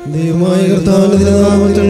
ദൈവമായ കർത്താവിന്റെ നാമത്തിൽ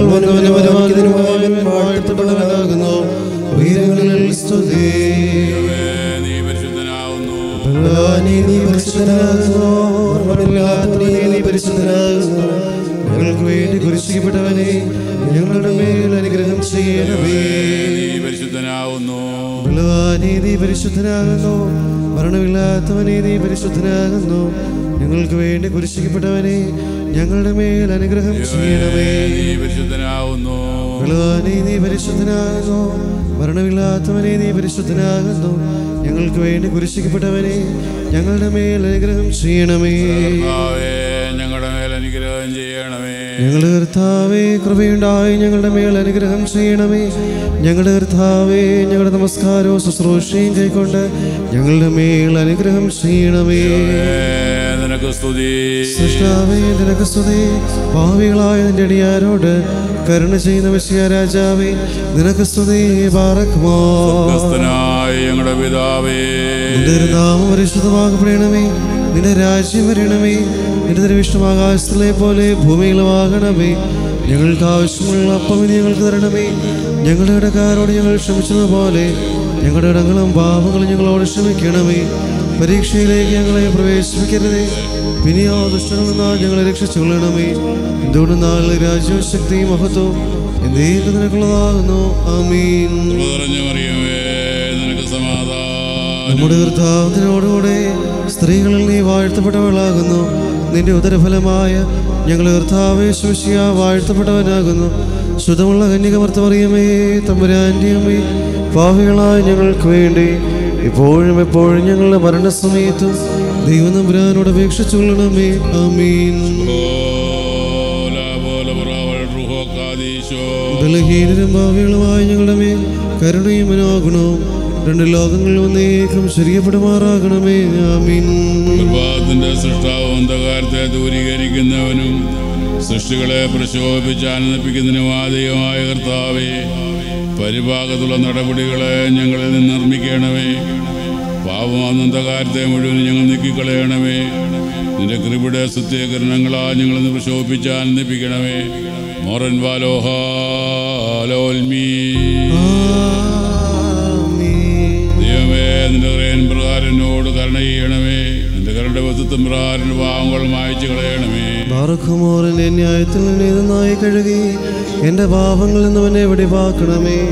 വാഴ്ത്തപ്പെട്ടവനാകുന്നു. ഉയരങ്ങളിൽ സ്തുതി. നീ പരിശുദ്ധനാകുന്നു. നീ പരിശുദ്ധനാകുന്നു. നീ പരിശുദ്ധനാകുന്നു. ഞങ്ങൾക്ക് വേണ്ടി കുരിശിക്കപ്പെട്ടവനെ ഞങ്ങളുടെ മേൽ അനുഗ്രഹം ചെയ്യണമേ. നീ പരിശുദ്ധനാകുന്നു. നീ പരിശുദ്ധനാകുന്നു. മരണമില്ലാത്തവനെ നീ പരിശുദ്ധനാകുന്നു. ഞങ്ങൾക്ക് വേണ്ടി കുരിശിക്കപ്പെട്ടവനെ ഞങ്ങളുടെ മേൽ അനുഗ്രഹം ചെയ്യണമേ. നീ പരിശുദ്ധനാകുന്നു. നീ പരിശുദ്ധനാകുന്നു. മരണമില്ലാത്തവനെ നീ പരിശുദ്ധനാകുന്നു. ഞങ്ങൾക്ക് വേണ്ടി കുരിശിക്കപ്പെട്ടവനെ ഞങ്ങളുടെ മേൽ അനുഗ്രഹം ചെയ്യണമേ. ഞങ്ങളുടെ മേൽ അനുഗ്രഹം ചെയ്യണമേ. ഞങ്ങളുടെ കർത്താവേ, കൃപയുണ്ടായി ഞങ്ങളുടെ മേൽ അനുഗ്രഹം ചെയ്യണമേ. ഞങ്ങളുടെ കർത്താവേ, ഞങ്ങളുടെ നമസ്കാരവും ശുശ്രൂഷയും കൈക്കൊണ്ട് ഞങ്ങളുടെ മേൽ അനുഗ്രഹം ചെയ്യണമേ. നിനക്ക് സ്തുതി. സൃഷ്ടാവേ, നിനക്ക് സ്തുതി. പാവികളായ നിന്റെ അടിയാരോട് കരുണ ചെയ്യുന്ന മെസ്സിയ രാജാവേ, നിനക്ക് സ്തുതി. ബാറക്കുമോ ഞങ്ങളുടെ പിതാവേ, നിന്റെ നാമം പരിശുദ്ധമാകപ്പെടണമേ. നിന്റെ രാജ്യം വരണമേ. നിന്റെ തിരുവിഷ്ടം ആകാശത്തിലെ പോലെ ഭൂമിയിലുമാകണമേ. ഞങ്ങൾക്ക് ആവശ്യമുള്ള അപ്പം ഞങ്ങൾക്ക് തരണമേ. ഞങ്ങളുടെ ഇടക്കാരോട് ഞങ്ങൾ ക്ഷമിച്ചതുപോലെ ഞങ്ങളുടെ ഇടങ്ങളും പാപങ്ങളും ഞങ്ങളോട് ക്ഷമിക്കണമേ. പരീക്ഷയിലേക്ക് ഞങ്ങളെ പ്രവേശിപ്പിക്കരുതേ, പിന്നെയോ ദുഷ്ടനിൽ നിന്നാൽ ഞങ്ങളെ രക്ഷിച്ചുകൊള്ളണമേ. എന്തുകൊണ്ട് നാളെ രാജ്യവും ശക്തിയും മഹത്വവും എന്നേക്കും നിനക്കുള്ളതാകുന്നു. ആമീൻ. നമ്മുടെ കർത്താവിനോടുകൂടെ സ്ത്രീകളിൽ നീ വാഴ്ത്തപ്പെട്ടവളാകുന്നു. നിന്റെ ഉദരഫലമായ ഞങ്ങളുടെ കർത്താവേ ശോശിയ വാഴ്ത്തപ്പെട്ടവനാകുന്നു. ശുദ്ധമുള്ള കന്യകമർത്തമറിയമേ, തമ്പുരാന്റെ അമ്മേ, പാപികളായ ഞങ്ങൾക്ക് വേണ്ടി ഇപ്പോഴും എപ്പോഴും ഞങ്ങളുടെ മരണസമയത്തും ദൈവം തമ്പുരാനോട് അപേക്ഷിച്ചുകൊള്ളണമേ. ആമീൻ. ബലഹീനരും പാപികളുമായ ഞങ്ങളുടെ മേൽ കരുണയും മനോഗുണവും രണ്ട് ലോകങ്ങളിലും ഒന്നേക്കും ശരിയപ്പെടുമാറാകണമേ. ആമീൻ. സൃഷ്ടാവും അന്ധകാരത്തെ ദൂരീകരിക്കുന്നവനും സൃഷ്ടികളെ പ്രശോഭിച്ച് ആനന്ദിപ്പിക്കുന്നതിനും ആദ്യമായ കർത്താവേ, പരിഭാഗത്തുള്ള നടപടികളെ ഞങ്ങളിൽ നിന്ന് നിർമ്മിക്കണമേ. പാപമാകുന്ന അന്ധകാരത്തെ മുഴുവൻ ഞങ്ങൾ നീക്കിക്കളയണമേ. നിന്റെ കൃപയുടെ സത്യകരണങ്ങളാ ഞങ്ങളെന്ന് പ്രശോഭിച്ച് ആനന്ദിപ്പിക്കണമേ. മോറൻ വാലോഹാലോൽമീ. ദൈവമേ, നിന്റെ ഹൃദയൻ പ്രകാരനോട് കരുണ ചെയ്യണമേ. നിന്റെ കരുണയുടെ വസ്തുത്വം പ്രകാരൻ പാവങ്ങൾ മായച്ചു കളയണമേ. ബാറക്കുമോറിന്റെ ന്യായത്തിൽ നിന്നെ നന്നായി കഴുകി എന്റെ പാപങ്ങളിൽ നിന്ന് എന്നെ വെടിവാക്കണമേ.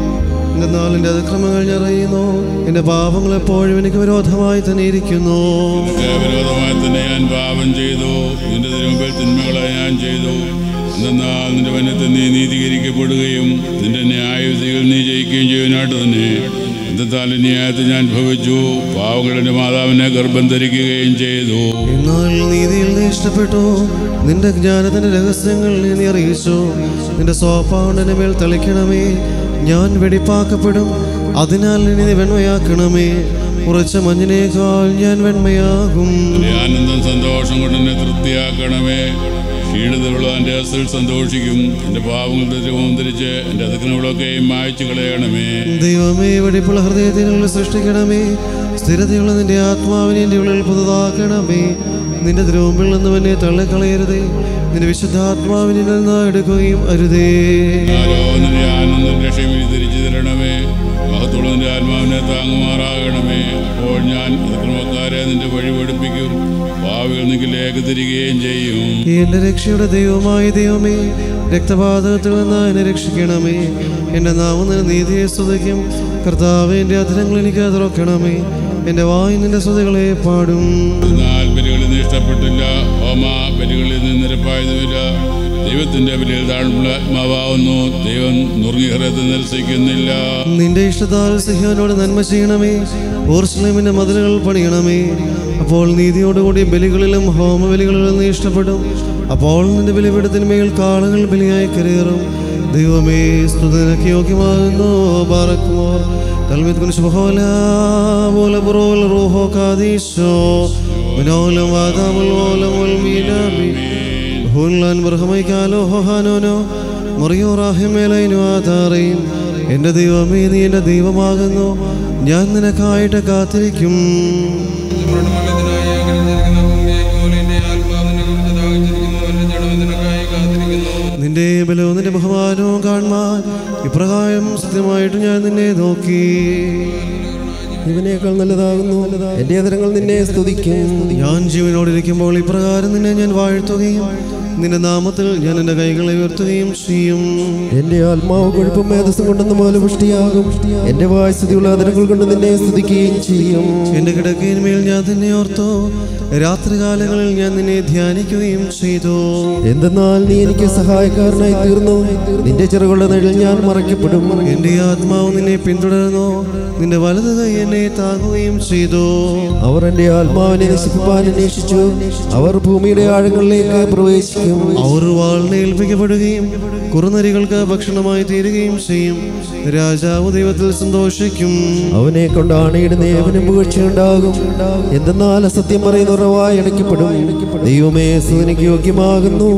എന്നാൽ എന്റെ അതിക്രമങ്ങൾ ഞാൻ അറിയുന്നു. എന്റെ പാപങ്ങൾ എപ്പോഴും എനിക്ക് വിരോധമായി തന്നെ ഇരിക്കുന്നു. വിരോധമായി തന്നെ ഞാൻ പാപം ചെയ്തു. നിന്റെ തിരുമുമ്പിൽ തിന്മകളെ ഞാൻ ചെയ്തു. എന്നാൽ നിന്റെ വനത്തിൽ നീ നീതീകരിക്കപ്പെടുകയും നിന്റെ ന്യായവിധികൾ നീ ജയിക്കുകയും ചെയ്യുവാനായിട്ട് തന്നെ. എന്തെന്നാൽ ന്യായത്തിൽ ഞാൻ ഭവിച്ചു. പാവങ്ങളുടെ മാതാവിനെ ഗർഭം ധരിക്കുകയും ചെയ്തു. എന്നാൽ നീതിയിൽ നീ ഇഷ്ടപ്പെട്ടു. നിന്റെ ജ്ഞാനത്തിന്റെ രഹസ്യങ്ങൾ നീ അറിയിച്ചു. നിന്റെ സ്വഭാവന്റെ മേൽ തളിക്കണമേ. ഞാൻ വെടിപ്പാക്കപ്പെടും. അതിനാൽ നീ വെണ്മയാക്കണമേ. ഉറച്ച മഞ്ഞിനേക്കാൾ ഞാൻ വെണ്മയാകും. ആനന്ദം സന്തോഷം കൊണ്ട് എന്നെ തൃപ്തിയാക്കണമേ. ക്ഷീണിതയുള്ള എൻ്റെ അസിൽ സന്തോഷിക്കും. എൻ്റെ പാവങ്ങളുടെ രൂപം ധരിച്ച് എൻ്റെ അതിക്രമങ്ങളൊക്കെയും മായ്ച്ചു കളയണമേ. ദൈവമേ, വെടിപ്പുള്ള ഹൃദയത്തിനുള്ളിൽ സൃഷ്ടിക്കണമേ. സ്ഥിരതയുള്ള നിന്റെ ആത്മാവിനെ എൻ്റെ ഉള്ളിൽ പുതുതാക്കണമേ. നിന്റെ തിരുമുമ്പിൽ നിന്നും എന്നെ തള്ളിക്കളയരുതേ. നിന്റെ വിശുദ്ധാത്മാവിനെ നിന്ന് എടുക്കുകയും അരുതേ. നിന്റെ ആനന്ദം രക്ഷയും തിരിച്ചു തരണമേ. മഹത്തുള്ള നിന്റെ ആത്മാവിനെ താങ്ങുമാറാകണമേ. അപ്പോൾ ഞാൻ അതിക്രമക്കാരെ നിന്റെ വഴി പഠിപ്പിക്കും. ഭാവികൾ നിങ്കിലേക്ക് തിരികുകയും ചെയ്യും. എന്റെ രക്ഷയുടെ ദൈവമായ ദൈവമേ, രക്തപാതകത്തിൽ നിന്ന് എന്നെ രക്ഷിക്കണമേ. എന്റെ നാമം നിന്റെ നീതിയെ സ്തുതിക്കും. കർത്താവേ, എന്റെ അധരങ്ങൾ എനിക്ക് തുറക്കണമേ. എന്റെ വായ് നിന്റെ സ്തുതികളെ പാടും. ബലികളിൽ നിന്ന് ഇഷ്ടപ്പെട്ടില്ല. ഹോമാ ബലികളിൽ നിന്ന് നിരപ്പായതുമില്ല. ദൈവത്തിന്റെ ബലിയിൽ താഴ്മുള്ള ആത്മാവാകുന്നു. ദൈവം നുറുങ്ങിയ ഹൃദയത്തിൽ നിരസിക്കുന്നില്ല. നിന്റെ ഇഷ്ടത്താൽ സിഹ്യോനോട് നന്മ ചെയ്യണമേ. യെരൂശലേമിന്റെ മതിലുകൾ പണിയണമേ. അപ്പോൾ നീതിയോടുകൂടി ബലികളിലും ഹോമബലികളിലും നീ ഇഷ്ടപ്പെടും. അപ്പോൾ നിന്റെ ബലിപീഠത്തിന്മേൽ കാളകൾ ബലിയായി കരയേറും. ദൈവമേ, സ്തുതിക്ക് യോഗ്യമാകുന്നു. ബാറക്കുമോർ തൽമിത് കുൻശുബഹോല ബോലബറോൽ റൂഹോ കാദീശോ ബനോലം വാദാമുൽ ഓലമുൽ മീനാബി ഹുൻലാൻ ബർഹമൈകാലോ ഹോഹാനോനോ മറിയോ റാഹിമേലൈനു ആധാറയും. എൻ്റെ ദൈവമേ, നീ എൻ്റെ ദൈവമാകുന്നു. ഞാൻ നിനക്കായിട്ട് കാത്തിരിക്കും. മരണമല്ലതിനായി ആഗ്രഹിച്ചിരിക്കുന്ന ഭൂമിയെ പോലെ എൻ്റെ ആത്മാവിനെ കുറിച്ച് ദാഹിച്ചിരിക്കുന്നു. എൻ്റെ ജഡം നിന്റെ ബലവും നിന്റെ ബഹുമാനവും കാണുവാൻ ഇപ്രകാരം സത്യമായിട്ട് ഞാൻ നിന്നെ നോക്കി. ഇവനേക്കാൾ നല്ലതാകുന്നു എന്റെ അതരങ്ങൾ നിന്നെ സ്തുതിക്കും. ഞാൻ ജീവനോടിരിക്കുമ്പോൾ ഇപ്രകാരം നിന്നെ ഞാൻ വാഴ്ത്തുകയും നിന്റെ നാമത്തിൽ ഞാൻ എന്റെ കൈകളെ ഉയർത്തുകയും ചെയ്യും. എന്റെ ആത്മാവ് കൊഴുപ്പും മേധസ്സും കൊണ്ടെന്ന് പോലെ പുഷ്ടിയാകും. എന്റെ വായ്സ്ഥിതിയുള്ള അതരങ്ങൾ കൊണ്ട് നിന്നെ സ്തുതിക്കുകയും ചെയ്യും. എന്റെ കിടക്കയിന്മേൽ ഞാൻ നിന്നെ ഓർത്തു, രാത്രികാലങ്ങളിൽ ഞാൻ നിന്നെ ധ്യാനിക്കുകയും ചെയ്തു. എന്തെന്നാൽ നീ എനിക്ക് സഹായക്കാരനായി തീർന്നു. നിന്റെ ചെറുകളുടെ നിഴൽ ഞാൻ മറയ്ക്കപ്പെടും. എന്റെ ആത്മാവ് നിന്നെ പിന്തുടർന്നു, നിന്റെ വലത് കൈ എന്നെ താങ്ങുകയും ചെയ്തു. അവർ എന്റെ ആത്മാവിനെ നശിപ്പിക്കാൻ അന്വേഷിച്ചു. അവർ ഭൂമിയുടെ ആഴങ്ങളിലേക്ക് പ്രവേശിക്കും. അവർ വാളിനെ ഏൽപ്പിക്കപ്പെടുകയും കുറുനരികൾക്ക് ഭക്ഷണമായി തീരുകയും ചെയ്യും. രാജാവ് ദൈവത്തിൽ സന്തോഷിക്കും. അവനെ കൊണ്ട് ആണയിടുന്ന ഏവനും പുകഴ്ചയുണ്ടാകും. എന്തെന്നാൽ അസത്യം പറയുന്നവർ വായ് അടയ്ക്കപ്പെടും. ദൈവമേ, സൂര്യക്ക് യോഗ്യമാകുന്നു.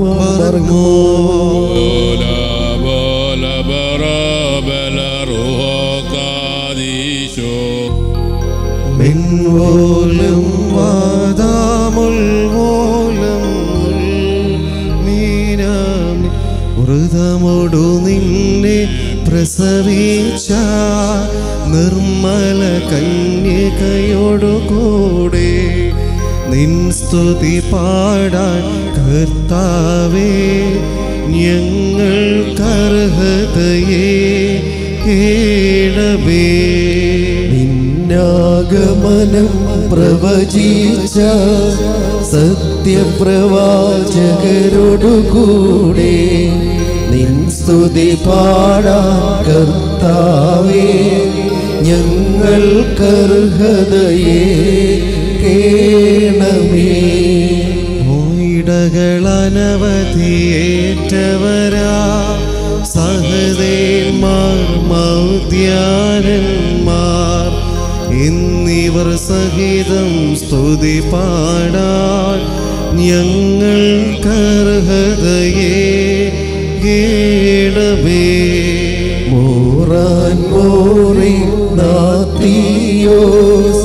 വൃതമോടു നിന്നെ പ്രസവിച്ച നിർമ്മല കന്യകയോടു കൂടെ നിൻ സ്തുതി പാടാൻ കർത്താവേ ഞങ്ങൾക്കർഹതയെ കേളവേ. നിന്നാഗമനം പ്രവചിച്ച സത്യപ്രവാചകരോടുകൂടെ നിൻ സ്തുതി പാടാൻ കർത്താവേ ഞങ്ങൾക്കർഹതയെ കേണമേ. ഇടകളനവധിയേറ്റവരാ സഹദേന്മാർ മൗദ്യാനന്മാർ എന്നിവർ സഹിതം സ്തുതി പാടാൻ ഞങ്ങൾക്കർഹതയെ കേളവേ. മോറാൻ മോറി നാത്തിയോസ്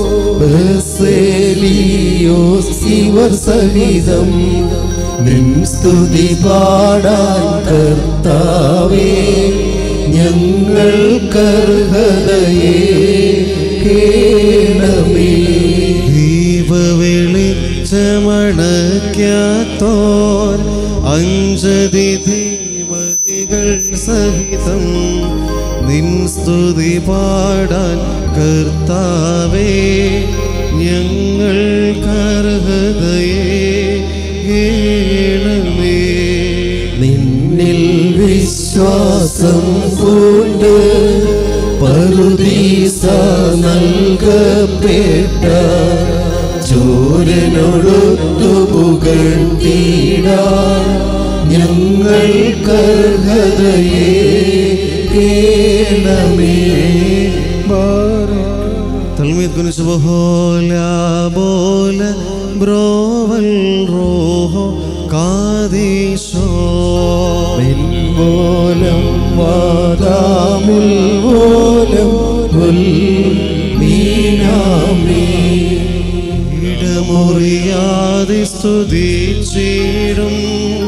ബസേലിയോസ് ഇവർ സഹിതം നിൻ സ്തുതി പാടാൻ കർത്താവേ ഞങ്ങൾക്കർഹതയെ കേളമേ. ദീപവെളിച്ചമണയ്ക്കാത്തോർ അഞ്ചതി ധീമതികൾ സഹിതം നിൻ സ്തുതി പാടാൻ കർത്താവേ ഞങ്ങൾക്കർഹതയെ കേളമേ. നിന്നിൽ വിശ്വാസം കൊണ്ട് പറുദീസ നൽകപ്പെട്ട ചോരനോടൊത്തു പുകഴ്ത്തിടാൻ ഞങ്ങൾക്കർഹതയെ കേളമേ. തൽമീദ് കുനിച്ച് ബഹോല ബോല ബ്രോവൽ റോഹോ കാദീശോ മിൻവോലം വാദാമുൽ വോലം ഉൽ മീനാമി. ഇടമുറിയാതെ സ്തുതിച്ചിടും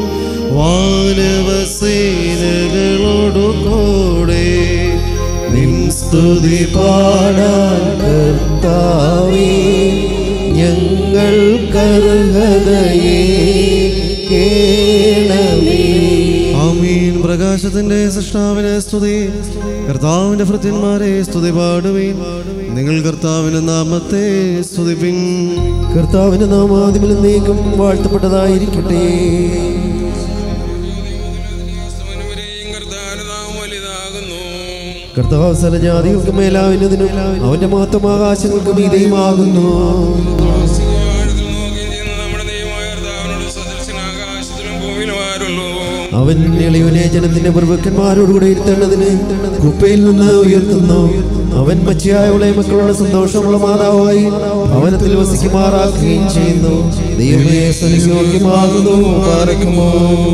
വാനവസേനകളോടു കൂടെ നിൻ സ്തുതി പാടാൻ കർത്താവേ ഞങ്ങൾക്കർഹതയെ കേളമേ. ആമീൻ. പ്രകാശത്തിന്റെ സൃഷ്ടാവിനെ സ്തുതി. കർത്താവിന്റെ ഭൃത്യന്മാരെ സ്തുതി പാടുവീൻ. നിങ്ങൾ കർത്താവിന്റെ നാമത്തെ സ്തുതിപ്പിൻ. കർത്താവിന്റെ നാമാദിമിൽ നീക്കും വാഴ്ത്തപ്പെട്ടതായിരിക്കട്ടെ. കർത്താവ് സകലജാതികൾക്ക് മേലാവുന്നതിനും അവന്റെ മഹത്വം ആകാശങ്ങൾക്ക് മീതെയുമാകുന്നു. അവൻ എളിയവനെ ജനത്തിന്റെ പ്രഭുക്കന്മാരോടുകൂടെ ഇരുത്തേണ്ടതിന് കുപ്പയിൽ നിന്ന് ഉയർത്തുന്നു. അവൻ മച്ചിയായവളെ മക്കളുടെ സന്തോഷമുള്ള മാതാവായി ഭവനത്തിൽ വസിക്കുമാറാക്കുകയും ചെയ്യുന്നു. ദൈവമേ, യോഗ്യമാകുന്നു. പാർക്കുമോ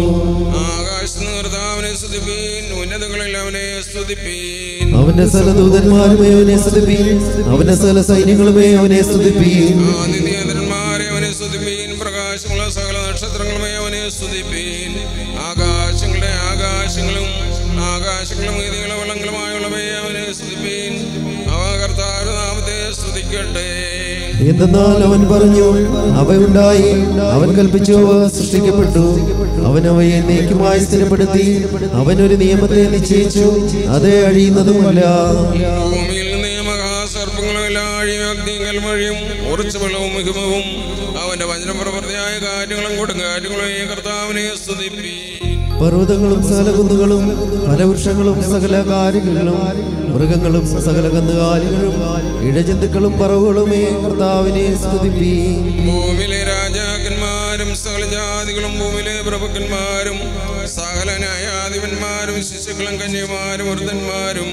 അവന്റെ സകല ദൂതന്മാരുമേ അവനെ സ്തുതിപ്പീൻ. അവന്റെ സകല സൈന്യങ്ങളുമേ അവനെ സ്തുതിപ്പീൻ. പ്രകാശമുള്ള സകല നക്ഷത്രങ്ങളുമേ അവനെ സ്തുതിപ്പീൻ. ആകാശങ്ങളുടെ ആകാശങ്ങളും ആകാശങ്ങളും ഇതികളും വെള്ളങ്ങളുമായുള്ളവയെ അവനെ സ്തുതിപ്പീൻ. അവ കർത്താവിന്റെ നാമത്തെ സ്തുതിക്കട്ടെ. എന്തെന്നാൽ അവൻ പറഞ്ഞു, അവയുണ്ടായി. അവൻ കൽപ്പിച്ചു, അവ സൃഷ്ടിക്കപ്പെട്ടു. അവൻ അവയെ നീക്കുമായി സ്ഥിരപ്പെടുത്തി. അവനൊരു നിയമത്തെ നിശ്ചയിച്ചു, അത് അഴിയുന്നതുമല്ല. ഭൂമിയിൽ സർപ്പങ്ങളും എല്ലാം അഴിയും അഗ്നികൾ വഴിയും ഉറച്ച വെള്ളവും മികുമവും അവന്റെ വചനപ്രവൃത്തിയായ കാര്യങ്ങളും കൊടുങ്കാറ്റുകളും ഈ കർത്താവിനെ സ്തുതിപ്പി. പർവ്വതങ്ങളും സകല കുന്നുകളും ഫലവൃക്ഷങ്ങളും സകല കാര്യങ്ങളും മൃഗങ്ങളും സകല കന്നുകാലികളും ഇഴജന്തുക്കളും പറവുകളുമേ കർത്താവിനെ സ്തുതിപ്പി. ഭൂമിയിലെ രാജാക്കന്മാരും സകല ജാതികളും ഭൂമിയിലെ പ്രഭുക്കന്മാരും സകല ന്യായാധിപന്മാരും ശിശുക്കളും കന്യമാരും വൃദ്ധന്മാരും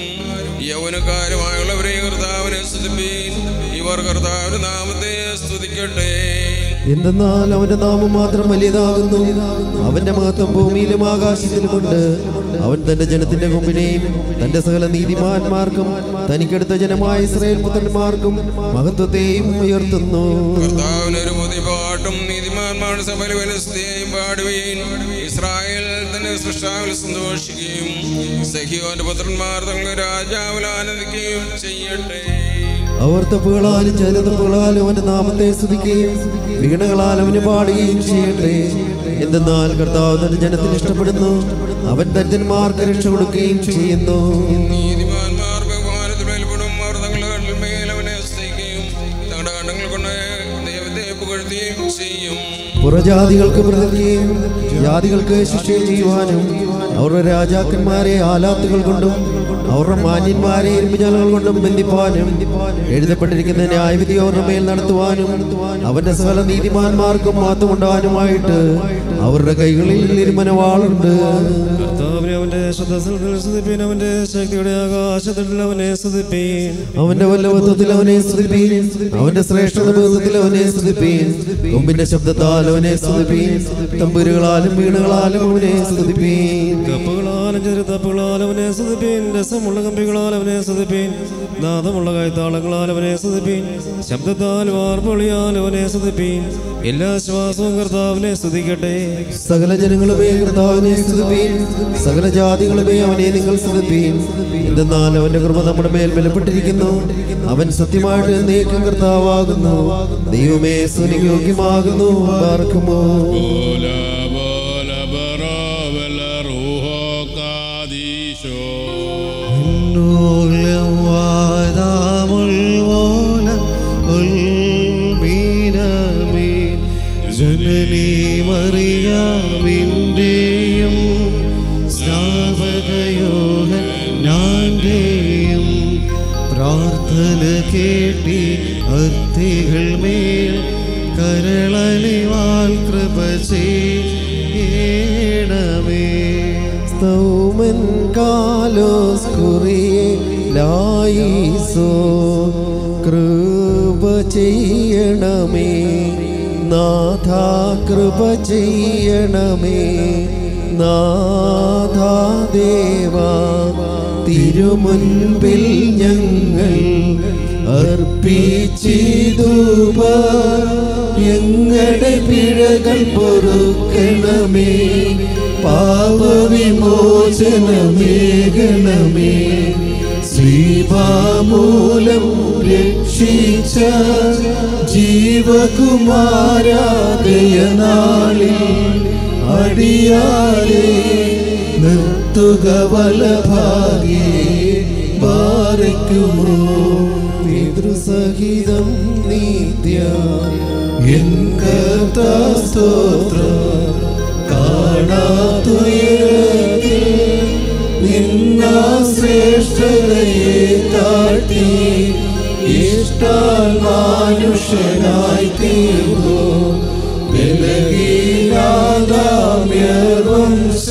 യൗവനക്കാരുമായുള്ളവരെ കർത്താവിനെ സ്തുതിപ്പീൻ. ഇവർ കർത്താവിന്റെ നാമത്തെ സ്തുതിക്കട്ടെ. എന്തെന്നാൽ അവന്റെ നാമം മാത്രം വലിയതാകുന്നു. അവന്റെ മഹത്വം ഭൂമിയിലും ആകാശത്തിലുമുണ്ട്. അവൻ തന്റെ ജനത്തിന്റെ കൊമ്പിനെയും തന്റെ സകല നീതിമാന്മാർക്കും തനിക്കെടുത്ത ജനമായ ഇസ്രായേൽ പുത്രന്മാർക്കും മഹത്വത്തെയും ഉയർത്തുന്നു. കർത്താവിനൊരു പുതിയ പാട്ടും നീതിമാന്മാരുടെ സഭയിൽ വനസ്തയെയും പാടുകയും ഇസ്രായേൽ തന്നെ സൃഷ്ടാവിൽ സന്തോഷിക്കുകയും സഖിയോന്റെ പുത്രന്മാർ തങ്ങളുടെ രാജാവിൽ ആനന്ദിക്കുകയും ചെയ്യട്ടെ. അവർ തപ്പുകളാലും ചലതപ്പുകളാലും അവന്റെ നാമത്തെ സ്തുതിക്കുകയും വീണകളാൽ അവന് പാടുകയും ചെയ്യട്ടെ. എന്തെന്നാൽ കർത്താവ് തന്റെ ജനത്തിന് ഇഷ്ടപ്പെടുന്നു. അവൻ ദരിദ്രന്മാർക്ക് രക്ഷ കൊടുക്കുകയും ചെയ്യുന്നു. നീതിമാന്മാർ ബഹുമാനത്തിൽ മേൽപ്പെടും. അവർ തങ്ങളുടെ മേൽ അവനെ സ്തുതിക്കുകയും തങ്ങളുടെ കണ്ണുകൾ കൊണ്ട് ദൈവത്തെ പുകഴ്ത്തുകയും ചെയ്യും. പുറജാതികൾക്ക് പ്രതിജ്ഞയും ജാതികൾക്ക് ശിക്ഷ ചെയ്യുവാനും അവരുടെ രാജാക്കന്മാരെ ആലാത്തുകൾ കൊണ്ടും അവരുടെ മാന്യന്മാരെ ഇരുമ്പുജാലകൾ കൊണ്ടും ബന്ധിപ്പാനും എഴുതപ്പെട്ടിരിക്കുന്ന ന്യായവിധി അവരുടെ മേൽ നടത്തുവാനും അവന്റെ സകല നീതിമാന്മാർക്കും മഹത്വമുണ്ടാകാനുമായിട്ട് അവരുടെ കൈകളിൽ ഇരുമനവാളുണ്ട്. കർത്താവിനെ അവന്റെ ശ്രദ്ധയിൽ സ്തുതിപ്പീൻ. അവന്റെ ശക്തിയുടെ ആകാശത്തിൽ അവനെ സ്തുതിപ്പീൻ. അവന്റെ വല്ലഭത്വത്തിൽ അവനെ സ്തുതിപ്പീൻ. അവന്റെ ശ്രേഷ്ഠ ബോധത്തിൽ അവനെ സ്തുതിപ്പീൻ. കൊമ്പിന്റെ ശബ്ദത്താൽ അവനെ സ്തുതിപ്പീൻ. തമ്പുരുകളാലും വീണകളാലും അവനെ സ്തുതിപ്പീൻ. കപ്പുകളാലും ചെറുതപ്പുകളാലും അവനെ സ്തുതിപ്പീൻ. രസമുള്ള കമ്പികളാൽ അവനെ സ്തുതിപ്പീൻ. നാദമുള്ള കൈത്താളങ്ങളാൽ അവനെ സ്തുതിപ്പീൻ. ശബ്ദത്താൽ വാർപ്പൊളിയാൽ അവനെ സ്തുതിപ്പീൻ. എല്ലാ ശ്വാസവും കർത്താവിനെ സ്തുതിക്കട്ടെ. സകല ജനങ്ങളുമേ കർത്താവിനെ സ്തുതിപ്പീൻ. സകല ജാതികളുമേ അവനെ നിങ്ങൾ സ്തുതിപ്പീൻ. എന്തെന്നാൽ അവന്റെ കൃപ നമ്മുടെ മേൽ ബലപ്പെട്ടിരിക്കുന്നു. അവൻ സത്യമായിട്ട് നീക്കം കർത്താവാകുന്നു. ദൈവമേ സ്തുതിക്ക് യോഗ്യമാകുന്നു. പാർക്കുമോ ജനനീ മറിയാമിന്റെയും സ്നാപകയോഹന്നാന്റെയും പ്രാർത്ഥന കേട്ടി അർത്ഥികൾ മേൽ കരളലിവാൽ കൃപ ചെയ്യണമേ. സ്തൗമൻ കാലോസ് കുറിയെ ലായിസോ കൃപ ചെയ്യണമേ. നാഥ കൃപ ചെയ്യണമേ. നാഥ ദേവാ തിരുമുൻപിൽ ഞങ്ങൾ അർപ്പിച്ചിതൂപ ഞങ്ങളുടെ പിഴകൾ പൊറുക്കണമേ. പാപവിമോചനമേകണമേ. ശ്രീപാമൂലം രക്ഷിച്ച ജീവകുമാരാദയനാളിൽ അടിയാരെ നിർത്തുക വലഭാഗേ ബാരക്കുമോ. പിതൃസഹിതം നിത്യ എൻ കർത്താസ്തോത്രം കാണാതുയരത്തിൽ നിന്നാ ശ്രേഷ്ഠതയെ താഴ്ത്തി ഇഷ്ടാൽ മനുഷ്യനായി തീർന്നു. ബലഹീനാദാമ്യവംശ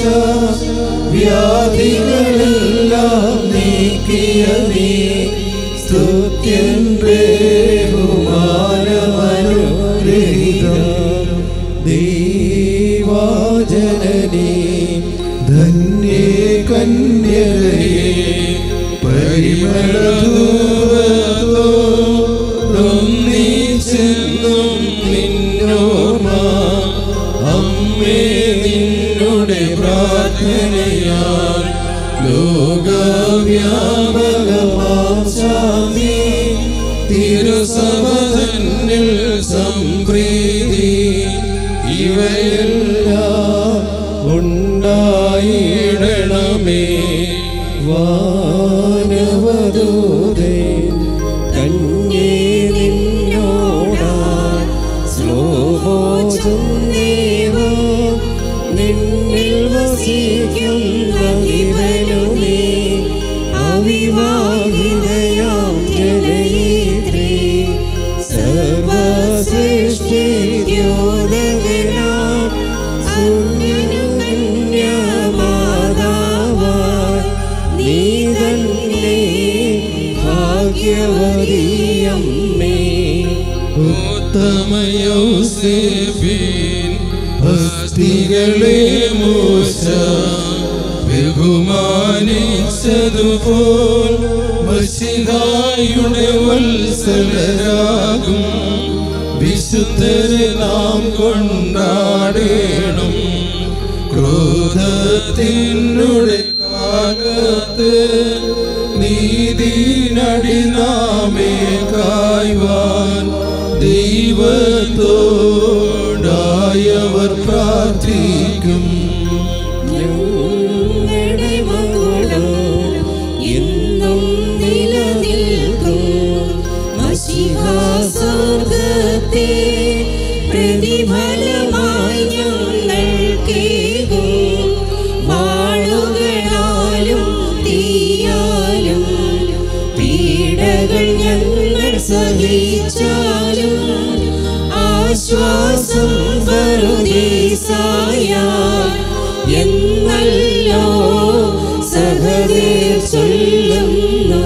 വ്യാധികളെല്ലാം നീക്കിയ നീ സ്തുത്യൻ ബഹുമാനമനുഗ്രഹീതം. ദൈവജനനീ ധന്യേ കന്യകയേ പരിമളധൂപത്തോടും നീ ചെന്നും നിന്നോർമ്മ അമ്മേ നിന്നുടെ പ്രാർത്ഥനയാൽ ലോകവ്യാപകമാം ശാന്തി തിരുസഭ തന്നിൽ സംപ്രീതി ഇവയെല്ലാം ഉണ്ടായിടണമേ. വാനവദൂതേ കന്യേ നിന്നോടായി ശ്ലോമോചം ദൈവം നിന്നിൽ വസിക്കുന്ന ഇവനുമേ അവിവാഹിതയാം ജനയിത്രീ സർവസൃഷ്ടിദ്യോതകനാം സുന്യമാതാവാൻ നീ തന്നെ ഭാഗ്യവതിയമ്മേ. ഉത്തമയോസേഫിൻ ഭക്തികളെ മോശ ബഹുമാനിച്ചതുപോൽ മശിഹായുടെ വത്സലരാകും വിശുദ്ധരെ നാം കൊണ്ടാടേണം. ക്രോധത്തിനുടെ കാലത്ത് നീതിനടി നാമേ കായ്വാൻ ദൈവത്തോടായവർ പ്രാർത്ഥിക്കും. ഞങ്ങളുടെ മംഗളം എന്നും നിലനിൽക്കും. മശിഹാ സ്വർഗ്ഗത്തെ പ്രതിഫലമായി ഞങ്ങൾക്കേകും. വാളുകളാലും തീയാലും പീഡകൾ ഞങ്ങൾ സഹിച്ചാലും ആശ്വാസം പറുദീസായ എന്നല്ലോ സഹദേർ ചൊല്ലുന്നു.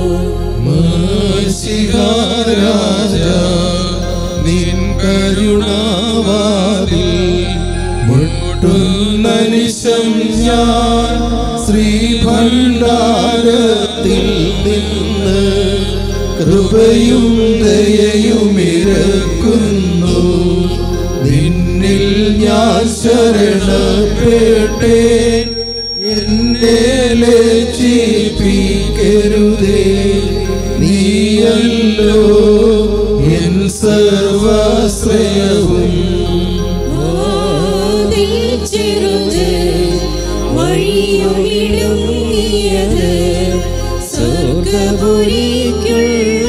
മശിഹാരാജാ നിൻ കരുണാവാതിൽ മുട്ടുന്ന നിശം ഞാൻ ശ്രീഭണ്ഡാരത്തിൽ നിന്ന് കൃപയും ദയയും ഇരക്കുന്നു. നിന്നിൽ ഞാൻ ശരണപ്പെട്ടേൻ, എന്നെ ലജ്ജിപ്പിക്കരുതേ. നീയല്ലോ എൻ സർവാശ്രയവും. ചെറുത് വഴിയൊഴിടുങ്ങിയത് സ്വർഗ്ഗപുരിക്കുള്ള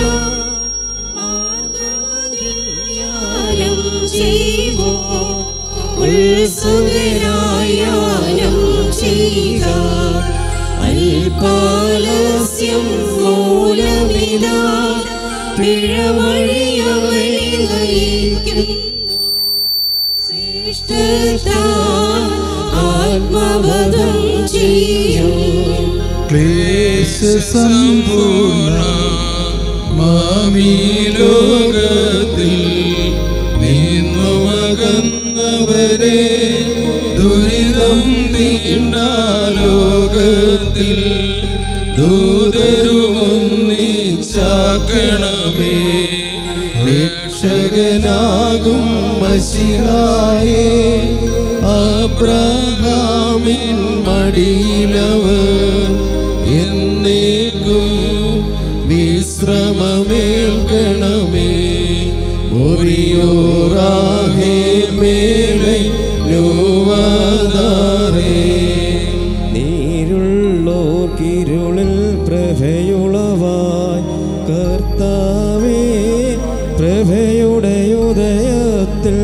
മാർഗ്ഗമതിയാലും ജീവോ ഉത്സുകരായാലും ചെയ്യുക. അൽപാലസ്യം മൂലമിതാ പിഴവഴിയവരെ നയിക്കുന്നു. ആത്മവധം ചെയ്യും ക്ലേശസമ്പൂർണ മാമീ ലോകത്തിൽ നിന്നുമകന്നവരെ ദുരിതം തീണ്ട ലോകത്തിൽ ദൂതരുമൊന്നിച്ചാക്കണമേ. രക്ഷകനാകും മശിഹായേ അബ്രഹാമിൻ മടിയിലവർ എന്നേക്കും വിശ്രമമേൽക്കണമേ. മുറിയോറാഹേ മേലെ നോവാദാരേ. നീരുള്ളോർക്കിരുളിൽ പ്രഭയുളവായി കർത്താവേ, പ്രഭയുടെ ഉദയത്തിൽ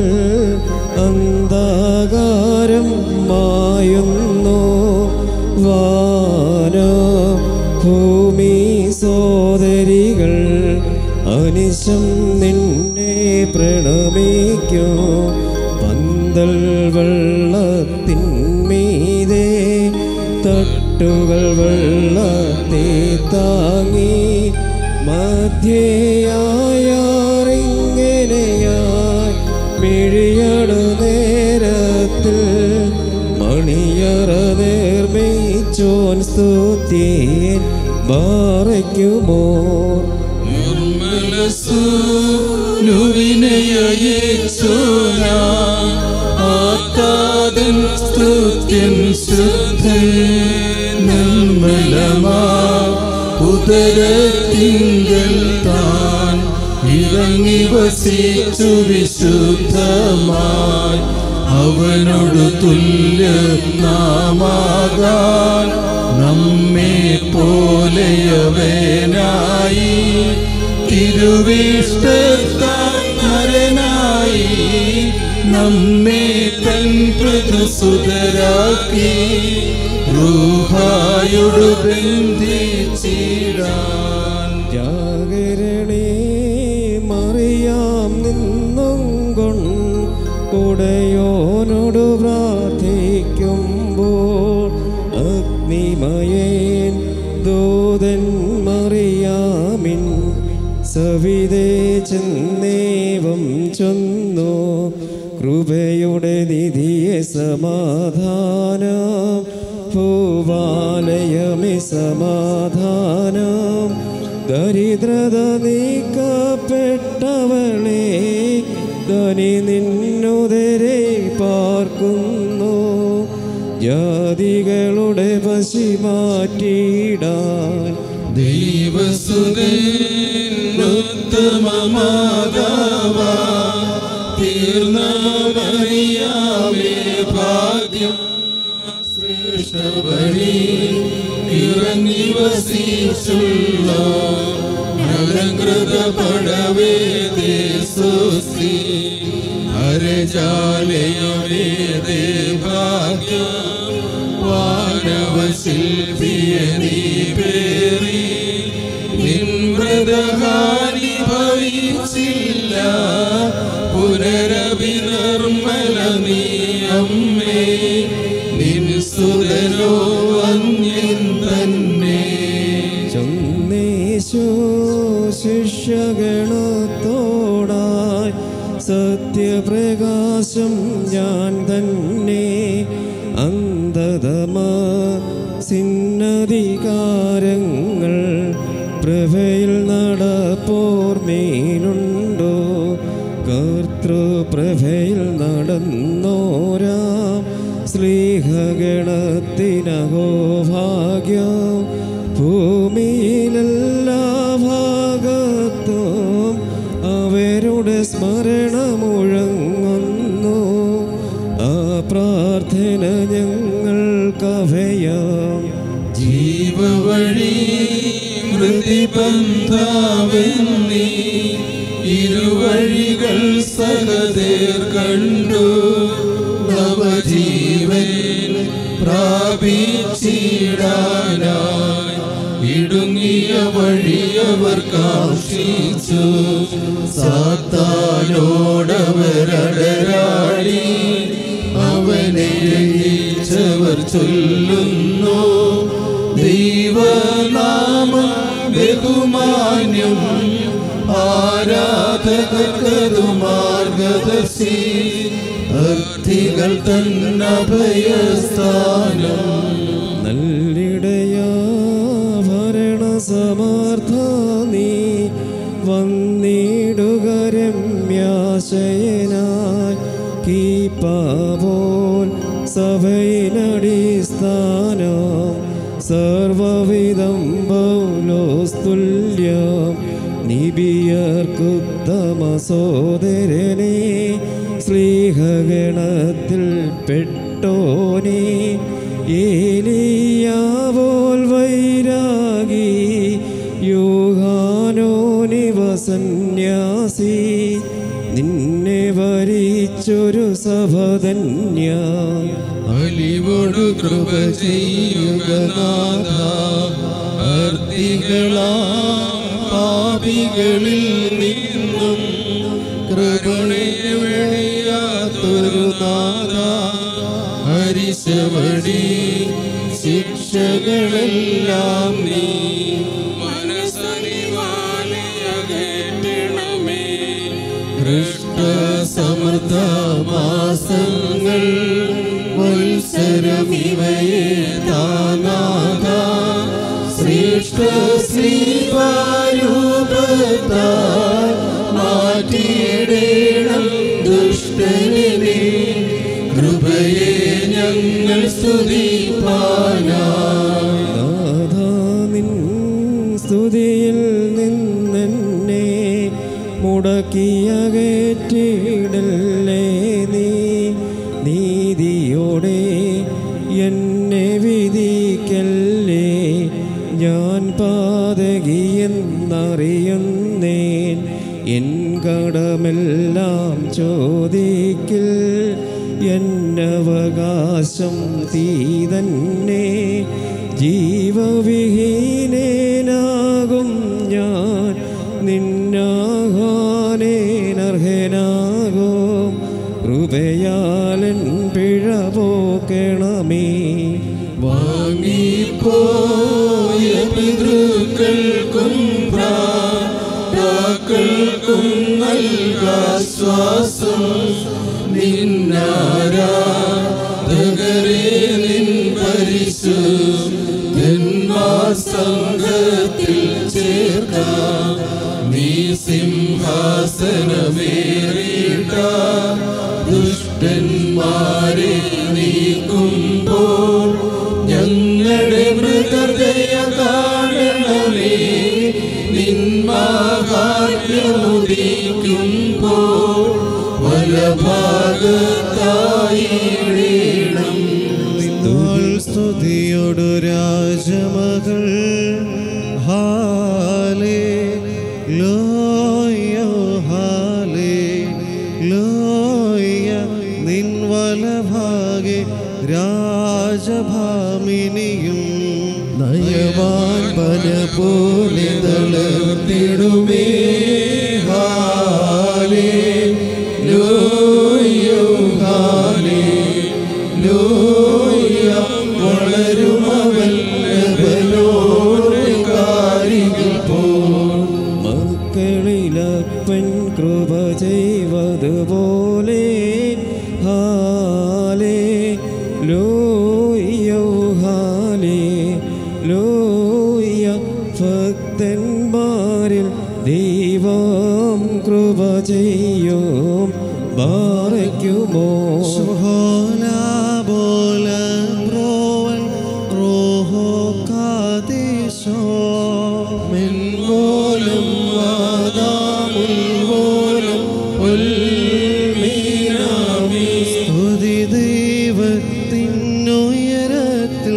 അന്ധകാരം മായുന്നു. വാന ഭൂമി സോദരികൾ അനിശം നിന്നെ പ്രണമിക്കും. പന്തൽ വെള്ളത്തിന്മീതെ തട്ടുകൾ വെള്ളത്തെ താങ്ങി മധ്യയായാറിങ്ങനെയായി മിഴിയടു നേരത്തിൽ മണിയറ നിർമ്മിച്ചോൻ സ്തുതിൻ ബാറയ്ക്കുമോ. നിർമ്മലസൂനുവിനയച്ചോന ആത്താതെ സ്തുത്യൻ ശുദ്ധൻ നിർമ്മലമാ ഉദരത്തിങ്കൽ താൻ ഇറങ്ങി വസിച്ചു വിശുദ്ധമായി അവനോട് തുല്യനാമാകാൻ നമ്മെ പോലെയവനായി തിരുവിഷ്ടത്താൽ നരനായി നമ്മെ തൻ പ്രതിസുതരാക്കി റൂഹായോട് ബന്ധിച്ചിടാൻ. ജാഗരണേ മറിയാം നിന്നും കൊണ്ടുടയോനോട് പ്രാർത്ഥിക്കുമ്പോൾ അഗ്നിമയേൻ ദൂതൻ മറിയാമിൻ സവിതേ ചെന്നേവം ചൊന്നു കൃപയുടെ നിധിയെ സമാധാനം ഭൂവാലയമേ സമാധാനം ദരിദ്രത നീക്കപ്പെട്ടവളെ ധനി നിന്നുദരെ പാർക്കുന്നു ജാതികളുടെ പശി മാറ്റിയിടാൻ ദൈവസുതനുത്തമമാതാവാ തീർന്നമറിയാമേ ഭാഗ്യം ശ്രേഷ്ഠവഴി ഇറങ്ങി വസിച്ചുള്ള അലങ്കൃത പടവേദേ സുസ്തി അരജാലയമേദേ ഭാഗ്യം വാനവശില്പിയ നീ പേറി നിൻവ്രതഹാനി ഭവിച്ചില്ല പുനരഭിനിർമ്മല നീ അമ്മേ നിൻ സുതനോ അന്യൻ തന്നെ. ചൊന്നേശു ശിഷ്യഗണത്തോടായി സത്യപ്രകാശം ഞാൻ തന്നെ അന്ധതമ സിന്നധികാരങ്ങൾ പ്രഭയിൽ നടപ്പോർമേലുണ്ടോ കർത്തൃപ്രഭയിൽ നടന്നോരാം സ്ലീഹഗണത്തിനഹോ ഭാഗ്യം ഭൂമിയിലെല്ലാ ഭാഗത്തും അവരുടെ സ്മരണ മുഴങ്ങുന്നു ആ പ്രാർത്ഥന ഞങ്ങൾക്കഭയം. ജീവവഴി മൃതിബന്ധാവെന്നീ ഇരുവഴികൾ സഹദേർ കണ്ടു നവജീവൻ പ്രാപിച്ചിടാനായി ഇടുങ്ങിയ വഴിയവർ കാക്ഷിച്ചു സാത്താനോടവരടരാടി അവനെ ജയിച്ചവർ ചൊല്ലുന്നു ദൈവനാമം ബഹുമാന്യം ആരാധകർക്കതു മാർഗദർശി അർത്ഥികൾ തന്നഭയസ്ഥാനം. നല്ലിടയാ ഭരണസമർത്ഥ നീ വന്നിടുക രമ്യാശയനായി കീപ്പാപോൽ സഭയിലടിസ്ഥാനം സർവവിധം പൗലോസ്തുല്യം നിബിയർക്കുത്തമ സോദരനെ സ്ലീഹഗണത്തിൽ പെട്ടോനെ ഏലിയാവോൽ വൈരാഗി യോഹാനോനിവ സന്യാസി നിന്നെ വരിച്ചൊരു സഭധന്യ അലിവോടു കൃപ ചെയ്യുക നാഥ അർത്തികളാ പാപികളിൽ നിന്നും കൃപണയെ വെടിയാത്തൊരു നാഥ ഹരിശവടി ശിക്ഷകളെല്ലാം നീ മനസ്സറിവാലയകേട്ടണമേ. ഹൃഷ്ടസമൃദ്ധ മാസങ്ങൾ വത്സരമിവയെ താനാഥ ശ്രേഷ്ഠ ശ്രീവാരൂപത്താൽ മാറ്റിയിടേണം ദുഷ്ടനെ കൃപയെ സ്തുതിപ്പാനായി. നാഥാ നിൻ സ്തുതിയിൽ നിന്നെന്നെ മുടക്കിയകറ്റിടല്ലേ നീ. നീതിയോടെ എന്നെ വിധിക്കല്ലേ. ഞാൻ പാതകിയെന്നറിയുന്നേൻ. എൻ കടമെല്ലാം ചോദിക്കിൽ എന്നവകാശം തീ തന്നെ. ജീവവിഹീനനാകും ഞാൻ നിന്നാഹാനേനർഹനാകും. കൃപയാലൻ പിഴ പോക്കണമേ. വാങ്ങിപ്പോയ പിതൃക്കൾക്കും പ്രാതാക്കൾക്കും നൽകാശ്വാസം. നിന്നാരാധകരെ നിൻ പരിശുദ്ധന്മാർ സംഘത്തിൽ ചേർക്കാം. നീ സിംഹാസനമേറിട്ട ദുഷ്ടന്മാരെ നീക്കുമ്പോൾ ഞങ്ങളുടെ മൃതദയ കാണണമേ. നിന്മാഹാത്മ്യമുദിക്കുമ്പോൾ വലഭാഗത്തായിടണം. നിന്നാൾ സ്തുതിയോടു രാജമകൾ ഹാലേലൂയ ഹാലേലൂയ. നിൻ വലഭാഗെ രാജഭാമിനിയും നയവാൻ പന പോലെ തളർത്തിടുമേ. Hallelujah hallelujah. വളരുമവൻ ലബനോനിൽ പോൽ. മക്കളിലപ്പൻ കൃപ ചെയ്വതുപോലെ ഹാലേലൂയ ഹാലേലൂയ. ഭക്തന്മാരിൽ ദൈവം കൃപ ചെയ്യും. ബാറയ്ക്കുമോ മെൻപോലും വാദാമുൽപോലും ഉൽമീനാമി. സ്തുതി ദൈവത്തിനുയരത്തിൽ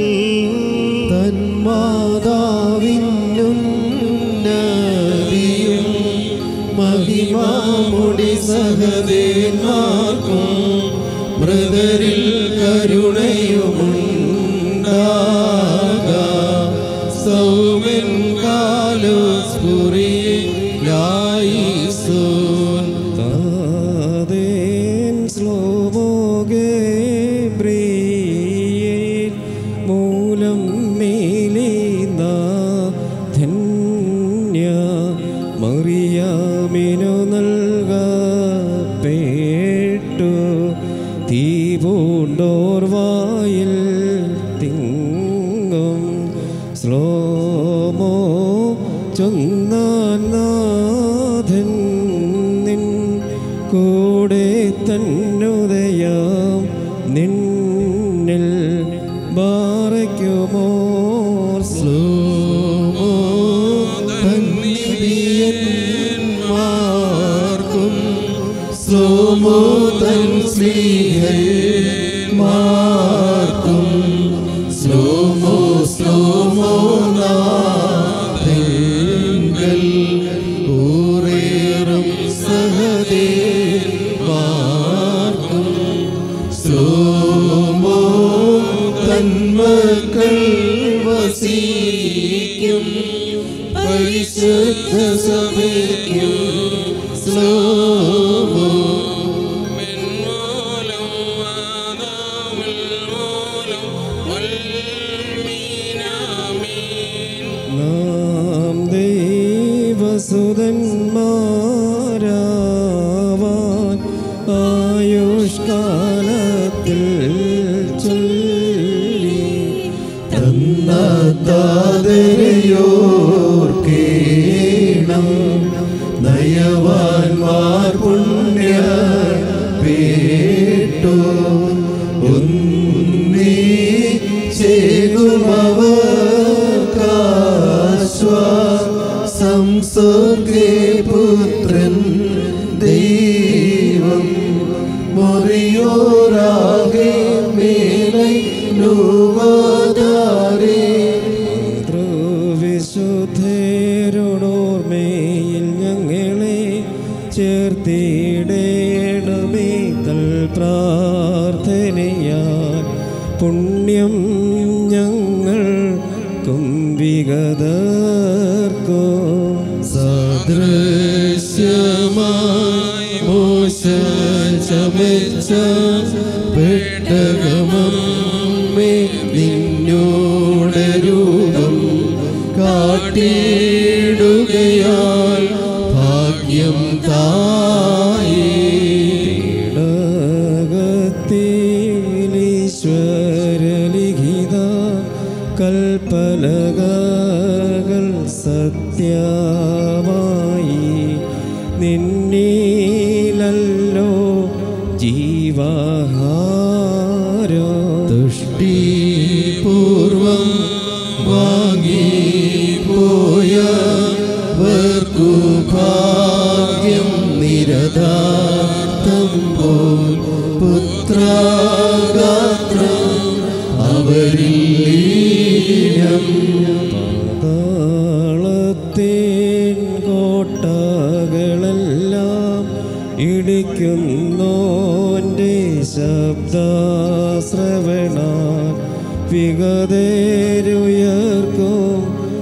തന്മാതാവിന്നുന്നതിയും മഹിമാമുടി സഹദേന്മാർക്കും മൃതരിൽ കരുണയുമുണ്ടാകാം. സൗമൻ കാലോ സ്ഫുരിയായിസോൻ. താതേൻ ശ്ലോമോഗേബ്രിയേൽ മൂലം മേലിനാഥന്യ മറിയാമിനു നൽകപ്പെട്ടു. തീ പൂണ്ടോർ വായിൽ തിങ്ങും ശ്ലോമോ ചൊന്നാഥൻ നിൻ കൂടെ തന്നുദയം നിന്നിൽ ബാറയ്ക്കുമോ സ്ലോമോ തന്നിയന്മാർക്കും സ്ലോമോ തൻ സ്ലീഹന്മാർക്കും സ്ലോമോ സ്ലോമോ നാഥെങ്കൽ ഊറേറും സഹദേന്മാർക്കും സ്ലോമോ തന്മക്കൾ വസിക്കും പരിശുദ്ധ സഭയ്ക്കും സ്ലോമോ. മെൻമൂലം വാദാമുൽപോലും ഉൽമീനാമീൻ. നാം ദൈവസുതന്മാരാവാൻ ആയുഷ്കാലത്തിൽ ചൊല്ലി തന്നതാദരയോർക്കേണം നയവാൻമാർ പുണ്യ പേട്ടോ ഒന്നീ ചേകുമവർക്കാശ്വാസം സ്വർഗേ പുത്രൻ ദൈവം മൊറിയോരാകെ മേലൈ നുവതാരേ വിശുദ്ധരോടോർമ്മയിൽ ഞങ്ങളെ ചേർത്തിടേണമേ തൽ പ്രാർത്ഥനയാൽ പുണ്യം ഞങ്ങൾ കുംഭികതർക്കോ സദൃശ്യമായി മോശ ചമച്ച പെട്ടകമേ നിന്നോട് രൂപം കാട്ടിടുകയാൽ ഭാഗ്യം തായേ ഈശ്വരലിഖിത കൽപ്പലകൾ സത്യമായി നിന്നിലല്ലോ ജീവാഹാരോ തുഷ്ടിപൂർവം വാങ്ങിപ്പോയവർക്കു ഭാഗ്യം നിരതാർത്ഥം പോൽ പുത്രഗാത്രം അവരിൽ ലീനം പാതാളത്തിൻ കോട്ടകളെല്ലാം ഇടിക്കുന്നോൻ്റെ ശബ്ദശ്രവണാൽ വിഗതരുയർക്കും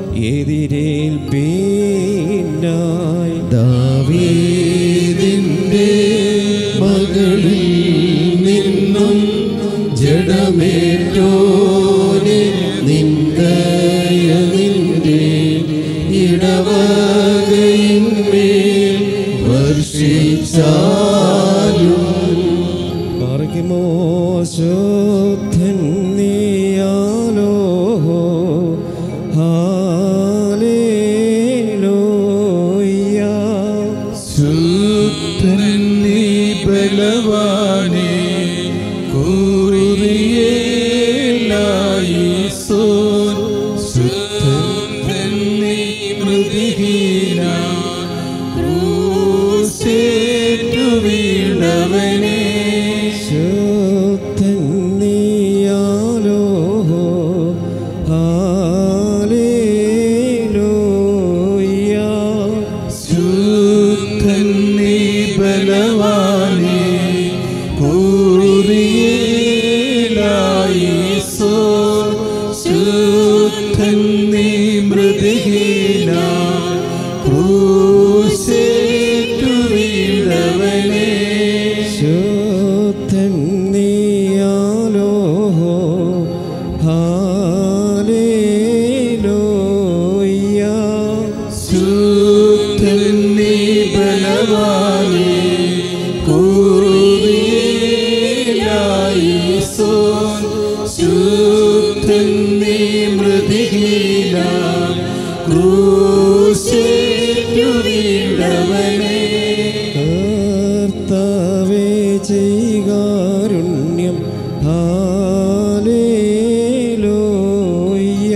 എതിരേൽപ്പീനായി ദാവീദിന്റെ മകളിൽ നിന്നും ജഡമേറ്റോനെ നിന്ദയ നിന്റെ ഇടവകയിന്മേൽ വർഷിച്ചാലും പാർക്കുമോ ശുദ്ധൻ നീയാലോ ഹാലേലൂയ ശുദ്ധൻ നീ ബലവാനേ കൂറിയേലായിസോൻ ശുദ്ധൻ നീ മൃതിഹീന ക്രൂശേറ്റു വീണവനേ ശുദ്ധൻ നീയാലോ ഹാലേലൂയ ശുദ്ധൻ നീ ബലവാനേ കൂറിയേലായിസോൻ ശുദ്ധൻ നീ മൃതിഹീന ക്രൂശേറ്റു വീണവനേ ശുദ്ധൻ നീയാലോ ഹാലേലൂയ ശുദ്ധൻ നീ ബലവാനേ കൂറിയേലായിസോൻ ശുദ്ധൻ നീ മൃതിഹീന ക്രൂശേറ്റു വീണവനേ കർത്താവേ ചെയ്കാരുണ്യം ഹാലേലൂയ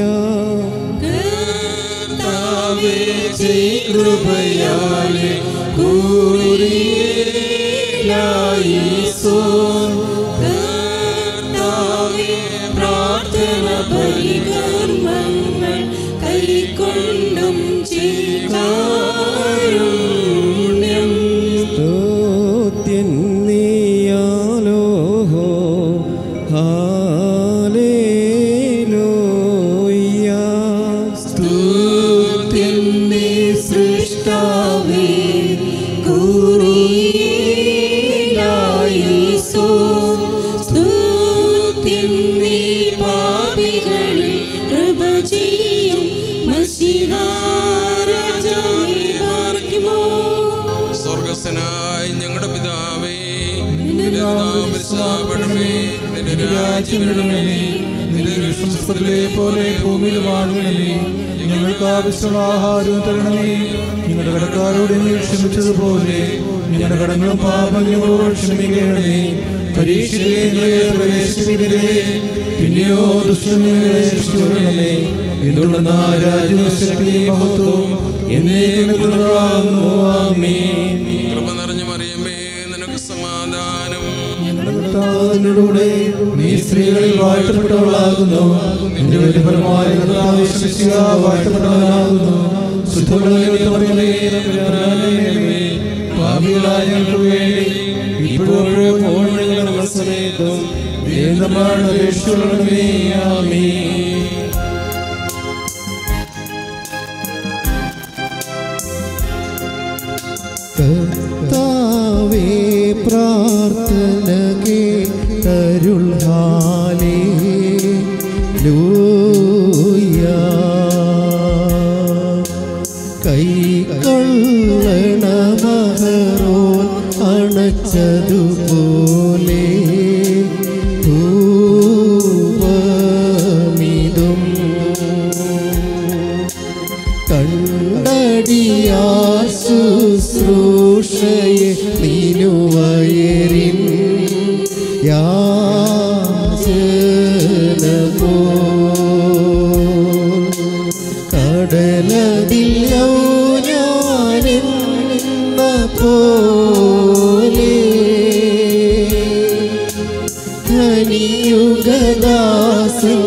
കർത്താവേ കൃപയാലെ കൂറിയേലായിസോൻ കർത്താവേ പ്രാർത്ഥന പരികർമ്മങ്ങൾ കൈക്കൊണ്ടും ചെയ്താരുണ്യം സ്തുത്യൻ നീയാലോ ഹാലേലൂയ സ്തുത്യൻ നീ സൃഷ്ടാവേ കൂറിയേലായിസോൻ സ്തുത്യം നീ പാപികളിൽ കൃപ ചെയ്യും മസിഹാരാജാവേ പാർക്കുമോ സ്വർഗസ്ഥനായ ഞങ്ങളുടെ പിതാവേ, നിന്റെ നാമം പരിശുദ്ധമാക്കണമേ, നിന്റെ രാജ്യം വരണമേ, നിന്റെ സ്വർഗ്ഗത്തിലെ പോലെ ഭൂമിയിൽ വാഴണമേ. ഞങ്ങൾക്ക് ആവശ്യമുള്ള ആഹാരവും തരണമേ. ഞങ്ങളുടെ കടക്കാരോട് നീ ക്ഷമിച്ചതുപോലെ ഞങ്ങളുടെ കടങ്ങളും പാപങ്ങളോട് ക്ഷമിക്കണമേ. പരീക്ഷയിലേക്ക് പ്രവേശിപ്പിക്കരുതേ, പിന്നെയോ ദുഷ്ടങ്ങളെ രക്ഷിച്ചുകൊള്ളണമേ. എന്നുള്ള രാജ്യശക്തി മഹത്വവും എന്നേക്കുമുള്ളതാകുന്നു. ആമേൻ. കൃപ നിറഞ്ഞ മറിയമേ, നിനക്ക് സമാധാനം. ഞങ്ങളുടെ കർത്താവിനോടുകൂടെ നീ സ്ത്രീകളിൽ വാഴ്ത്തപ്പെട്ടവളാകുന്നു. നിന്റെ വലിയപരമായ കർത്താവ് യേശുമിശിഹ വാഴ്ത്തപ്പെട്ടവനാകുന്നു. പാപികളായ ഞങ്ങൾക്ക് വേണ്ടി ഇപ്പോഴും ഞങ്ങളുടെ സമയത്തും ദൈവമാണ് അപേക്ഷിച്ചുകൊള്ളണമേ. ആമേൻ. കർത്താവേ പ്രാർത്ഥന കേട്ടരുൾ. ഹല്ലേലൂയ. കൈക്കൊള്ളണ മഹറോൻ അണച്ചതുപോലെ ധൂപമിതും കണ്ടടിയാർ ശുശ്രൂഷയെ നീനുവയരിൻ യാചനപോ കടലതിൽ ഞാനെന്ന പോലെ ധനിയുഗദാസൻ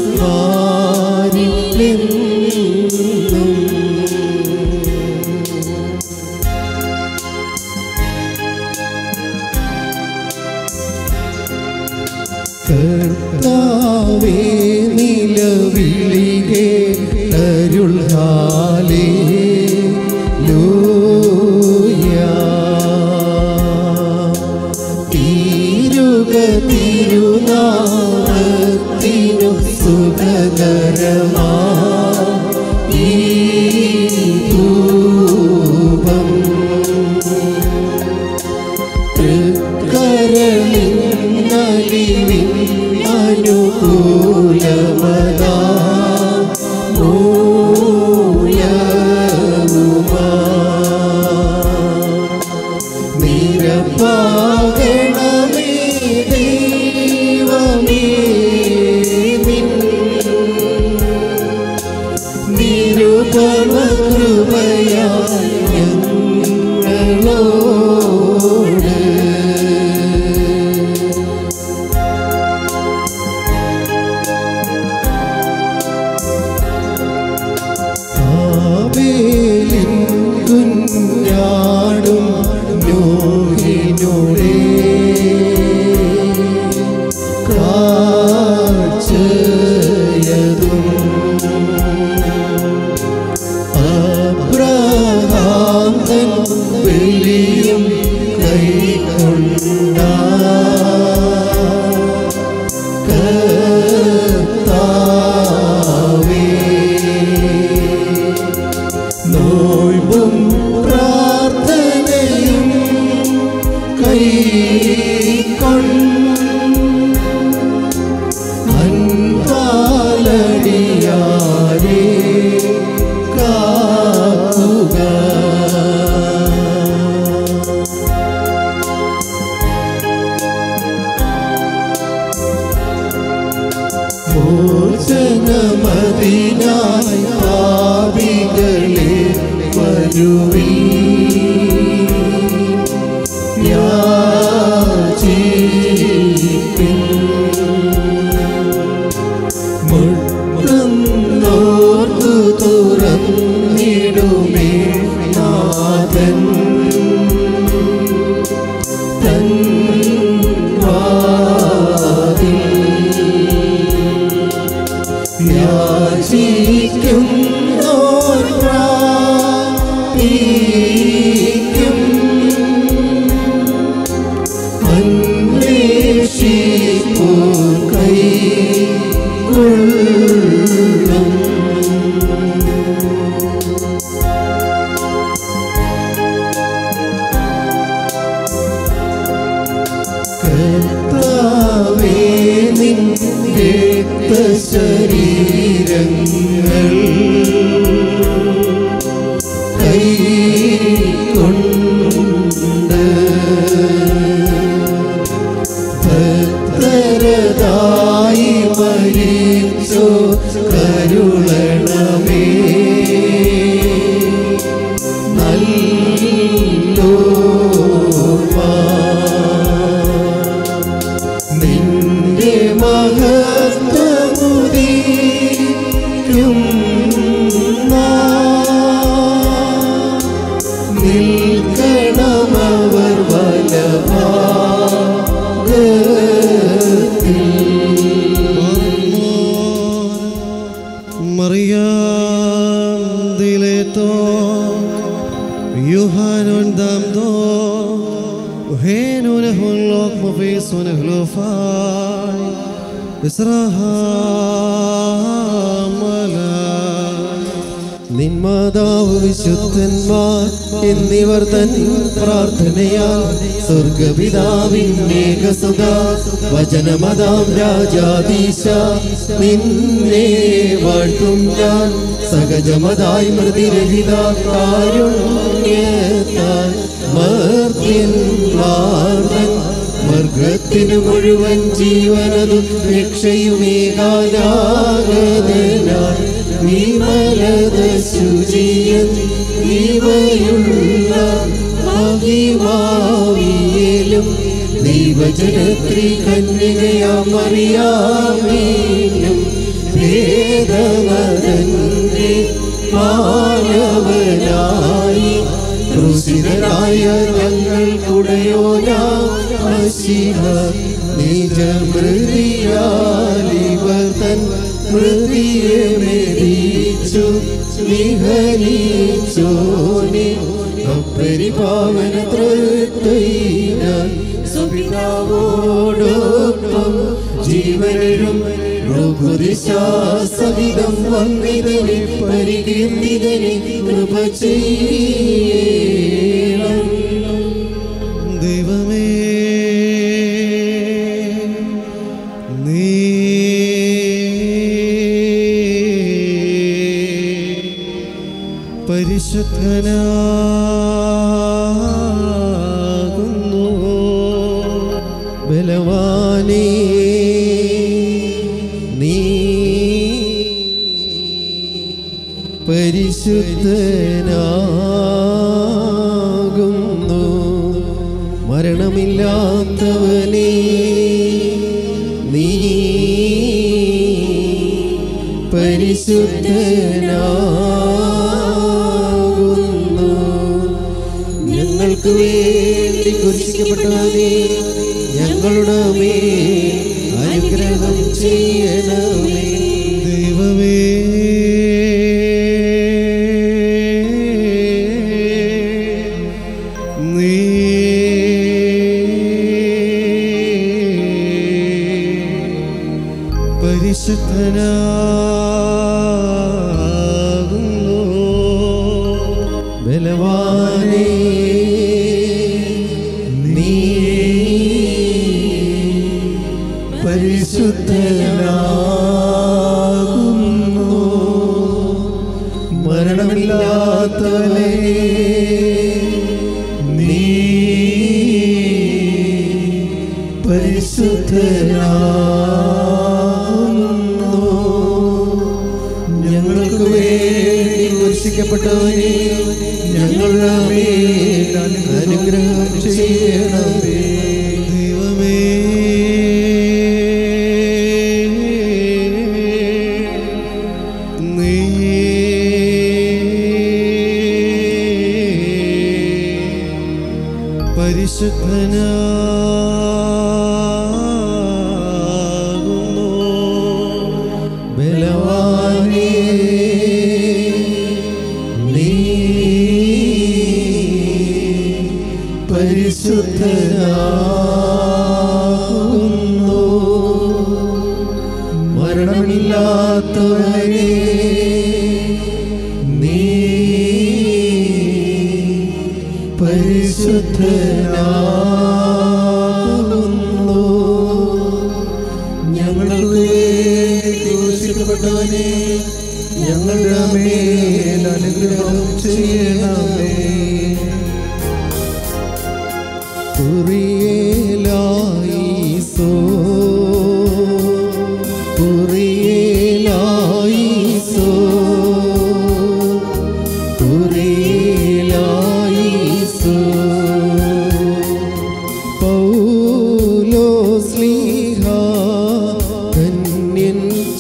മാറില്ലെന്നും കർത്താവേ നിലവിളികേ അരുൾ. ഹല്ലേലൂയ. തീരുക തിരുനാമത്തിനു സുഖകരമാ ഈ ധൂപം. തൃക്കരളിന്നലിവിൻ അനുകൂലമതാ മൂലവുമാ നിരപ്പാകണമേ ദൈവമേ നിൻ നിരുപമ കൃപയാൽ ഞങ്ങളോട്. ആബേലിൻ കുഞ്ഞാടും നോഹിനോടേ കാഴ്ചയതും അബ്രഹാം തൻ ബലിയും കൈക്കൊണ്ട കർത്താവേ നോയ്മ്പും പ്രാർത്ഥനയും അൻപാലടിയാരെ കാക്കുക. മോചനമതിനായി പാപികളെ വരുവീ യാചിപ്പിൻ. മുട്ടുന്നോർക്കു തുറന്നിടുമേ നാഥൻ തൻ വാതിൽ. യാചിക്കുന്നോർ പ്രാപിക്കും. അന്വേഷിപ്പോർ കൈക്കൊള്ളും. കർത്താവേ നിൻ രക്തശരീരങ്ങൾ കൈക്കൊണ്ട് ഭക്തരതായി കരുളണമേ. നിന്റെ മഹത്വമുദീക്കും നിൽക്കണമവർ വലഭാഗത്തിൽ. Mariam dileto Yohanan damdo Uhenun hulok mafisun hlufay Israhamala. നിന്മാതാവ് വിശുദ്ധന്മാർ എന്നിവർ തൻ പ്രാർത്ഥനയാൽ സ്വർഗപിതാവിന്നേകസുത വചനമതാം രാജാധീശ നിന്നെ വാഴ്ത്തും ഞാൻ. സഹജമതായി മൃതിരഹിത കാരുണ്യത്താൽ മർത്യന്മാർതൻ വർഗത്തിനു മുഴുവൻ ജീവനതു രക്ഷയുമേകാനാഗതനാൽ വിമലത ശുചിയൻ ഇവയുള്ള മഹിമാവിയലും ദൈവജനത്രി കന്യകയാം മറിയാമീനും ഭേദവതന്റെ മാനവനായി ക്രൂശിതനായ ഞങ്ങൾക്കുടയോനാശിഹ നിജമൃതിയാലിവർ തൻ മൃതിയെ മെതിച്ചു നിഹനിച്ചോനെ അപ്പരിപാവന തൃത്വൈനാൻ സുപിതാവോടൊപ്പം ജീവനും ൃഗുദിശാസവിധം വന്നിതനെ പരികീർത്തിതനെ കൃപ ചെയ്യണം. ദൈവമേ നീ പരിശുദ്ധനാകുന്നു. ബലവാനേ നീ പരിശുദ്ധനാകുന്നു. മരണമില്ലാത്തവനേ നീ പരിശുദ്ധനാകുന്നു. ഞങ്ങൾക്ക് വേണ്ടി കുരിശിക്കപ്പെട്ടവനേ ഞങ്ങളുടെ മേൽ അനുഗ്രഹം ചെയ്യണമേ. ദൈവമേ നീ പരിശുദ്ധനാകുന്നു. ബലവാനേ നീ പരിശുദ്ധനാകുന്നു. മരണമില്ലാത്തവനേ നീ പരിശുദ്ധനാകുന്നു. ഞങ്ങൾക്ക് വേണ്ടി കുരിശിക്കപ്പെട്ടവനേ ഞങ്ങളുടെ മേൽ അനുഗ്രഹം ചെയ്യണമേ. ദൈവമേ നീ പരിശുദ്ധനാകുന്നു. ബലവാനേ നീ പരിശുദ്ധനാകുന്നു. മരണമില്ലാത്തവനേ നീ പരിശുദ്ധനാകുന്നു. ഞങ്ങൾക്ക് വേണ്ടി ക്രൂശിക്കപ്പെട്ടവനേ ഞങ്ങളുടെ മേൽ അനുഗ്രഹം ചെയ്യണമേ. കുറിയേലായിസോ കുറിയേലാ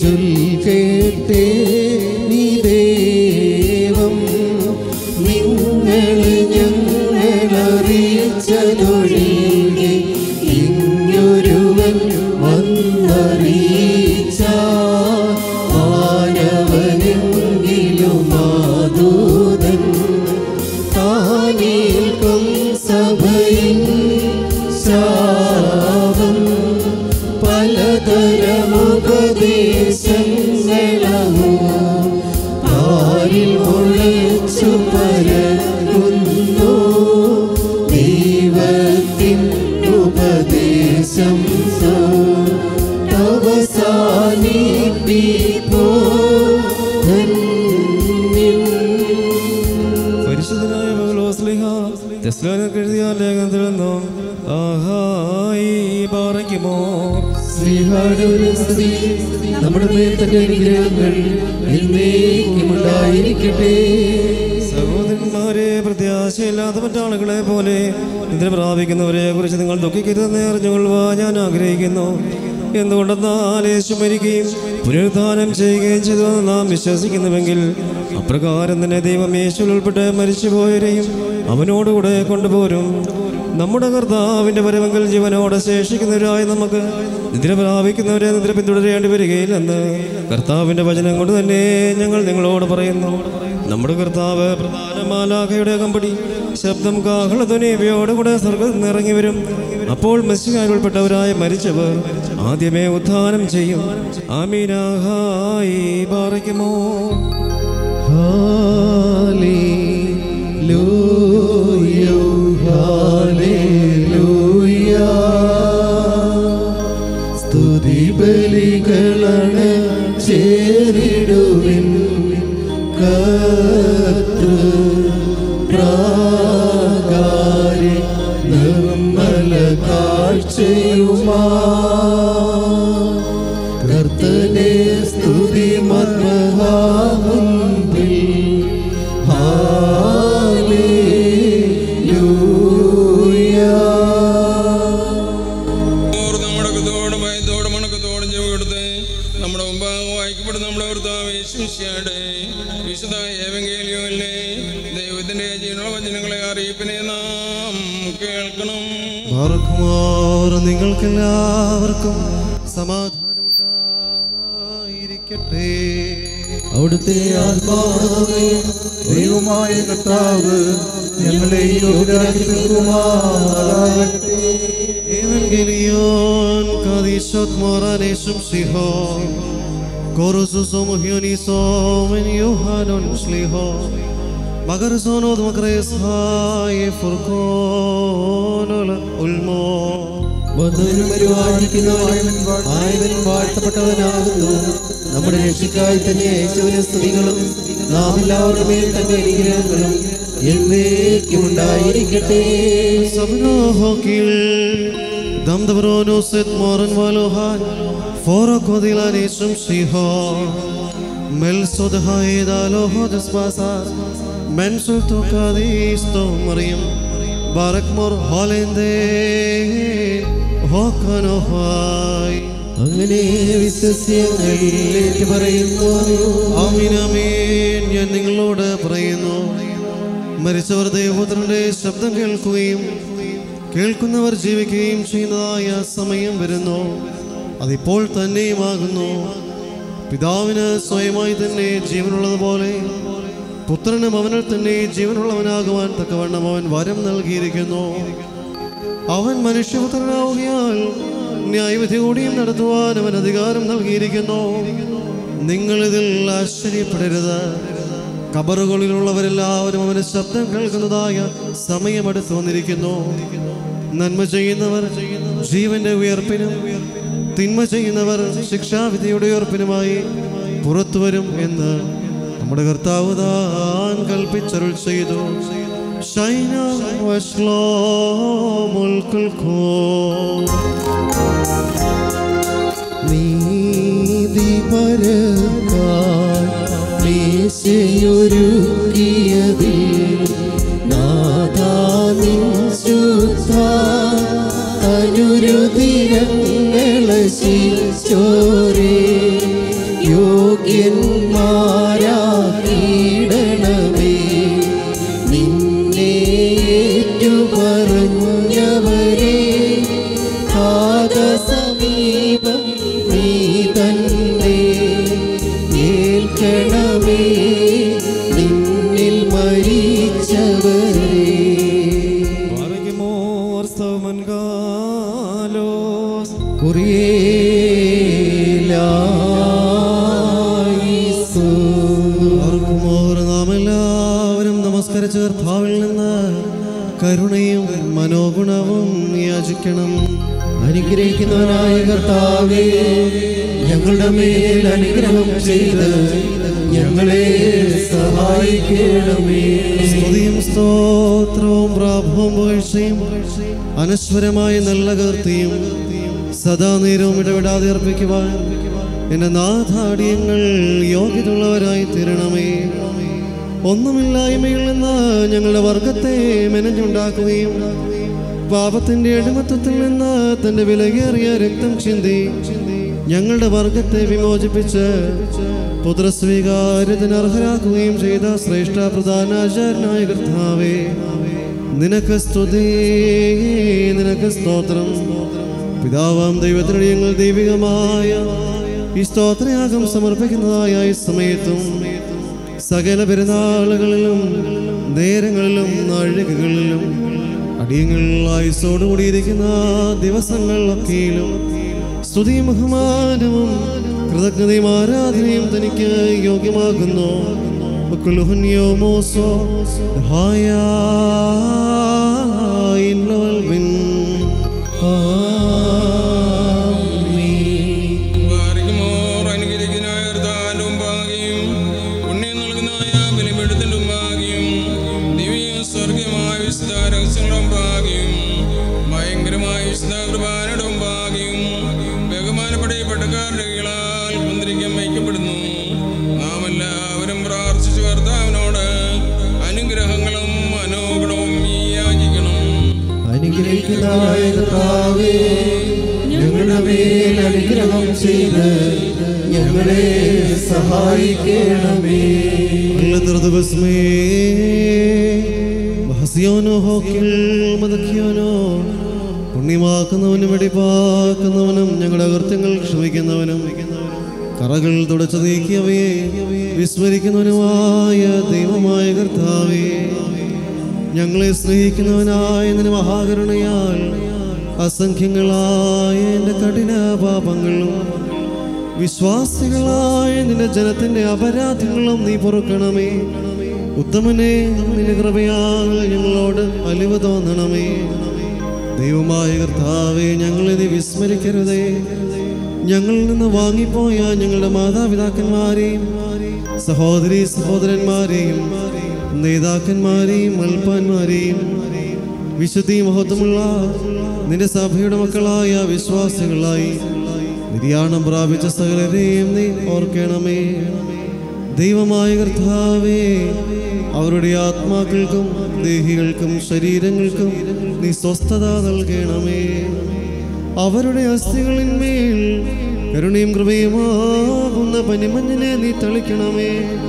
കേട്ടേ നീ ദേവം നിങ്ങൾ ഞങ്ങളറിയിച്ചതൊഴികെ ഇങ്ങൊരുവൻ വന്നറിയിച്ച മാനവനെങ്കിലും മാതൂതൻ താനേൽക്കും സഭയിൽ ശാപം പലതരമുപദേശങ്ങളോ ആരിൽ മുളച്ചു പരക്കുന്നു ദൈവത്തിൻ ഉപദേശം അവസാനിപ്പിപ്പോ പരിശുദ്ധനായ പൗലോസ്ലീഹ തെസ്സലോനിക്കർക്ക് എഴുതിയ ലേഖനത്തിൽ നിന്നും ആഹായി പാറയ്ക്കുമോ നമ്മുടെ മേൽ തന്റെ അനുഗ്രഹങ്ങൾ എന്നേക്കുമുണ്ടായിരിക്കട്ടെ. സഹോദരന്മാരെ, പ്രത്യാശയില്ലാത്ത മറ്റാളുകളെ പോലെ നിദ്ര പ്രാപിക്കുന്നവരെ കുറിച്ച് നിങ്ങൾ ദുഃഖിക്കരുതെന്ന് അറിഞ്ഞുകൊള്ളുവാൻ ഞാൻ ആഗ്രഹിക്കുന്നു. എന്തുകൊണ്ടെന്നാൽ യേശു മരിക്കുകയും പുനരുദ്ധാനം ചെയ്യുകയും ചെയ്തുവെന്ന് നാം വിശ്വസിക്കുന്നുവെങ്കിൽ അപ്രകാരം തന്നെ ദൈവം യേശുവിൽ ഉൾപ്പെട്ട് മരിച്ചുപോയവരെയും അവനോടുകൂടെ കൊണ്ടുപോരും. നമ്മുടെ കർത്താവിൻ്റെ വരവെങ്കിൽ ജീവനോടെ ശേഷിക്കുന്നവരായി നമുക്ക് നിദ്ര പ്രാപിക്കുന്നവരെ നിദ്ര പിന്തുടരേണ്ടി വരികയില്ലെന്ന് കർത്താവിൻ്റെ വചനം കൊണ്ട് തന്നെ ഞങ്ങൾ നിങ്ങളോട് പറയുന്നു. നമ്മുടെ കർത്താവ് പ്രധാന മാലാഖയുടെ കമ്പടി ശബ്ദം കാഹളധ്വനി ഇവയോടുകൂടെ സ്വർഗ്ഗത്തിൽ നിന്ന് ഇറങ്ങി വരും. അപ്പോൾ മെസ്സിഹായിൽ ഉൾപ്പെട്ടവരായ മരിച്ചവർ ആദ്യമേ ഉത്ഥാനം ചെയ്യും. ആമീനാഹായി ബാറയ്ക്കുമോ. സ്തുതി ബലികളാണ് ചേരിടുവിൻ കർത്തൃ പ്രാകാരി നിർമ്മല കാഴ്ചയുമാ കർത്തനെ സ്തുതി മർമ്മഹാമുൻപിൽ നമ്മുടെ മുമ്പാകെ വായിക്കപ്പെടുന്ന നമ്മുടെ കർത്താവ് യേശുമിശിഹായുടെ വിശുദ്ധ ഏവങ്കേലിയോനിലെ ദൈവത്തിന്റെ ജീവനുള്ള വചനങ്ങളെ അറിയിപ്പിനെ നാം കേൾക്കണം. നിങ്ങൾക്കെല്ലാവർക്കും സമാധാനമുണ്ടായിരിക്കട്ടെ. അവിടുത്തെ ആത്മാവേ ദൈവമായ കർത്താവ് ഞങ്ങളെ യോഗ്യരാക്കി തീർക്കുമാറാകട്ടെ. Evangelion kadishot moranesum siho korususom hionisom en Yohanon sliho magarsonod makres haye furkonola ulmo വന്നവനും പരിപാലിക്കുന്നവനും ആയവൻ വാഴ്ത്തപ്പെട്ടവനാകുന്നു. നമ്മുടെ രക്ഷയ്ക്കായി തന്നെ യേശുവിന്റെ സ്തുതികളും നാം എല്ലാവരുടെ മേൽ തന്നെ അനുഗ്രഹങ്ങളും എന്നേക്കും ഉണ്ടായിരിക്കട്ടെ. sabnohokil damdavronoset moran valohan forokodilanesum siho melsod haidalohodes basar mensulto kadisto mariam barakmor holende hokanohai. അങ്ങനെ വിശ്വസ്യങ്ങൾ ഏറ്റു പറയുന്നു. ആമീൻ. ഞാൻ നിങ്ങളോട് പറയുന്നു, മരിച്ചവർ ദൈവപുത്രന്റെ ശബ്ദം കേൾക്കുകയും കേൾക്കുന്നവർ ജീവിക്കുകയും ചെയ്യുന്നതായ സമയം വരുന്നു. അതിപ്പോൾ തന്നെയുമാകുന്നു. പിതാവിന് സ്വയമായി തന്നെ ജീവനുള്ളതുപോലെ പുത്രനും അവനിൽ തന്നെ ജീവനുള്ളവനാകുവാൻ തക്കവണ്ണം അവൻ വരം നൽകിയിരിക്കുന്നു. അവൻ മനുഷ്യപുത്രനാവുകയാൽ ന്യായവിധി കൂടിയും നടത്തുവാൻ അവൻ അധികാരം നൽകിയിരിക്കുന്നു. നിങ്ങളിതിൽ ആശ്ചര്യപ്പെടരുത്. കബറുകളിലുള്ളവരെല്ലാവരും അവന് ശബ്ദം കേൾക്കുന്നതായ സമയമെടുത്തു വന്നിരിക്കുന്നു. നന്മ ചെയ്യുന്നവർ ജീവന്റെ ഉയർപ്പിനും തിന്മ ചെയ്യുന്നവർ ശിക്ഷാവിധിയുടെ ഉയർപ്പിനുമായി പുറത്തു വരും എന്ന് നമ്മുടെ കർത്താവ് താൻ കൽപ്പിച്ചരുൾ ചെയ്തു. യോഗ്യന്മാരാക്കിയിടണമേ. നിന്നെ ഏറ്റുപറഞ്ഞവരെ സമീപം നീ തന്നെ ഏൽക്കണമേ. നിന്നിൽ മരിച്ചവരെ നാം എല്ലാവരും നമസ്കരിച്ച കർത്താവിൽ നിന്ന് കരുണയും മനോഗുണവും യാചിക്കണം. അനുഗ്രഹിക്കുന്നവനായ കർത്താവേ, ഞങ്ങളുടെ മേൽ അനുഗ്രഹം ചെയ്ത് ഞങ്ങളെ സഹായിക്കണമേ. സ്തുതിയും സ്തോത്രവും പ്രാഭവും പുകഴ്ചയും അനശ്വരമായ നല്ല കീർത്തിയും സദാ നേരവും ഇടപെടാതെ അർപ്പിക്കുവാൻ എന്റെ നാഥാടിയങ്ങൾ യോഗ്യതയുള്ളവരായി തീരണമേ. ഒന്നുമില്ലായ്മയിൽ നിന്ന് ഞങ്ങളുടെ വർഗത്തെ മെനഞ്ഞുണ്ടാക്കുകയും പാപത്തിന്റെ അടിമത്തത്തിൽ നിന്ന് തന്റെ വിലയേറിയ രക്തം ചിന്തി ഞങ്ങളുടെ വർഗത്തെ വിമോചിപ്പിച്ച് പുത്രസ്വീകാര്യത്തിന് അർഹരാക്കുകയും ചെയ്ത ശ്രേഷ്ഠ പ്രധാനാചാര്യനായ കർത്താവേ, നിനക്ക് സ്തുതി, നിനക്ക് സ്തോത്രം. പിതാവാം ദൈവത്തിനോട് ഞങ്ങൾ ദൈവികമായ ഈ സ്തോത്രയാഗം സമർപ്പിക്കുന്നതായ ഈ സമയത്തും സകല പെരുന്നാളുകളിലും നേരങ്ങളിലും നാഴികകളിലും അടിയങ്ങൾ ആയുസ്സോടുകൂടിയിരിക്കുന്ന ദിവസങ്ങളിലൊക്കെയിലും സ്തുതിയും ബഹുമാനവും കൃതജ്ഞതയും ആരാധനയും തനിക്ക് യോഗ്യമാകുന്നു. ഞങ്ങളുടെ മേൽ അനുഗ്രഹം ചെയ്ത് ഞങ്ങളെ സഹായിക്കണമേ. പുണ്യമാക്കുന്നവനും വെടിപ്പാക്കുന്നവനും ഞങ്ങളുടെ അകൃത്യങ്ങൾ ക്ഷമിക്കുന്നവനും കറകൾ തുടച്ചു നീക്കിയവയെ വിസ്മരിക്കുന്നവനുമായ ദൈവമായ കർത്താവേ, ഞങ്ങളെ സ്നേഹിക്കുന്നവനായ നിന്റെ മഹാകരുണയാൽ അസംഖ്യങ്ങളായ എൻ്റെ കഠിന പാപങ്ങളും വിശ്വാസികളായ നിന്റെ ജനത്തിന്റെ അപരാധങ്ങളും നീ പൊറുക്കണമേ. ഉത്തമനെ, നിന്റെ കൃപയാൽ ഞങ്ങളോട് അലിവ് തോന്നണമേ. ദൈവമായ കർത്താവേ, ഞങ്ങളെ നീ വിസ്മരിക്കരുതേ. ഞങ്ങളിൽ നിന്ന് വാങ്ങിപ്പോയ ഞങ്ങളുടെ മാതാപിതാക്കന്മാരെയും സഹോദരീ സഹോദരന്മാരെയും നേതാക്കന്മാരെയും അൽപ്പാന്മാരെയും വിശുദ്ധി മഹത്വമുള്ള നിന്റെ സഭയുടെ മക്കളായ വിശ്വാസികളായി നിര്യാണം പ്രാപിച്ച സകലരെയും നീ ഓർക്കണമേ. ദൈവമായ കർത്താവേ, അവരുടെ ആത്മാക്കൾക്കും ദേഹികൾക്കും ശരീരങ്ങൾക്കും നീ സ്വസ്ഥത നൽകണമേ. അവരുടെ അസ്ഥികളിന്മേൽ കരുണയും കൃപയുമാകുന്ന പനിമഞ്ഞിനെ നീ തളിക്കണമേ.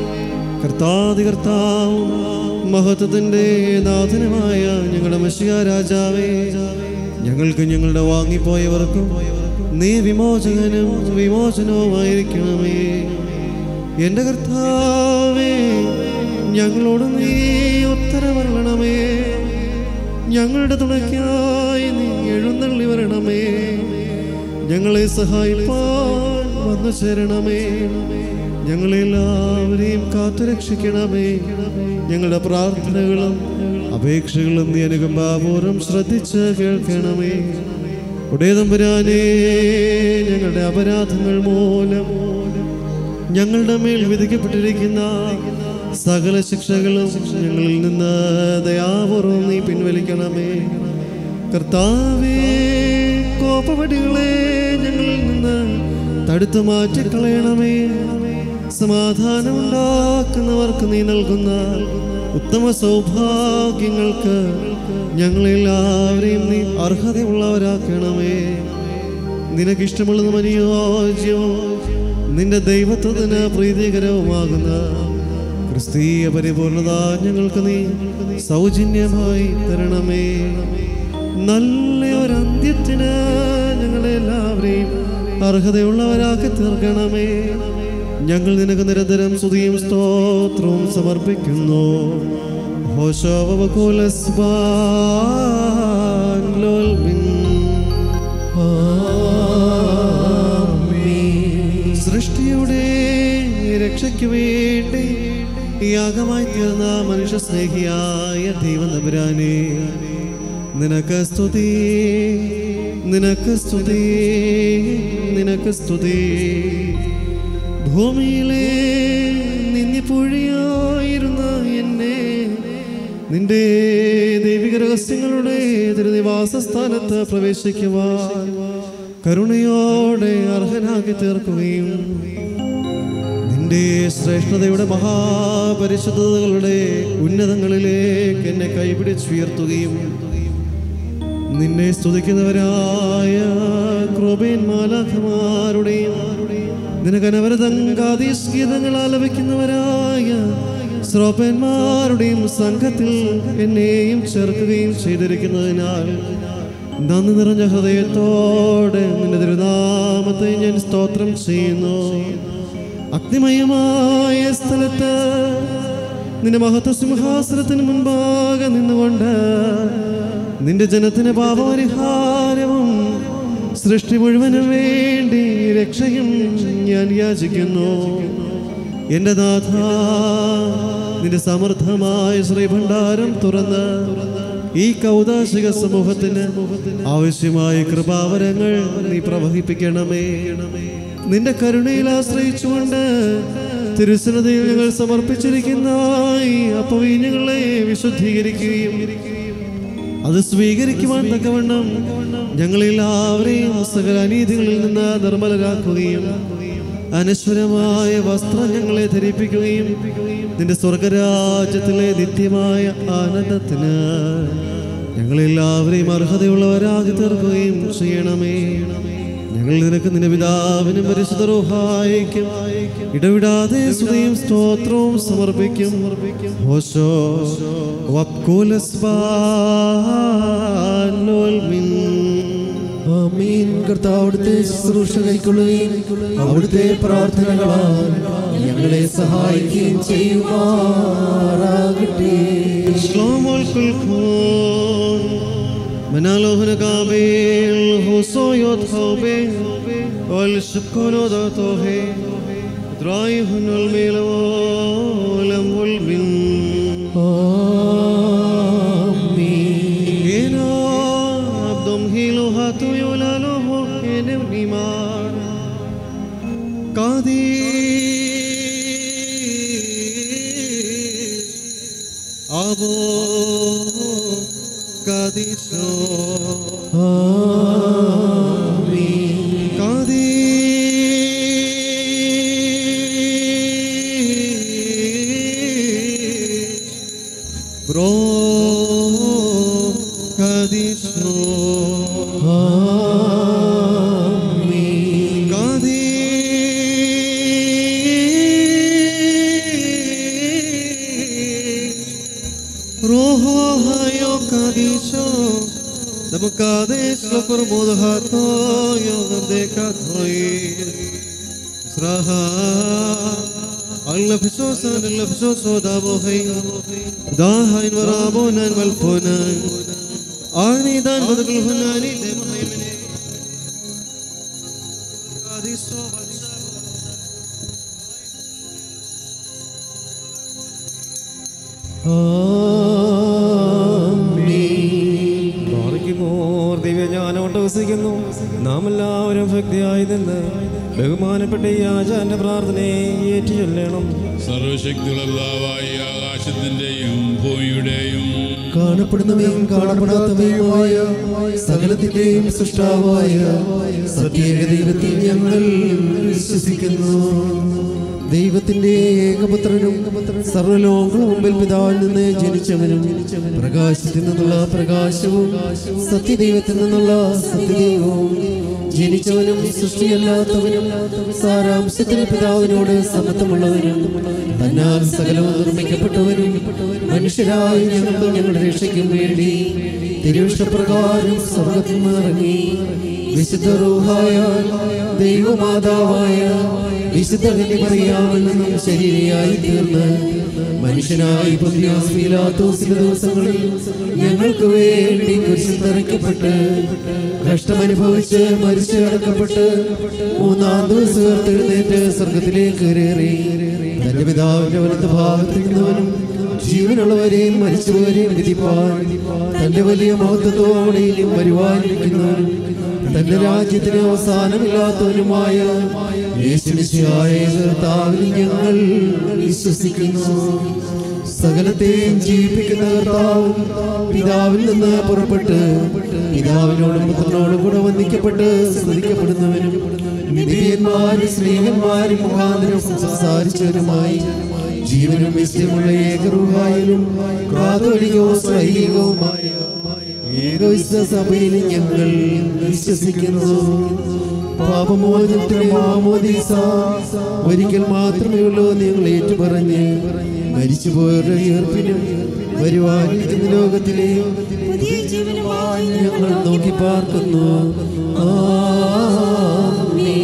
കർത്താവും മഹത്വത്തിന്റെ നാഥനുമായ ഞങ്ങളുടെ മെശിഹാ രാജാവേ, ഞങ്ങൾക്ക് ഞങ്ങളുടെ വാങ്ങിപ്പോയവർക്കും നീ വിമോചകനും വിമോചനവുമായിരിക്കണമേ. എൻ്റെ കർത്താവേ, ഞങ്ങളോട് നീ ഉത്തരവരണമേ. ഞങ്ങളുടെ തുണയ്ക്കായി നീ എഴുന്നള്ളി വരണമേ. ഞങ്ങളെ സഹായിപ്പാൻ വന്നു ചേരണമേ. ഞങ്ങളെല്ലാവരെയും കാത്തുരക്ഷിക്കണമേ. ഞങ്ങളുടെ പ്രാർത്ഥനകളും അപേക്ഷകളും നീ അനുകമ്പാപൂർവം ശ്രദ്ധിച്ച് കേൾക്കണമേ. ഉടയതമ്പുരാനേ, ഞങ്ങളുടെ അപരാധങ്ങൾ മൂലം ഞങ്ങളുടെ മേൽ വിധിക്കപ്പെട്ടിരിക്കുന്ന സകല ശിക്ഷകളും ഞങ്ങളിൽ നിന്ന് ദയാപൂർവം നീ പിൻവലിക്കണമേ. കർത്താവേ, കോപവടികളെ ഞങ്ങളിൽ നിന്ന് തടുത്തു മാറ്റിക്കളയണമേ. സമാധാനമുണ്ടാക്കുന്നവർക്ക് നീ നൽകുന്ന ഉത്തമ സൗഭാഗ്യങ്ങൾക്ക് ഞങ്ങളെല്ലാവരെയും നീ അർഹതയുള്ളവരാക്കണമേ. നിനക്കിഷ്ടമുള്ളതും അനുയോജ്യവും നിന്റെ ദൈവത്വത്തിന് പ്രീതികരവുമാകുന്ന ക്രിസ്തീയ പരിപൂർണത ഞങ്ങൾക്ക് നീ സൗജന്യമായി തരണമേ. നല്ല ഒരന്ത്യത്തിന് ഞങ്ങളെല്ലാവരെയും അർഹതയുള്ളവരാക്കി തീർക്കണമേ. ഞങ്ങൾ നിനക്ക് നിരന്തരം സ്തുതിയും സ്തോത്രവും സമർപ്പിക്കുന്നു. സൃഷ്ടിയുടെ രക്ഷയ്ക്ക് വേണ്ടി യാഗമായി തീർന്ന മനുഷ്യ സ്നേഹിയായ ദൈവനമ്പുരാനെ, നിനക്ക് സ്തുതി, നിനക്ക് സ്തുതി, നിനക്ക് സ്തുതി. ഭൂമിയിലെ നിന്നിപ്പൊഴിയായിരുന്ന എന്നെ നിന്റെ ദൈവിക രഹസ്യങ്ങളുടെ തിരുനിവാസ സ്ഥാനത്ത് പ്രവേശിക്കുവാൻ കരുണയോടെ അർഹനാക്കി തീർക്കുകയും നിന്റെ ശ്രേഷ്ഠതയുടെ മഹാപരിശുദ്ധതകളുടെ ഉന്നതങ്ങളിലേക്ക് എന്നെ കൈപിടിച്ചുയർത്തുകയും നിന്നെ സ്തുതിക്കുന്നവരായ ക്രോബേൻ മാലാഖമാരുടെയും നിനക്കനവരതങ്കാതീഷ്കീതങ്ങൾ ആലപിക്കുന്നവരായ ശ്രോപ്പന്മാരുടെയും സംഘത്തിൽ എന്നെയും ചേർക്കുകയും ചെയ്തിരിക്കുന്നതിനാൽ നന്ദി നിറഞ്ഞ ഹൃദയത്തോടെ നിന്റെ തിരുനാമത്തെ ഞാൻ സ്തോത്രം ചെയ്യുന്നു. അഗ്നിമയമായ സ്ഥലത്ത് നിന്റെ മഹത്വ സിംഹാസനത്തിന് മുൻപാകെ നിന്നുകൊണ്ട് നിന്റെ ജനത്തിന് പാപപരിഹാരവും സൃഷ്ടി മുഴുവനും വേണ്ടി രക്ഷയും ഞാൻ യാചിക്കുന്നു. എൻ്റെ നാഥ, നിന്റെ സമൃദ്ധമായ ശ്രീഭണ്ഡാരം തുറന്ന് ഈ കൗദാശിക സമൂഹത്തിന് ആവശ്യമായ കൃപാവരങ്ങൾ നീ പ്രവഹിപ്പിക്കണമേ. നിന്റെ കരുണയിൽ ആശ്രയിച്ചുകൊണ്ട് തിരുസന്നിധിയിൽ ഞങ്ങൾ സമർപ്പിച്ചിരിക്കുന്ന ഈ അപ്പവീഞ്ഞങ്ങളെ വിശുദ്ധീകരിക്കുകയും അത് സ്വീകരിക്കുവാൻ തക്കവണ്ണം ഞങ്ങളെല്ലാവരെയും സകല അനീതികളിൽ നിന്ന് നിർമ്മലരാക്കുകയും അനശ്വരമായ വസ്ത്രം ഞങ്ങളെ ധരിപ്പിക്കുകയും നിന്റെ സ്വർഗരാജ്യത്തിലെ നിത്യമായ ആനന്ദത്തിന് ഞങ്ങളെല്ലാവരെയും അർഹതയുള്ളവരാക്കി തീർക്കുകയും ചെയ്യണമേ. ഞങ്ങൾ നിനക്ക് നിന്റെ പിതാവിനും പരിശുദ്ധ റൂഹായിക്കും ഇടവിടാതെ സ്തുതിയും സ്തോത്രവും സമർപ്പിക്കും. ഹോശോ ആമീൻ. കർത്താവ് അവിടുത്തെ ശുശ്രൂഷ കൈക്കൊള്ളുകയും അവിടുത്തെ പ്രാർത്ഥനകളാൽ ഞങ്ങളെ സഹായിക്കുകയും ചെയ്യുമാറാകട്ടെ. منالوهن قابل حسويت خوبه والشبكون ذاته درايهن الميل والم والبن آمين. إنا عبدهم هيلو هاتو يولالوه إنم نيمان قادير أبو Kadisho Amin. Kadish Bro Kadisho Amin. Kadish Roho Hayo Kadisho Damakadesh Lokor Modhato Yogam Dekatoi Sraha Allah Fisosan Allah Fisoso Dabohai Dahain Varabonan Valponan Arni Dan Vadakul Hunani Demahimene Kadisho ദിവ്യജ്ഞാനം ഉട്ടവസിക്കുന്നു. നാം എല്ലാവരും ഭക്തിയായി നിന്ന് ബഹുമാനപ്പെട്ട ഈ ആചാരന്റെ പ്രാർത്ഥനയെ ഏറ്റുചൊല്ലണം. സർവശക്തിയുള്ള പിതാവായ ആകാശത്തിന്റെയും ഭൂമിയുടെയും കാണപ്പെടുന്നവയും കാണപ്പെടാത്തവയുമായ സകലത്തിന്റെയും സൃഷ്ടാവായ സത്യേക ദൈവത്തിൽ ഞങ്ങൾ വിശ്വസിക്കുന്നു. ദൈവത്തിന്റെ ഏകപുത്രനും സർവ്വലോകങ്ങളുടെ മുമ്പിൽ പിതാവിൽ നിന്ന് ജനിച്ചവനും പ്രകാശത്തിൽ നിന്നുള്ള പ്രകാശവും സത്യദൈവത്തിൽ നിന്നുള്ള സത്യദൈവവും ജനിച്ചവനും സൃഷ്ടിയല്ലാത്തവനും സാരാംശത്തിൽ പിതാവിനോട് സമത്വമുള്ളവനും തന്നാൽ സകലവും നിർമ്മിക്കപ്പെട്ടവനും മനുഷ്യരായി ഞങ്ങൾക്ക് ഞങ്ങളുടെ രക്ഷയ്ക്കും വേണ്ടി തിരുവിഷ്ടപ്രകാരം സ്വർഗ്ഗത്തിൽ നിന്നിറങ്ങി വിശുദ്ധ റൂഹായാൽ ദൈവമാതാവായ വിശുദ്ധ മറിയാമിൽ നിന്നും ശരീരയായി തീർന്ന് മനുഷ്യനായി പൊന്തിയോസ് പീലാത്തോസിന്റെ ദിവസങ്ങളിൽ ഞങ്ങൾക്ക് വേണ്ടി കുരിശിൽ തറയ്ക്കപ്പെട്ട് കഷ്ടമനുഭവിച്ച് മരിച്ചു കിടക്കപ്പെട്ട് മൂന്നാം ദിവസം ഉയർത്തെഴുന്നേറ്റ് സ്വർഗത്തിലേക്ക് കയറി തന്റെ പിതാവിന്റെ വലത്ത് ഭാഗത്തിരിക്കുന്നവനും ജീവനുള്ളവരെയും മരിച്ചവരെയും വിധിപ്പാൻ തന്റെ വലിയ മഹത്വത്തോടെയും വരുവാനിരിക്കുന്നവനും തന്റെ രാജ്യത്തിന് അവസാനമില്ലാത്തവനുമായ യേശുമിശിഹായ കർത്താവിൽ ഞങ്ങൾ വിശ്വസിക്കുന്നു. സകലത്തെയും ജീവിപ്പിക്കുന്ന കർത്താവും പിതാവിൽ നിന്ന് പുറപ്പെട്ട് പിതാവിനോടും പുത്രനോടും കൂടെ വന്ദിക്കപ്പെട്ട് സ്തുതിക്കപ്പെടുന്നവനും നിത്യന്മാരും സ്നേഹന്മാരും മുഖാന്തരം സംസാരിച്ചവരുമായി ജീവനും വിശ്വമുള്ള ഏകറുഹായാലും കാതോലികവും സൈനികവുമായ ഏകവിശ്വ സഭയിൽ ഞങ്ങൾ വിശ്വസിക്കുന്നു. പാപമോചനത്തിന് മാമോദീസ ഒരിക്കൽ മാത്രമേ ഉള്ളൂ നിങ്ങൾ ഏറ്റുപറഞ്ഞ് മരിച്ചുപോയവരുടെ ഉയർപ്പിനും വരുവാനിരിക്കുന്ന ലോകത്തിലെ ഞങ്ങൾ നോക്കി പാർക്കുന്നു. ആമേൻ.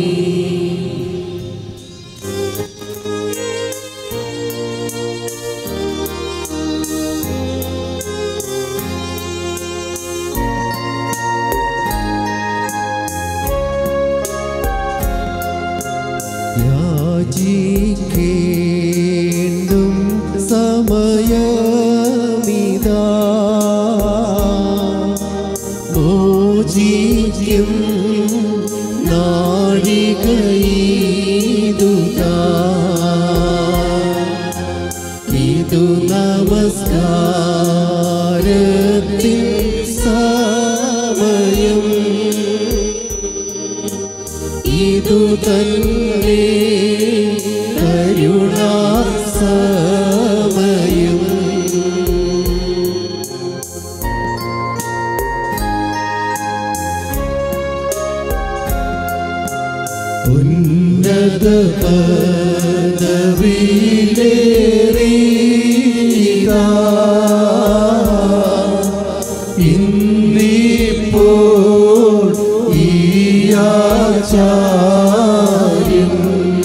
യാചിക്കേണ്ടും സമയമിതാ മോചിക്കും നാഴികയിതുതാ ഇതു നമസ്കാരത്തിൻ സമയം ഇതു തന്നെ കരുണാ സമയം. ഉന്നത പദവിയിലേറിയിതാ ഇന്നിപ്പോൾ ഈ ആചാര്യം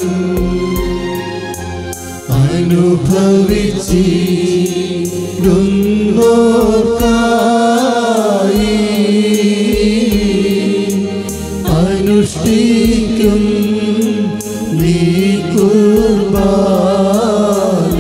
അനുഭവിച്ചിടുന്നോർക്കായി അനുഷ്ഠിക്കും നീ കുർബാന.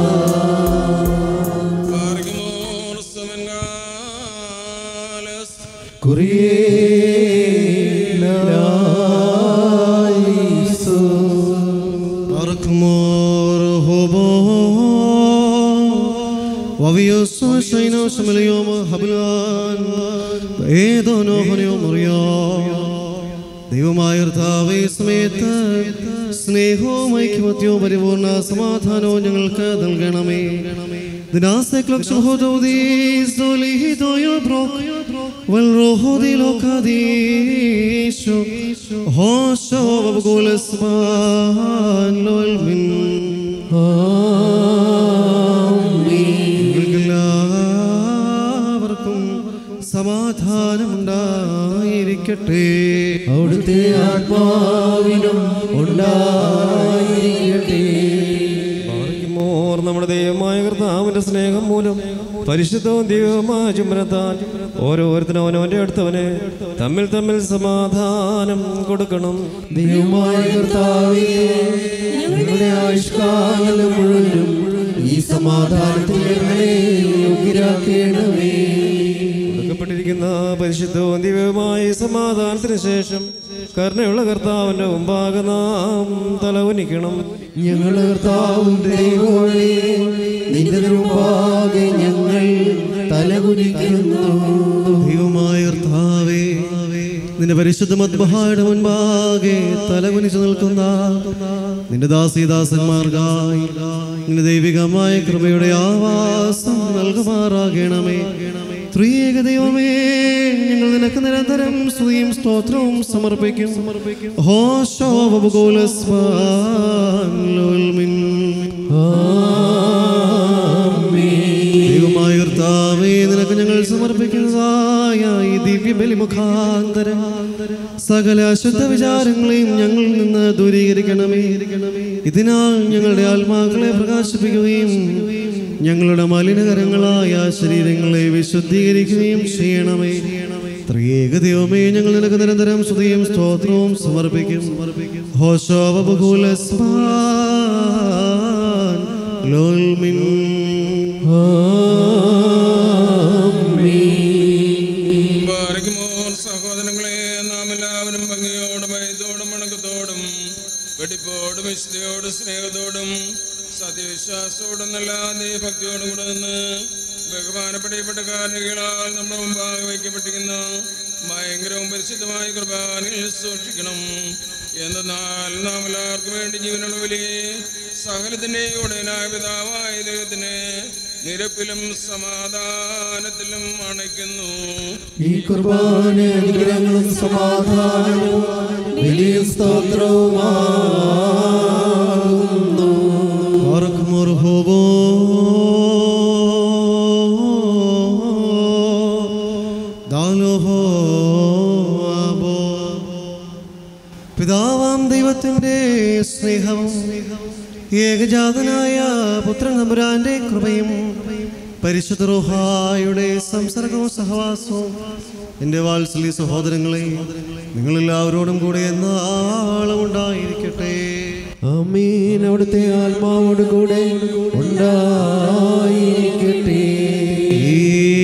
ദൈവമായ കർത്താവേ, സമയത്ത് സ്നേഹവും ഐക്യമത്യവും പരിപൂർണ സമാധാനവും ഞങ്ങൾക്ക് നൽകണമേ. എല്ലാവർക്കും സമാധാനമുണ്ടായിരിക്കട്ടെ. അവിടുത്തെ ആത്മാവിനും ഉണ്ടായിരിക്കട്ടെ. നമ്മുടെ ദൈവമായ കർത്താവിന്റെ സ്നേഹം മൂലം പരിശുദ്ധവും ദൈവമായ ചുംബനത്താൽ ഓരോരുത്തരും അവനവന്റെ അടുത്തവനെ തമ്മിൽ തമ്മിൽ സമാധാനം കൊടുക്കണം. ദൈവമായ കർത്താവേ, ഞങ്ങളുടെ ആയുഷ്കാലം മുഴുവനും ഈ സമാധാനത്തിൽ ഞങ്ങളെ യോഗ്യരാക്കണമേ. കൊടുക്കപ്പെട്ടിരിക്കുന്ന പരിശുദ്ധവും ദിവ്യവുമായ സമാധാനത്തിന് ശേഷം കരുണയുള്ള കർത്താവിന്റെ മുമ്പാകെ നാം തലകുനിക്കണം. ഞങ്ങളുടെ കർത്താവും ദൈവമേ, നിന്റെ മുമ്പാകെ ഞങ്ങൾ തലകുനിക്കുന്നു. പൂരിക്കുന്നു. ദൈവമായ കർത്താവേ, നിന്റെ പരിശുദ്ധ മദ്ബഹായുടെ മുൻപാകെ തലകുനിച്ചു നിൽക്കുന്ന നിന്റെ ദാസീദാസന്മാർക്കായി നിന്റെ ദൈവികമായ കൃപയുടെ ആവാസം നൽകുമാറാകണമേ. ത്രിയേക ദൈവമേ, ഞങ്ങൾ നിനക്ക് നിരന്തരം സ്തുതിയും സ്തോത്രവും സമർപ്പിക്കും. ഹോശോ ദൈവമായ കർത്താവേ, നിനക്ക് ഞങ്ങൾ സമർപ്പിക്കുന്നതായ ഈ ദിവ്യ ബലി മുഖാന്തരം സകല അശുദ്ധ വിചാരങ്ങളെയും ഞങ്ങളിൽ നിന്ന് ദൂരീകരിക്കണമേ. ഇതിനാൽ ഞങ്ങളുടെ ആത്മാക്കളെ പ്രകാശിപ്പിക്കുകയും ഞങ്ങളുടെ മലിനകരങ്ങളായ ശരീരങ്ങളെ വിശുദ്ധീകരിക്കുകയും ചെയ്യണമേ. ത്രിയേക ദൈവമേ, ഞങ്ങൾ നിനക്ക് നിരന്തരം സ്തുതിയും സ്തോത്രവും സമർപ്പിക്കും. ഹോശോ സഹോദരങ്ങളെ, നാം എല്ലാവരും ഭംഗിയോടും വൈദ്യോടും വണക്കത്തോടും വെടിപ്പോടും വിശുദ്ധിയോടും സ്നേഹത്തോടും സത്യവിശ്വാസത്തോടും നല്ല ഭക്തിയോടും കൂടെ നിന്ന് ബഹുമാനപ്പെട്ട കാരണങ്ങളാൽ നമ്മുടെ മുമ്പാകെ വയ്ക്കപ്പെട്ടിരിക്കുന്ന ഭയങ്കരവും പരിശുദ്ധമായ കുർബാനയിൽ സൂക്ഷിക്കണം. എന്തെന്നാൽ നാം എല്ലാവർക്കും വേണ്ടി ജീവനുള്ള വലിയ സകലത്തിൻ്റെ ഉടനായ പിതാവായ ദൈവത്തിനെ നിരപ്പിലും സമാധാനത്തിലും അണയ്ക്കുന്നു. ഈ കുർബാന അനുഗ്രഹങ്ങളും സമാധാനവും വലിയ സ്തോത്രവുമാകുന്നു. പിതാവാം ദൈവത്തിൻ്റെ സ്നേഹവും ഏകജാതനായ പുത്രൻ തമ്പുരാന്റെ കൃപയും പരിശുദ്ധ റൂഹായുടെ സംസർഗവും സഹവാസവും എൻ്റെ വാത്സല്യ സഹോദരങ്ങളെ നിങ്ങളെല്ലാവരോടും കൂടെ എന്നാളും ഉണ്ടായിരിക്കട്ടെ. ആമീൻ. അവിടുത്തെ ആത്മാവോട് കൂടെ ഉണ്ടായിരിക്കട്ടെ. ഈ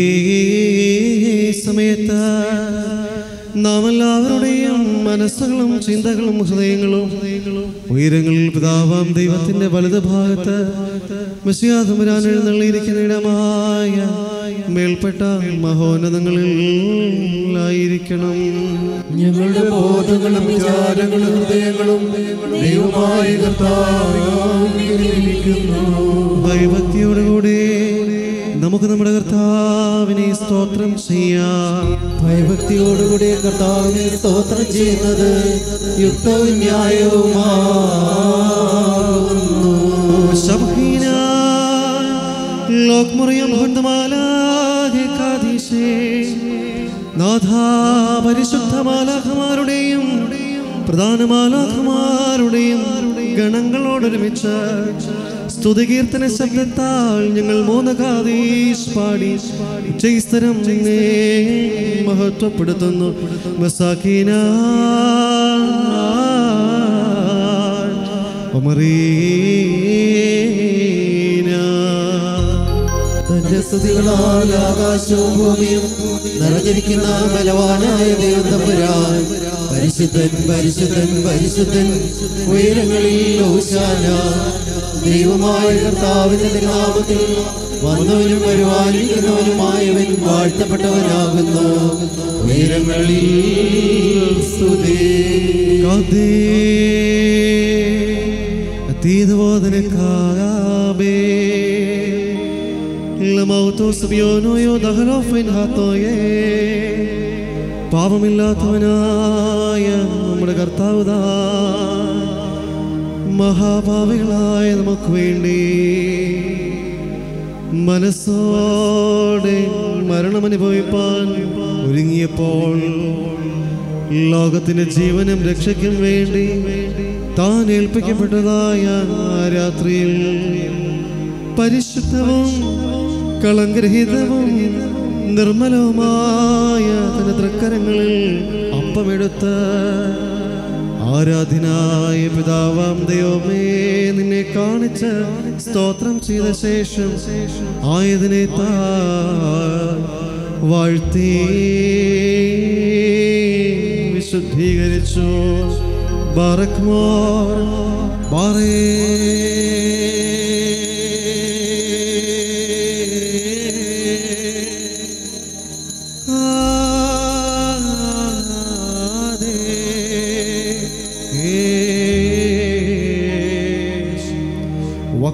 സമയത്ത് നാം എല്ലാവരുടെയും മനസ്സുകളും ചിന്തകളും ഹൃദയങ്ങളും ഉയരങ്ങളിൽ പിതാവാം ദൈവത്തിന്റെ വലത് ഭാഗത്ത് മെസ്സിയാ തമ്പുരാൻ എഴുന്നള്ളിയിരിക്കുന്ന ഇടമായ മേൽപ്പെട്ട മഹോന്നതങ്ങളിൽ ആയിരിക്കണം. ഞങ്ങളുടെ ബോധങ്ങളും വിചാരങ്ങളും ഹൃദയങ്ങളും ദൈവമായ കർത്താവിലിരിക്കുന്നു. ഭയഭക്തിയോടുകൂടി നമുക്ക് നമ്മുടെ കർത്താവിനെ സ്തോത്രം ചെയ്യാം. ഭയഭക്തിയോടുകൂടി കർത്താവിനെ സ്തോത്രം ചെയ്യുന്നത് യുക്തവും ന്യായവുമാകുന്നു. പരിശുദ്ധ മാലാഖമാരുടെയും പ്രധാന മാലാഖമാരുടെയും ഗണങ്ങളോടൊരുമിച്ച് സ്തുതികീർത്തന ശബ്ദത്താൽ ഞങ്ങൾ മോനകാദീശ് പാടി ഉച്ചസ്ഥരം നിന്നെ മഹത്വപ്പെടുത്തുന്നു. മസാക്കീന തന്റെ സ്തുതികളാൽ ആകാശവും ഭൂമിയും നിറഞ്ഞിരിക്കുന്ന ബലവാനായ ദൈവം തമ്പുരാൻ പരിശുദ്ധൻ പരിശുദ്ധൻ പരിശുദ്ധൻ ഉയരങ്ങളിൽ ഹോശാന. ദൈവമായ കർത്താവിന്റെ നാമത്തിൽ വന്നവനും വരുവാനിരിക്കുന്നവനുമായവൻ വാഴ്ത്തപ്പെട്ടവനാകുന്നു. ഉയരങ്ങളിൽ സ്തുതി. പാപമില്ലാത്തവനായ നമ്മുടെ കർത്താവ് മഹാപാപികളായ നമുക്ക് വേണ്ടി മനസ്സോടെ മരണമനുഭവിപ്പാൻ ഒരുങ്ങിയപ്പോൾ ലോകത്തിന്റെ ജീവനും രക്ഷയ്ക്കും വേണ്ടി താൻ ഏൽപ്പിക്കപ്പെട്ടതായ ആ രാത്രിയിൽ പരിശുദ്ധവും കളങ്കരഹിതവും നിർമ്മലവുമായ തന്റെ തൃക്കരങ്ങളിൽ അപ്പമെടുത്ത് ആരാധനായ പിതാവാം ദൈവമേ നിന്നെ കാണിച്ച് സ്തോത്രം ചെയ്ത ശേഷം ആയതിനെ വാഴ്ത്തി വിശുദ്ധീകരിച്ചു. ബാറക്മോർ ബാറേ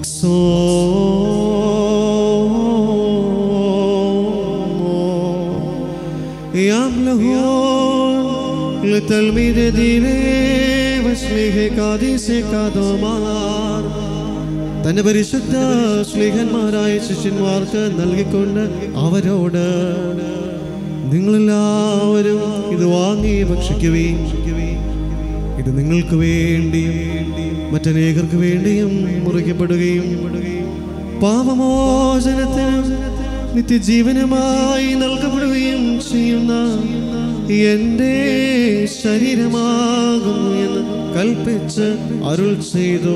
לתלמיד דיני ושליחי קדישי കദോമാർ തന്റെ പരിശുദ്ധ ശ്ലീഹന്മാരായ ശിഷ്യന്മാർക്ക് നൽകിക്കൊണ്ട് അവരോട് നിങ്ങളെല്ലാവരും ഇത് വാങ്ങി ഭക്ഷിക്കുവീൻ. ഇത് നിങ്ങൾക്ക് വേണ്ടിയും മറ്റനേകർക്ക് വേണ്ടിയും മുറിക്കപ്പെടുകയും പാപമോചനത്തിനും നിത്യജീവനുമായി നൽകപ്പെടുകയും ചെയ്യുന്ന എന്റെ ശരീരമാകുന്നു എന്ന് കൽപ്പിച്ച് അരുൾ ചെയ്തു.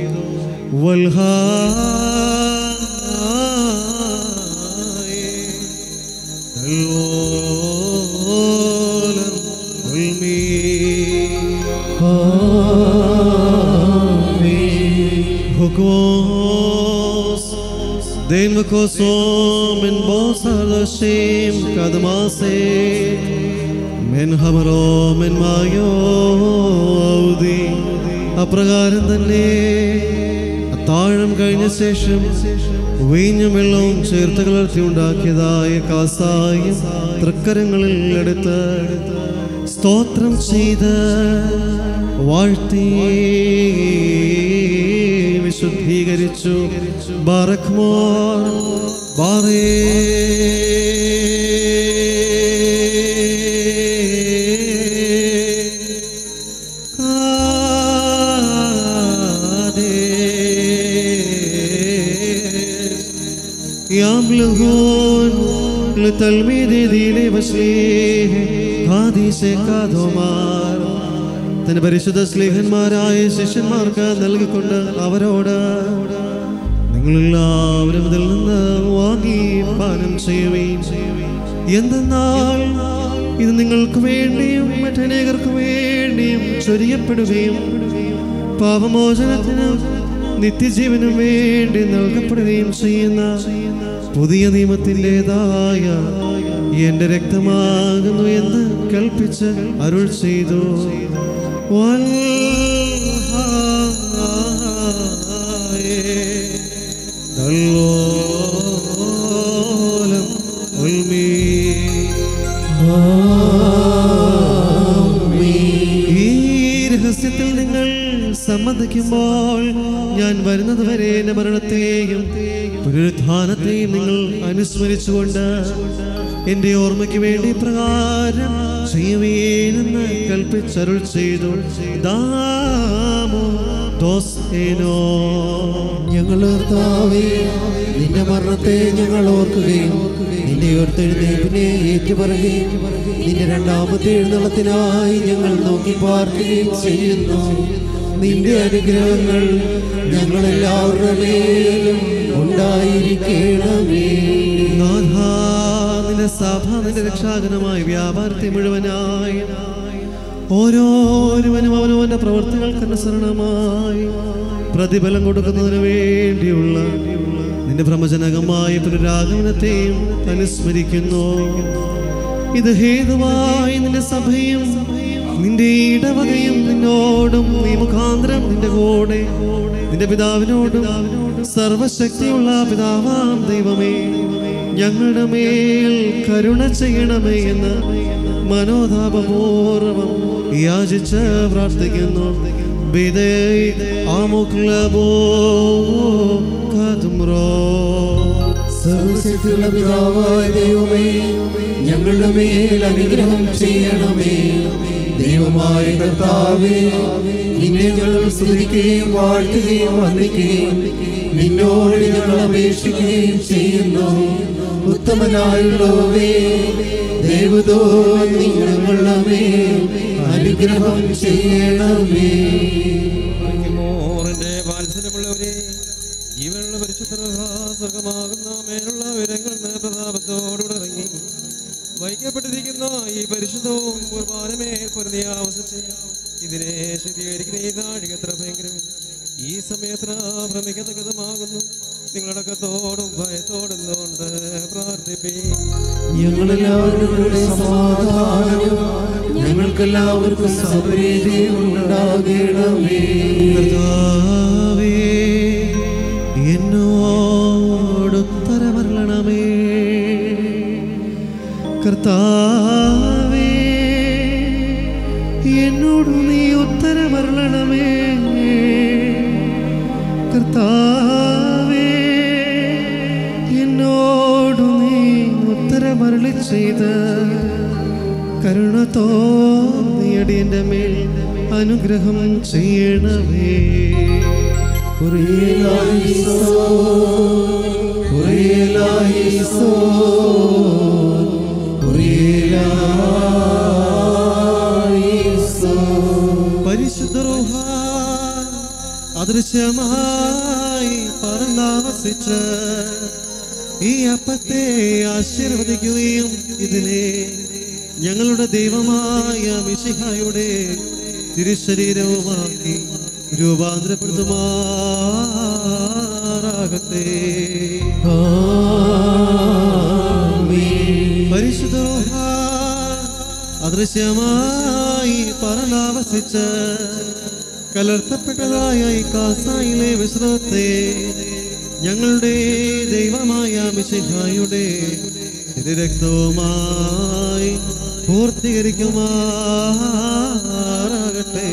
Den v'kosom en bosar l'Hashem kadmasek men hamaro men mayodi. അപ്രകാരം തന്നെ അത്താഴം കഴിഞ്ഞ ശേഷം വീഞ്ഞും വെള്ളവും ചേർത്ത് കലർത്തി ഉണ്ടാക്കിയതായ കാസായും തൃക്കരങ്ങളിൽ എടുത്ത് സ്തോത്രം ചെയ്ത് വാഴ്ത്തി വിശുദ്ധീകരിച്ചു. ബാറക്മോർ ബാറേ يبلغون لتلميذ ديني وشليه قاديسي കദോമാർ തന്റെ പരിശുദ്ധ സ്ലീഹന്മാരായ ശിഷ്യന്മാർക്ക് നൽകിക്കൊണ്ട് അവരോട് നിങ്ങളെല്ലാവരും ഇതിൽ നിന്ന് വാങ്ങി പാനം ചെയ്യുകയും എന്തെന്നാൽ ഇത് നിങ്ങൾക്ക് വേണ്ടിയും മറ്റനേകർക്ക് വേണ്ടിയും ചൊരിയപ്പെടുകയും പാപമോചനത്തിനും നിത്യജീവനും വേണ്ടി നൽകപ്പെടുകയും ചെയ്യുന്ന പുതിയ നിയമത്തിൻ്റെതായ എന്റെ രക്തമാകുന്നു എന്ന് കൽപ്പിച്ച് അരുൾ ചെയ്തു. ഈ രഹസ്യത്തിൽ നിങ്ങൾ സമ്മതിക്കുമ്പോൾ ഞാൻ വരുന്നത് വരെ എന്റെ മരണത്തെയും പുനരുത്ഥാനത്തെയും നിങ്ങൾ അനുസ്മരിച്ചുകൊണ്ട് എന്റെ ഓർമ്മയ്ക്ക് വേണ്ടി പ്രകാരം ചെയ്യുവേനെന്ന് കൽപ്പിച്ചരുൾ ചെയ്തു. ഞങ്ങൾ നിന്റെ മരണത്തെ ഞങ്ങൾ ഓർക്കുകയും നിന്റെ ഉയർത്തെഴുന്നേൽപ്പിനെ ഏറ്റുപറയുകയും നിന്റെ രണ്ടാമത്തെ എഴുന്നള്ളത്തിനായി ഞങ്ങൾ നോക്കി പാർക്കുകയും ചെയ്യുന്നു. നിന്റെ അനുഗ്രഹങ്ങൾ ഞങ്ങളെല്ലാവരുടെ മേലും ഉണ്ടായിരിക്കണമേ. നിന്റെ സഭ നിന്റെ രക്ഷാകരമായ വ്യാപാരത്തെ മുഴുവനായി ഓരോരുവനും അവനവന്റെ പ്രവർത്തികൾക്കനുസരണമായി പ്രതിഫലം കൊടുക്കുന്നതിന് വേണ്ടിയുള്ള നിന്റെ ഭ്രമജനകമായ പുനരാഗമനത്തെയും അനുസ്മരിക്കുന്നു. ഇത് ഹേതുവായി നിന്റെ സഭയും നിന്റെ ഇടവകയും നിന്നോടും നീ മുഖാന്തരം നിന്റെ കൂടെ നിന്റെ പിതാവിനോടും സർവശക്തിയുള്ള പിതാവാം ദൈവമേ ഞങ്ങളുടെ മേൽ കരുണ ചെയ്യണമേ എന്ന് മനോതാപപൂർവം യാചിച്ച് പ്രാർത്ഥിക്കുന്നു. സർവശക്തിയുള്ള പിതാവായ ദൈവമേ ഞങ്ങളുടെ മേൽ അനുഗ്രഹം ചെയ്യണമേ. ദൈവമായ കർത്താവേ നിന്നെ ഞങ്ങൾ സ്തുതിക്കുകയും വാഴ്ത്തുകയും വന്ദിക്കുകയും നിന്നോട് ഞങ്ങൾ അപേക്ഷിക്കുകയും ചെയ്യുന്നു. ഉത്തമനായുള്ളവേ ദേവതോ ഞങ്ങളുടെ മേൽ അനുഗ്രഹം ചെയ്യണമേ. ജീവനുള്ള പരിശുദ്ധ സ്വർഗമാകുന്ന മേലുള്ള വിവരങ്ങൾ പ്രതാപത്തോടുകൂടെ ഇറങ്ങി വഹിക്കപ്പെട്ടിരിക്കുന്ന ഈ പരിശുദ്ധവും കുർബാനമേൽ പൊരുതിയാവസിച്ച് ഇതിനെ ശുദ്ധീകരിക്കുന്ന ഈ നാഴിക എത്ര ഭയങ്കരം, ഈ സമയത്ര ഭ്രമിക്കത്തക്കതുമാകുന്നു. നിങ്ങളടക്കത്തോടും ഭയത്തോടും കൊണ്ട് പ്രാർത്ഥിപ്പീൻ. ഞങ്ങളെല്ലാവരും കൂടെ സമാധാനം ഞങ്ങൾക്കെല്ലാവർക്കും സമൃദ്ധി ഉണ്ടാകണമേ. എന്നോടുത്തരമരുളണമേ. കർത്താവേ, എന്നോട് നീ ഉത്തരമരുളണമേ. കർത്താവേ, എന്നോട് നീ ഉത്തരമരുളി ചെയ്ത് കരുണ തോന്നിയടി എൻ്റെ മേൽ അനുഗ്രഹം ചെയ്യണമേ. പരിശുദ്ധ റൂഹ അദൃശ്യമായി പറന്നാവസിച്ച് ഈ അപ്പത്തെ ആശീർവദിക്കുകയും ഇതിനെ ഞങ്ങളുടെ ദൈവമായ മിശിഹായുടെ തിരുശരീരവുമാക്കി രൂപാന്തരപ്പെടുത്തുമാറാകട്ടെ. പരിശുദ്ധ റൂഹ അദൃശ്യമായി പറന്നാവസിച്ച് കലർത്തപ്പെട്ടതായ ഈ കാസായിലെ മിശ്രത്തെ ഞങ്ങളുടെ ദൈവമായ മിശിഹായുടെ രക്തവുമായി പൂർത്തീകരിക്കുമാറാകട്ടെ.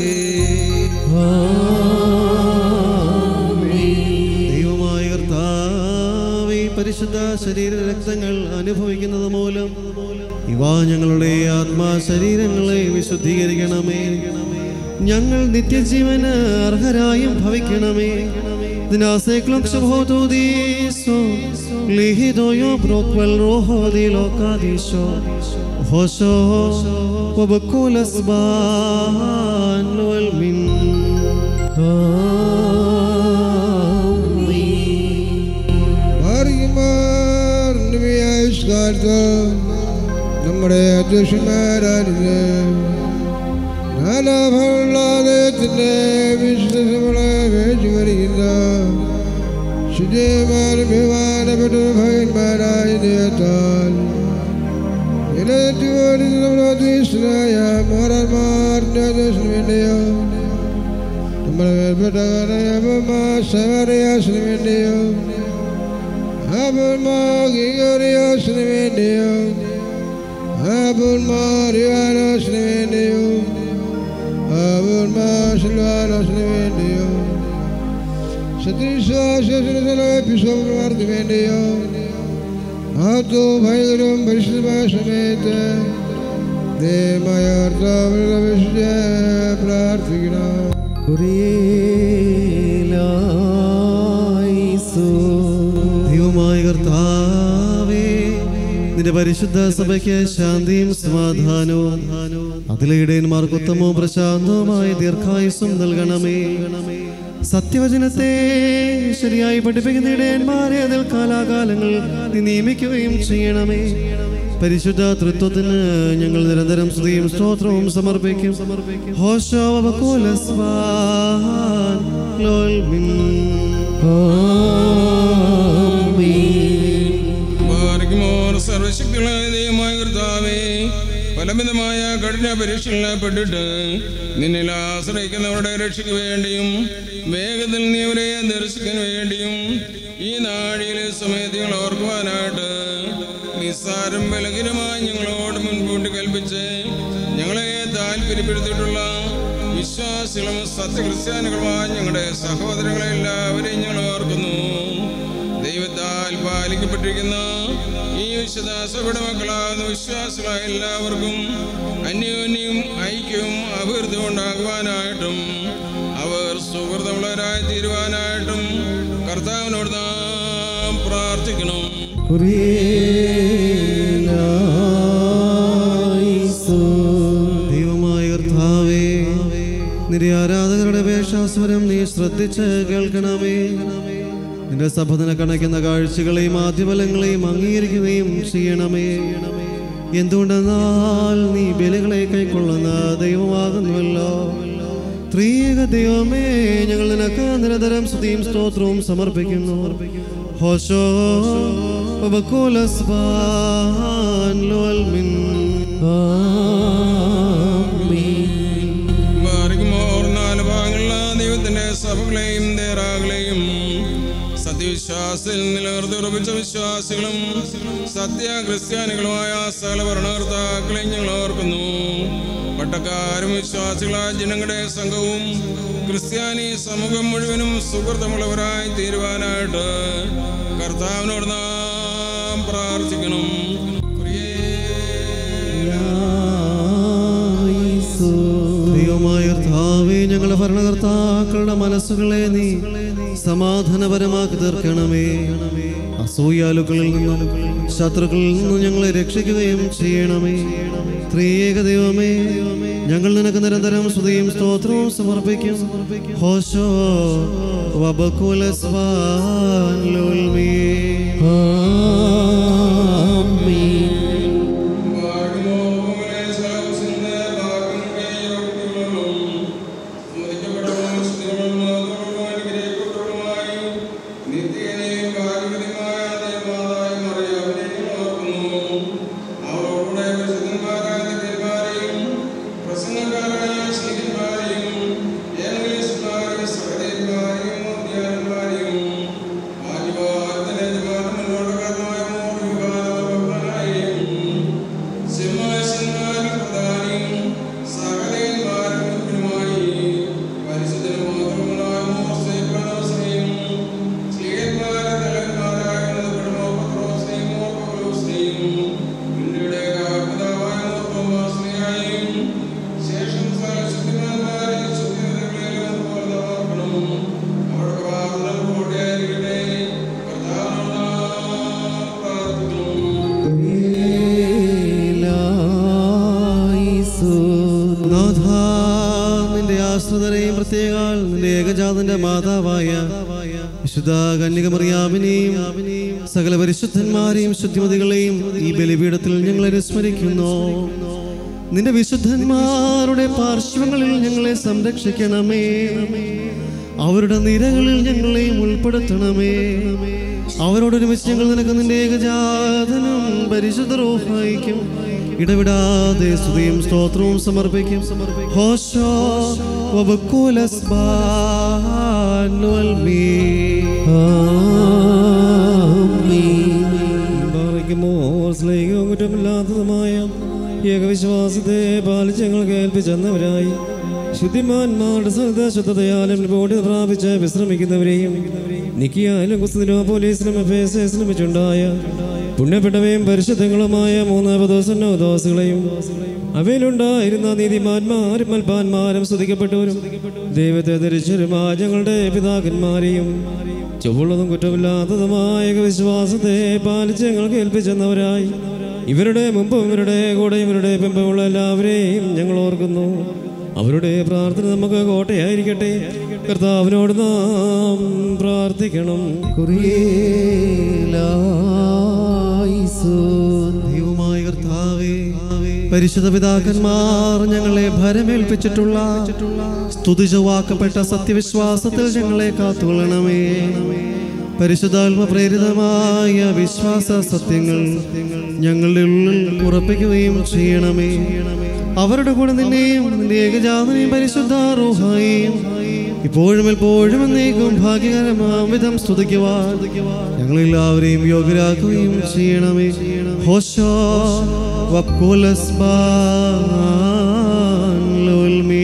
ദൈവമായ കർത്താവേ, പരിശുദ്ധ ശരീര രക്തങ്ങൾ അനുഭവിക്കുന്നത് മൂലം ഇവ ഞങ്ങളുടെ ആത്മാ ശരീരങ്ങളെ വിശുദ്ധീകരിക്കണമേ. ഞങ്ങൾ നിത്യജീവന് അർഹരായും ഭവിക്കണമേ. നമ്മുടെ അധ്യക്ഷന്മാരായിരുന്നു നാലാഭരണത്തിന്റെ വിശ്വസങ്ങളെ വേച്ചു വരിക്കുന്ന ശുചിമാരും ബഹുമാനപ്പെട്ട ഭയന്മാരായ ദൈവത്താൽ ായ മോറന്മാരുടെ ദോഷത്തിന് വേണ്ടിയോ നമ്മുടെ മേൽപ്പെട്ട വേണ്ടിയോ ഗീഗോറിയോസിന് വേണ്ടിയോ റിവാനോസിന് വേണ്ടിയോ സിൽവാനോസിന് വേണ്ടിയോ സത്യവിശ്വാസത്തിന് വേണ്ടിയോ മഹത്വവും ഭയങ്കരവും പരിശുദ്ധമായ സമയത്ത് ദൈവമായ പ്രാർത്ഥിക്കണം. ദൈവമായ കർത്താവേ, നിന്റെ പരിശുദ്ധ സഭയ്ക്ക് ശാന്തിയും സമാധാനവും അതിലെ ഇടയന്മാർക്ക് ഉത്തമവും പ്രശാന്തവുമായ ദീർഘായുസ്സും നൽകണമേ. സത്യവചനത്തെ ശരിയായി പഠിപ്പിക്കുന്ന ഇടയന്മാരെ അതിൽ കാലാകാലങ്ങൾ നീ നിയമിക്കുകയും ചെയ്യണമേ. പരിശുദ്ധ തൃത്വത്തിന് ഞങ്ങൾ നിരന്തരം സ്തുതിയും സ്തോത്രവും സമർപ്പിക്കും. സർവശക്തികളായ ദൈവമായ കർത്താവേ, ഫലമിതമായ കഠിന പരീക്ഷയിൽപ്പെട്ടിട്ട് നിന്നിൽ ആശ്രയിക്കുന്നവരുടെ രക്ഷയ്ക്ക് വേണ്ടിയും വേഗത്തിൽ നീ അവരെ ദർശിക്കാൻ വേണ്ടിയും ഈ നാഴിയിലെ സമയത്ത് ഞങ്ങൾ ഓർക്കുവാനായിട്ട് നിസ്സാരം ബലഹീനമായി ഞങ്ങളോട് മുൻകൂട്ടി കൽപ്പിച്ച് ഞങ്ങളെ താല്പര്യപ്പെടുത്തിയിട്ടുള്ള വിശ്വാസികളും സത്യക്രിസ്ത്യാനികളുമായ ഞങ്ങളുടെ സഹോദരങ്ങളെ എല്ലാവരെയും ഞങ്ങൾ ഓർക്കുന്നു. ദൈവത്താൽ പാലിക്കപ്പെട്ടിരിക്കുന്ന ഈ വിശുദ്ധ സഭയുടെ മക്കളാകുന്ന വിശ്വാസികളായ എല്ലാവർക്കും അന്യോന്യം ഐക്യവും അഭിവൃദ്ധിയും ഉണ്ടാകുവാനായിട്ടും അവർ സുഹൃത്തുള്ളവരായി തീരുവാനായിട്ടും കർത്താവിനോട് നാം പ്രാർത്ഥിക്കണം. ദൈവമായ കർത്താവേ, നിന്റെ ആരാധകരുടെ അപേക്ഷാസ്വരം നീ ശ്രദ്ധിച്ച് കേൾക്കണമേ. നിന്റെ സഭത്തിനെ കണക്കുന്ന കാഴ്ചകളെയും ആദ്യഫലങ്ങളെയും അംഗീകരിക്കുകയും ചെയ്യണമേ. എന്തുകൊണ്ടെന്നാൽ നീ ബലികളെ കൈക്കൊള്ളുന്ന ദൈവമാകുന്നുവല്ലോ. ത്രിയേക ദൈവമേ, ഞങ്ങൾ നിനക്ക് നിരന്തരം സ്തുതിയും സ്തോത്രവും സമർപ്പിക്കുന്നു. ഹോശോ നാല് ഭാഗങ്ങളിലെ ദൈവത്തിന്റെ സഭകളെയും ദേറാകളെയും വിശ്വാസത്തിൽ നിലനിർത്തിയുറപ്പിച്ച വിശ്വാസികളും സത്യ ക്രിസ്ത്യാനികളുമായ സകല ഭരണകർത്താക്കളെയും ഞങ്ങൾ ഓർക്കുന്നു. പട്ടക്കാരും വിശ്വാസികളായ ജനങ്ങളുടെ സംഘവും ക്രിസ്ത്യാനി സമൂഹം മുഴുവനും സുഹൃത്തമുള്ളവരായി തീരുവാനായിട്ട് കർത്താവിനോട് നാം പ്രാർത്ഥിക്കണം. ദൈവമായ കർത്താവേ, ഞങ്ങളുടെ ഭരണകർത്താക്കളുടെ മനസ്സുകളെ നീ സമാധാനപരമാക്കി തീർക്കണമേ. അസൂയാലുക്കളിൽ നിന്നും ശത്രുക്കളിൽ നിന്നും ഞങ്ങളെ രക്ഷിക്കുകയും ചെയ്യണമേ. ത്രിയേക ദൈവമേ, ഞങ്ങൾ നിനക്ക് നിരന്തരം സ്തുതിയും സ്തോത്രവും സമർപ്പിക്കും. ഹോശോ വബകുലസ്വാൻ ലോൽമീ. മാതാവായ വിശുദ്ധ കന്യകമറിയാമിനെയും സകല പരിശുദ്ധന്മാരെയും ശുദ്ധിമതികളെയും ഈ ബലിപീഠത്തിൽ ഞങ്ങൾ അനുസ്മരിക്കുന്നു. നിന്റെ വിശുദ്ധന്മാരുടെ പാർശ്വങ്ങളിൽ ഞങ്ങളെ സംരക്ഷിക്കണമേ. അവരുടെ നിരകളിൽ ഞങ്ങളെയും ഉൾപ്പെടുത്തണമേ. അവരോടൊരുമിച്ച് ഞങ്ങൾ നിനക്ക് നിന്റെ ഏകജാതനും പരിശുദ്ധ റൂഹായിക്കും ഇടവിടാതെ സ്തുതിയും സ്തോത്രവും സമർപ്പിക്കും. ഹോശോ വബകുലസ്ബാൻ വൽമീ. സ്നേഹവും കുറ്റമില്ലാത്തതുമായ ഏകവിശ്വാസത്തെ പാലിച്ച് ഞങ്ങൾ കേൾപ്പിച്ചെന്നവരായി ശുദ്ധിമാന്മാരുടെ ശുദ്ധതയാലും ബോധി പ്രാപിച്ച് വിശ്രമിക്കുന്നവരെയും നിക്കിയാലും കുസ്തിനോപോലീസിലും എഫേസിലും വെച്ചുണ്ടായ പുണ്യപ്പെട്ടവയും പരിശുദ്ധങ്ങളുമായ 3 ദോസുകളെയും അവയിലുണ്ടായിരുന്ന നീതിമാന്മാരും മൽപ്പാന്മാരും സ്തുതിക്കപ്പെട്ടവരും ദൈവത്തെ ധരിച്ചവരുമായ ഞങ്ങളുടെ പിതാക്കന്മാരെയും ചൊവ്വുള്ളതും കുറ്റമില്ലാത്തതുമായ വിശ്വാസത്തെ പാലിച്ച് ഞങ്ങൾ കേൾപ്പിച്ചെന്നവരായി ഇവരുടെ മുമ്പും ഇവരുടെ കൂടെ ഇവരുടെ പിമ്പുമുള്ള എല്ലാവരെയും ഞങ്ങൾ ഓർക്കുന്നു. അവരുടെ പ്രാർത്ഥന നമുക്ക് കോട്ടയായിരിക്കട്ടെ. കർത്താവിനോട് നാം പ്രാർത്ഥിക്കണം. ദൈവമായ കർത്താവേ, പരിശുദ്ധ പിതാക്കന്മാർ ഞങ്ങളെ ഭരമേൽപ്പിച്ചിട്ടുള്ള സ്തുതിചവാക്കപ്പെട്ട സത്യവിശ്വാസത്തിൽ ഞങ്ങളെ കാത്തുകൊള്ളണമേ. പരിശുദ്ധാത്മ പ്രേരിതമായ വിശ്വാസ സത്യങ്ങൾ ഞങ്ങളുടെ ഉള്ളിൽ ഉറപ്പിക്കുകയും ചെയ്യണമേ. അവരുടെ കൂടെ നിന്നെയും നിന്റെ ഏകജാതനെയും പരിശുദ്ധ റൂഹായെയും ഇപ്പോഴും എപ്പോഴും എന്നേക്കും ഭാഗ്യകരമാം വിധം സ്തുതിക്കുവാൻ ഞങ്ങളെല്ലാവരെയും യോഗ്യരാക്കുകയും ചെയ്യണമേ. ഹോശോ വബകുലസ്ബാൻ ലോൽമീ.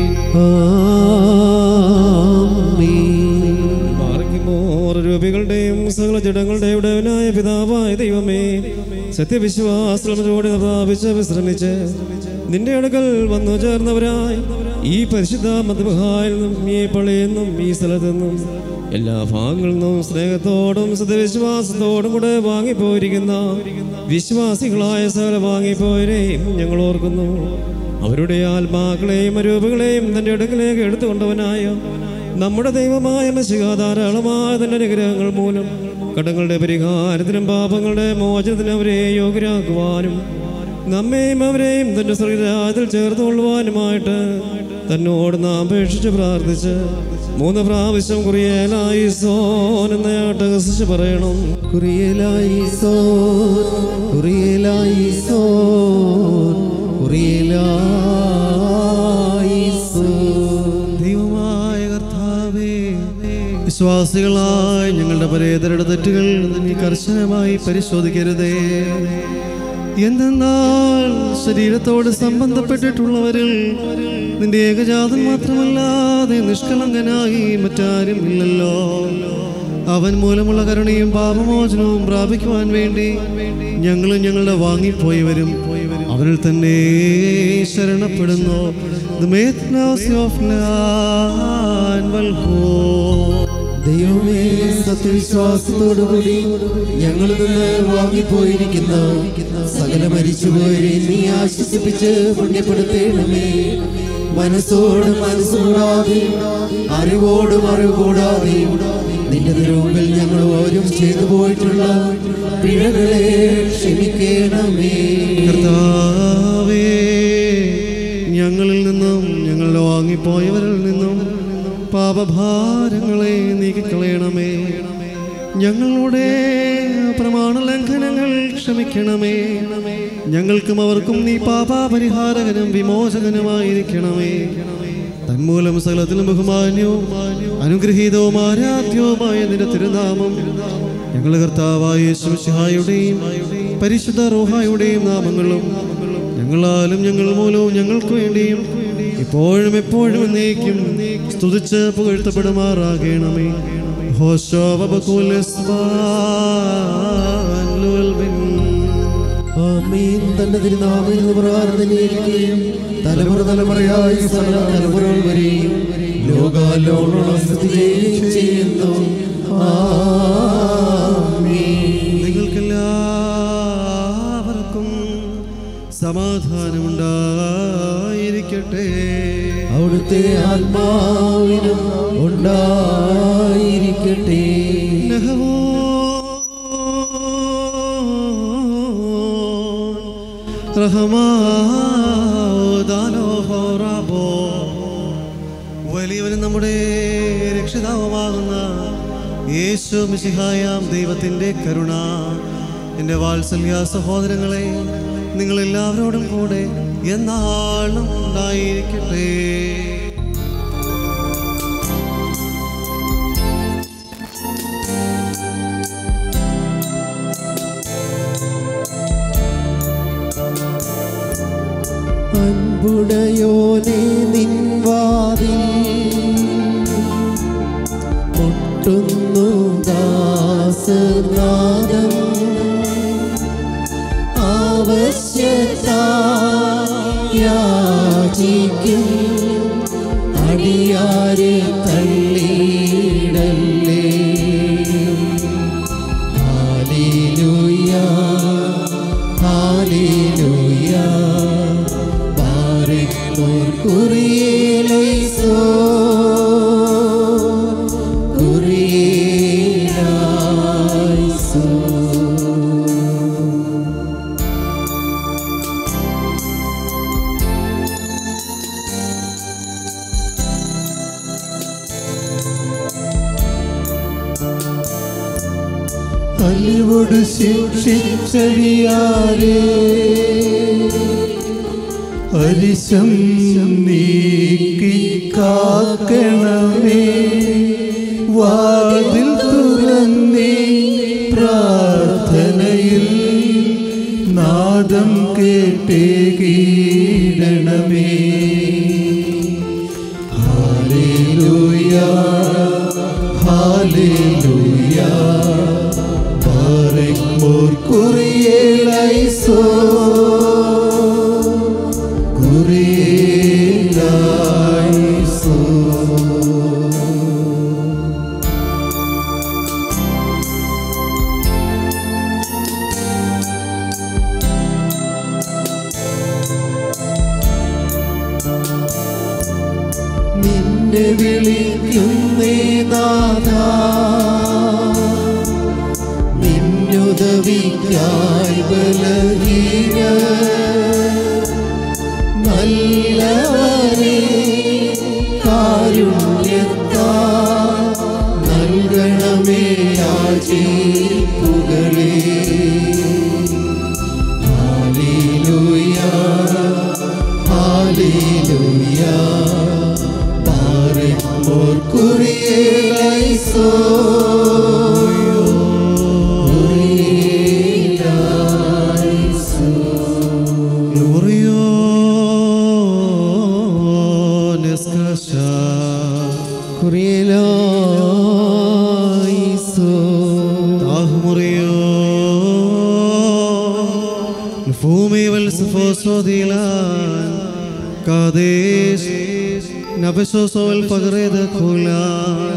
രൂപികളുടെയും സകല ജഡങ്ങളുടെയും ഉടയവനായ പിതാവായ ദൈവമേ, സത്യവിശ്വാസത്തോടെ പ്രാപിച്ച് വിശ്രമിച്ച് നിന്റെ അടുക്കൽ വന്നു ചേർന്നവരായി ഈ പരിശുദ്ധ മദ്ബഹായിൽ നിന്നും ഈ പള്ളിയിൽ നിന്നും ഈ സ്ഥലത്തു നിന്നും എല്ലാ ഭാഗങ്ങളിൽ നിന്നും സ്നേഹത്തോടും സത്യവിശ്വാസത്തോടും കൂടെ വാങ്ങിപ്പോയിരിക്കുന്ന വിശ്വാസികളായ സകല വാങ്ങിപ്പോയരെയും ഞങ്ങൾ ഓർക്കുന്നു. അവരുടെ ആത്മാക്കളെയും അരൂപങ്ങളെയും തന്റെ അടുക്കലേക്ക് എടുത്തുകൊണ്ടവനായ നമ്മുടെ ദൈവമായ മശിഹ ധാരാളമായ തന്റെ അനുഗ്രഹങ്ങൾ മൂലം കടങ്ങളുടെ പരിഹാരത്തിനും പാപങ്ങളുടെ മോചനത്തിനും അവരെ യോഗ്യരാക്കുവാനും നമ്മെയും അവരെയും തന്റെ ശരീരത്തിൽ ചേർത്തുകൊള്ളുവാനുമായിട്ട് തന്നോട് നാം അപേക്ഷിച്ച് പ്രാർത്ഥിച്ച് 3 പ്രാവശ്യം കുറിയേലായിസോൻ എന്ന് അട്ടഹസിച്ച് പറയണം. കുറിയേലായിസോൻ, കുറിയേലായിസോൻ, കുറിയേലായിസോൻ. വിശ്വാസികളായി ഞങ്ങളുടെ പരേതരുടെ തെറ്റുകൾ നീ കർശനമായി പരിശോധിക്കരുതേ. എന്തെന്നാൽ ശരീരത്തോട് സംബന്ധപ്പെട്ടിട്ടുള്ളവരിൽ നിന്റെ ഏകജാതൻ മാത്രമല്ലാതെ നിഷ്കളങ്കനായി മറ്റാരും ഇല്ലല്ലോ. അവൻ മൂലമുള്ള കരുണയും പാപമോചനവും പ്രാപിക്കുവാൻ വേണ്ടി ഞങ്ങളും ഞങ്ങളുടെ വാങ്ങിപ്പോയവരും അവരിൽ തന്നെ ശരണപ്പെടുന്നു. ദൈവമേ, സത്യവിശ്വാസത്തോടുകൂടി ഞങ്ങളിൽ നിന്ന് വാങ്ങിപ്പോയിരിക്കുന്ന സകല മരിച്ചുപോയവരെ നീ ആശ്വസിപ്പിച്ച് പുണ്യപ്പെടുത്തേണമേ. മനസ്സോടും മനസ്സുകൂടാതെയും അറിവോടും അറിവ് കൂടാതെയും നിന്റെ തിരുമുമ്പിൽ ഞങ്ങൾ ഓരും ചെയ്തു പോയിട്ടുള്ള പിഴകളെ ക്ഷമിക്കണമേ. കർത്താവേ, ഞങ്ങളിൽ നിന്നും ഞങ്ങളുടെ വാങ്ങിപ്പോയവരിൽ നിന്നും പാപഭാരങ്ങളെ നീക്കിക്കളയണമേ. ഞങ്ങളുടെ പ്രമാണ ലംഘനങ്ങൾ ക്ഷമിക്കണമേ. ഞങ്ങൾക്കും അവർക്കും നീ പാപപരിഹാരകനും വിമോചകനുമായിരിക്കണമേ. തന്മൂലം സകലത്തിലും ബഹുമാന്യവും അനുഗ്രഹീതവും ആരാധ്യവുമായ നിന്റെ തിരുനാമം ഞങ്ങളുടെ കർത്താവായ യേശു മിശിഹായുടെയും പരിശുദ്ധ റൂഹായുടെയും നാമങ്ങളും ഞങ്ങളാലും ഞങ്ങൾ മൂലവും ഞങ്ങൾക്ക് വേണ്ടിയും ഇപ്പോഴും എപ്പോഴും എന്നേക്കും സ്തുതിച്ച് പുകഴ്ത്തപ്പെടുമാറാകണമേ. ആമീൻ. തന്റെ തിരുനാമത്തിൽ നിന്ന് പ്രാർത്ഥനയിരിക്കുകയും തലമുറ തലമുറയായി സകല തലമുറകൾ വരെയും ലോകാലോകോളം സ്തുതി ചെയ്യുന്നു. നിങ്ങൾക്കെല്ലാവർക്കും സമാധാനമുണ്ടായിരിക്കട്ടെ. അവിടുത്തെ ആത്മാവിനും ഉണ്ടായിരിക്കട്ടെ. വലിയവനും നമ്മുടെ രക്ഷിതാവുമാകുന്ന യേശു മിശിഹായാം ദൈവത്തിൻ്റെ കരുണ എൻ്റെ വാത്സല്യ സഹോദരങ്ങളെ നിങ്ങളെല്ലാവരോടും കൂടെ എന്നാളും ഉണ്ടായിരിക്കട്ടെ. അൻപുടയോനെ നിൻവാതിൽ മുട്ടുന്നു ദാസനാദം. ആവശ്യത്തായാചിക്കും അടിയാരെ തള്ളിയിടല്ലേ. Hallelujah, hallelujah. കുറിയേലൈസോ, കുറിയേലൈസോ. അലിവോട് ശിക്ഷിച്ചടിയാരേ അരിശം നീക്കി കാക്കണമേ. വാതിൽ തുറന്നേ പ്രാർത്ഥനയിൽ നാദം കേട്ടേ കീഴണമേ. ഹല്ലേലൂയ, ഹല്ലേലൂയ. ബാരക്മോർ കുറിയേലൈസോ, നിന്നെ വിളിക്കുന്നേ നാഥാ, നിന്നുദവിക്കായി ബലഹീന. നല്ലവരേ, കാരുണ്യത്താൽ നൽകണമേ യാചിപ്പുകളേ. ഹല്ലേലൂയ, ഹല്ലേലൂയ. ബാരക്മോർ കുറിയേലൈസോ. താഹുമുറിയോ ഫൂമി വൽസഫോസോദിലാൻ കാദേശ് നബസോസോൽ പകരേദ ഖുലാൻ.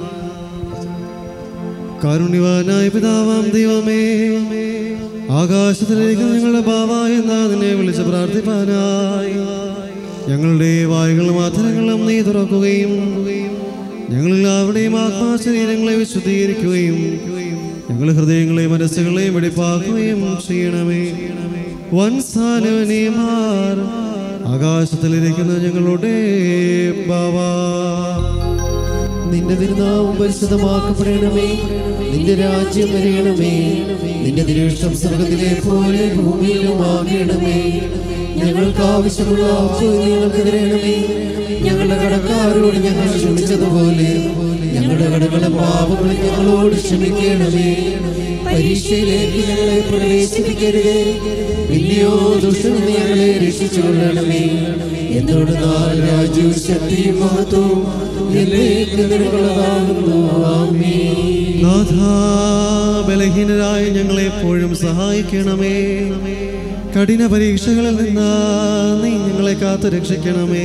കാരുണ്യവാനായ പിതാവാം ദൈവമേ, ആകാശത്തിലേക്ക് ഞങ്ങളുടെ ബാവായ നാഥനെ വിളിച്ച് പ്രാർത്ഥിപ്പാനായി ഞങ്ങളുടെ വായുകളും അധരങ്ങളും നീ തുറക്കുകയും ഞങ്ങളെല്ലാവരുടെയും ആത്മാശരീരങ്ങളെ വിശുദ്ധീകരിക്കുകയും ഞങ്ങളുടെ ഹൃദയങ്ങളെയും മനസ്സുകളെയും വെടിപ്പാക്കുകയും ചെയ്യണമേ. വൻസാനവനേമാർ ആകാശത്തിലിരിക്കുന്ന ഞങ്ങളുടെ ബാവാ, നിന്റെ തിരുനാമം പരിശുദ്ധമാക്കപ്പെടണമേ. നിന്റെ രാജ്യം വരയണമേ. നിന്റെ തിരുഷ്ടം സ്വർഗത്തിലെ പോലെ ഭൂമിയിലും ആകണമേ. ഞങ്ങൾക്ക് ആവശ്യമുള്ള ഞങ്ങൾക്ക് തരണമേ. ഞങ്ങളുടെ കടക്കാരോട് ഞങ്ങൾ ക്ഷമിച്ചതുപോലെ ഞങ്ങളുടെ കടകളും പാപങ്ങളും ഞങ്ങളോട് ക്ഷമിക്കണമേ. പരീക്ഷയിലേക്ക് ഞങ്ങളെ പ്രവേശിപ്പിക്കരുതേ, പിന്നെയോ ദുഷ്ടനിൽ ഞങ്ങളെ രക്ഷിച്ചുകൊള്ളണമേ. എന്തുകൊണ്ടെന്നാൽ രാജ്യവും ശക്തിയും മഹത്വവും എന്നേക്കും നിനക്കുള്ളതാകുന്നു. ആമേൻ. നാഥാ, ബലഹീനരായ ഞങ്ങളെ എപ്പോഴും സഹായിക്കണമേ. കഠിന പരീക്ഷകളിൽ നിന്ന് നീ ഞങ്ങളെ കാത്തു രക്ഷിക്കണമേ.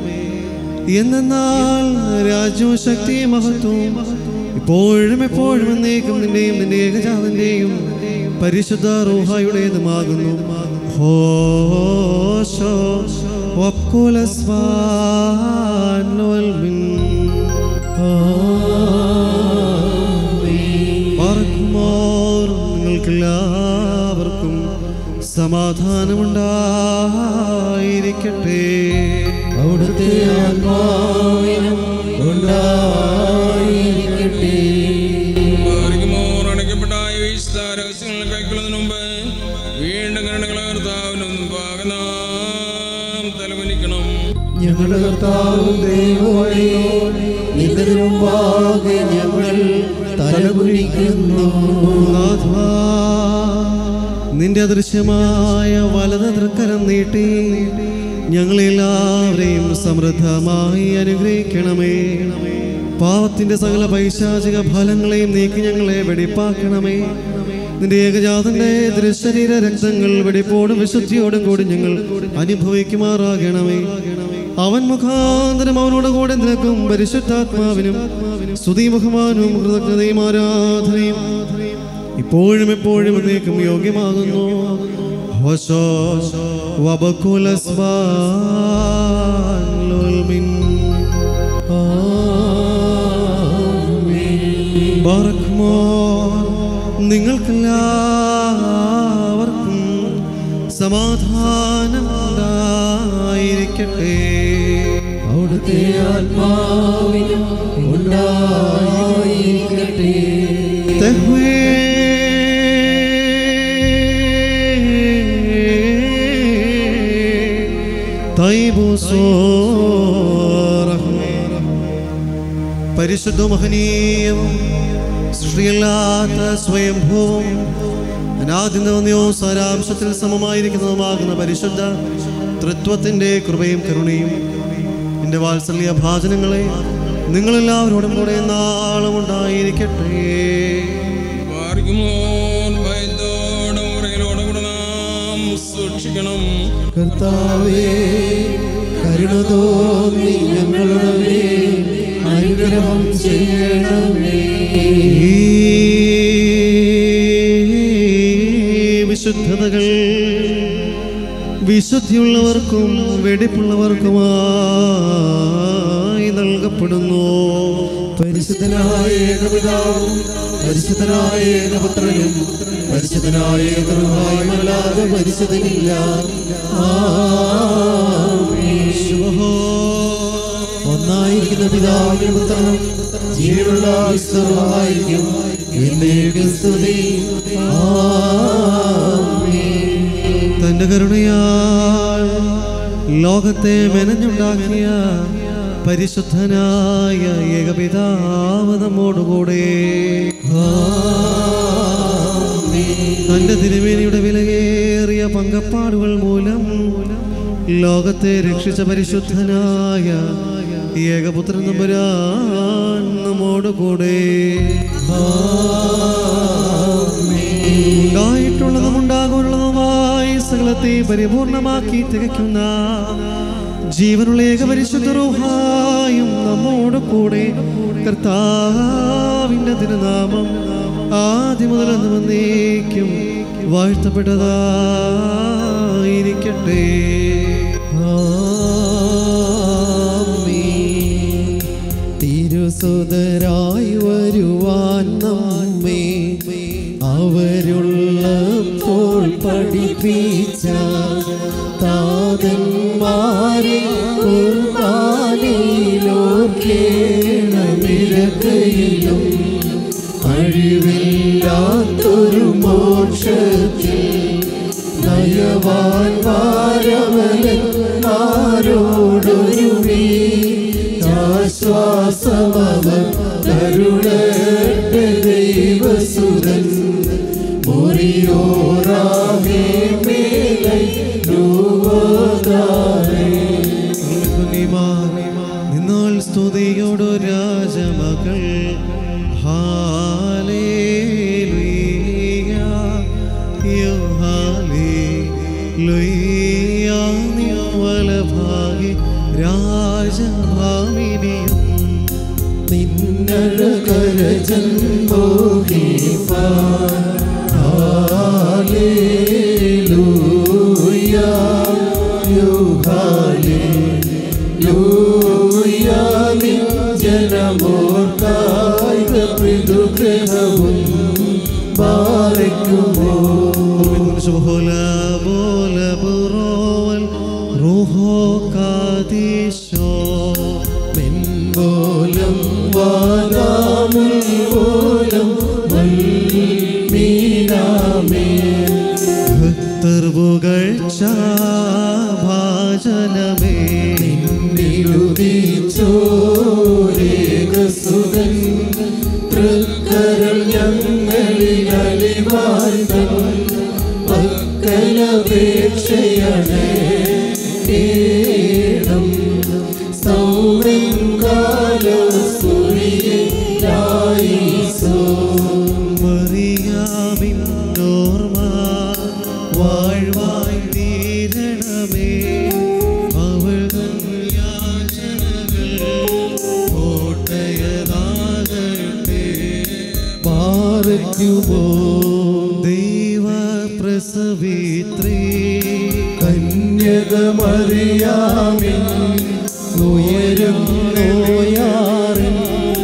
എന്നാൽ രാജ്യവും ശക്തിയും മഹത്വവും ഇപ്പോഴും എപ്പോഴും എന്നേക്കും നിന്റെയും നിന്റെ ഏകജാതന്റെയും പരിശുദ്ധ റൂഹായുടേതുമാകുന്നു. ഹോശോ വഖുലസ്വാൻ വൽമിൻ. പാർക്കുമോർ നിങ്ങൾക്കെല്ലാവർക്കും സമാധാനമുണ്ടായിരിക്കട്ടെ. അവിടുത്തെ ആത്മാവിനും ഉണ്ടായിരിക്കട്ടെ. അടയ്ക്കപ്പെട്ടായ രഹസ്യങ്ങൾ കൈക്കൊള്ളുന്നതിന് മുമ്പ് വീണ്ടും കരുണകളെ കർത്താവിനും പാകനാം തലമുനിക്കണം. ഞങ്ങളുടെ കർത്താവും ദൈവമേ, നിന്റെ മുമ്പാകെ ഞങ്ങൾ തലകുനിക്കുന്നു. നാഥാ, നിന്റെ അദൃശ്യമായ വലത് തൃക്കരം നീട്ടി ഞങ്ങളെല്ലാവരെയും സമൃദ്ധമായി അനുഗ്രഹിക്കണമേ. പാവത്തിന്റെ സകല പൈശാചിക ഫലങ്ങളെയും നീക്കി ഞങ്ങളെ വെടിപ്പാക്കണമേ. നിന്റെ ഏകജാതന്റെ ദൃശരീര രക്തങ്ങൾ വെടിപ്പോടും വിശുദ്ധിയോടും കൂടി ഞങ്ങൾ അനുഭവിക്കുമാറാകണമേ. അവൻ മുഖാന്തരം അവനോട് കൂടെ നിൽക്കും പരിശുദ്ധാത്മാവിനും സ്തുതി ബഹുമാനവും കൃതജ്ഞതയും ആരാധനയും ഇപ്പോഴും എപ്പോഴും എന്നേക്കും യോഗ്യമാകുന്നു. നിങ്ങൾക്കെല്ലാവർക്കും സമാധാനം ഉണ്ടായിരിക്കട്ടെ. അവിടുത്തെ ആത്മാവിനും ഉണ്ടായിരിക്കട്ടെ. പരിശുദ്ധ മഹനീയവും സൃഷ്ടിയല്ലാത്ത സ്വയംഭൂവും അനാദിനവന്യോ സാരാംശത്തിൽ സമമായിരിക്കുന്നതുമാകുന്ന പരിശുദ്ധ തൃത്വത്തിന്റെ കൃപയും കരുണയും എന്റെ വാത്സല്യ ഭാജനങ്ങളെ നിങ്ങളെല്ലാവരോടും കൂടെ നാളും ഉണ്ടായിരിക്കട്ടെ. സൂക്ഷിക്കണം. കർത്താവേ, കരുണ തോന്നി ഞങ്ങളുടെ മേൽ അനുഗ്രഹം ചെയ്യണമേ. വിശുദ്ധതകൾ വിശുദ്ധിയുള്ളവർക്കും വെടിപ്പുള്ളവർക്കുമായി നൽകപ്പെടുന്നു. പരിശുദ്ധനായ ഏകപിതാവും പരിശുദ്ധനായ ഏകപുത്രനും പരിശുദ്ധനായ ഏകറുഹായുമല്ലാതെ പരിശുദ്ധനില്ല. ഒന്നായിരിക്കുന്ന പിതാവിനും പുത്രനും ജീവനുള്ള വിശുദ്ധമായിരിക്കും എന്നേക്കും സ്തുതി. തന്റെ കരുണയാൽ ലോകത്തെ മെനഞ്ഞുണ്ടാക്കിയ പരിശുദ്ധനായ ഏകപിതാവ് നമ്മോടുകൂടെ. തന്റെ തിരുമേനിയുടെ വിലയേറിയ പങ്കപ്പാടുകൾ മൂലം ലോകത്തെ രക്ഷിച്ച പരിശുദ്ധനായ ഏകപുത്രൻ തമ്പുരാൻ നമ്മോട് കൂടെ. ഉണ്ടായിട്ടുള്ളതും ഉണ്ടാകുന്നതുമായ സകലത്തെ പരിപൂർണമാക്കി തികയ്ക്കുന്ന ജീവനുള്ള ഏകപരിശുദ്ധ റൂഹായും നമ്മോട് കൂടെ. കർത്താവിന്റെ തിരുനാമം ആദ്യം മുതൽ എന്നേക്കും വാഴ്ത്തപ്പെട്ടതായിരിക്കട്ടെ. തിരുസുതരായി വരുവാൻ നമ്മെ അവരുള്ളപ്പോൾ പഠിപ്പിച്ച താതന്മാരെ കുർബാനയിലോർക്കേണമിരക്കയിലും അഴിവില്ലാത്തൊരു മോക്ഷത്തിൽ നയവാൻ വാരവലന്മാരോടൊരുമി ആശ്വാസമവർ കരുണയുടെ ദൈവസുതൻ മുറിയോറാകെ മേലെ നിന്നാൽ സ്തുതിയോടു രാജമകൾ. ഹാലേലൂയ ഹാലേലൂയ നിവലഭാഗി രാജഭാമിനിയും നിന്നഴകരജന്മോഹിപ്പാൻ. ഹാലേലൂയ ഹാലേലൂയ നിൻ ജനമോർക്കായിക പിതൃഗ്രഹവും പാലിക്കുമോ. റൂഹോ കാദീശോ മെൻപോലം വാദാമുൽ പോലം മീനാമേ ഭക്തർവുകഴ്ച ഭാജനമേ നിന്നുദിച്ചോരേകസുതൻ തൃക്കരൾ ഞങ്ങളിൽ അലിവാഴ്ത്തൻ പക്കലപേക്ഷയണേ ഏടം സൗരംഗാലസ്തുരിയായിസോ. മറിയാമിൻ ഓർമ്മ വാഴ്വായി തീരണമേ. അവൾ യാചനകൾ കോട്ടയതാകട്ടെ. പാർക്കുമോ ദൈവ പ്രസവിത്രീ കന്യകമറിയാമിൻ ഉയരും നോയാറിൻ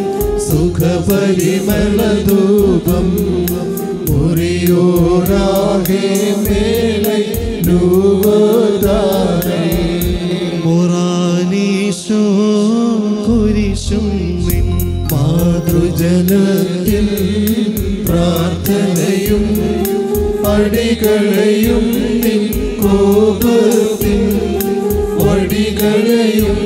സുഖപരിമളധൂപം മുറിയോറാകെ മേലെ നൂവതാരേ. മൊറാനീശോ കുരിശും നിൻ മാതൃജനത്തിൽ പ്രാർത്ഥനയും അടികളെയും നിൻ കോപത്തിൻ വടികളെയും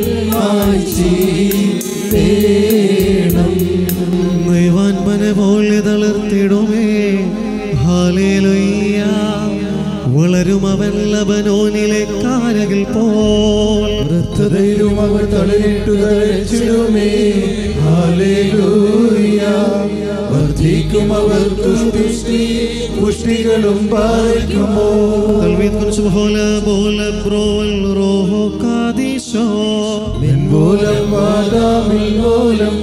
ആഴ്ചീടേണം. നൈവാൻപന പോലെ തളിർത്തിടുമേ. ഹാലേലൂയ വളരും അവൻ ലബനോനിലെ കാരകിൽ പോൽ. വൃദ്ധതയിലും അവർ തളരിട്ടു തഴച്ചിടുമേ. ഹാലേലൂയ വർദ്ധിക്കും അവർ പുഷ്ടികളും പാലിക്കുമോ. മെൻപോലം വാദാമിൻപോലം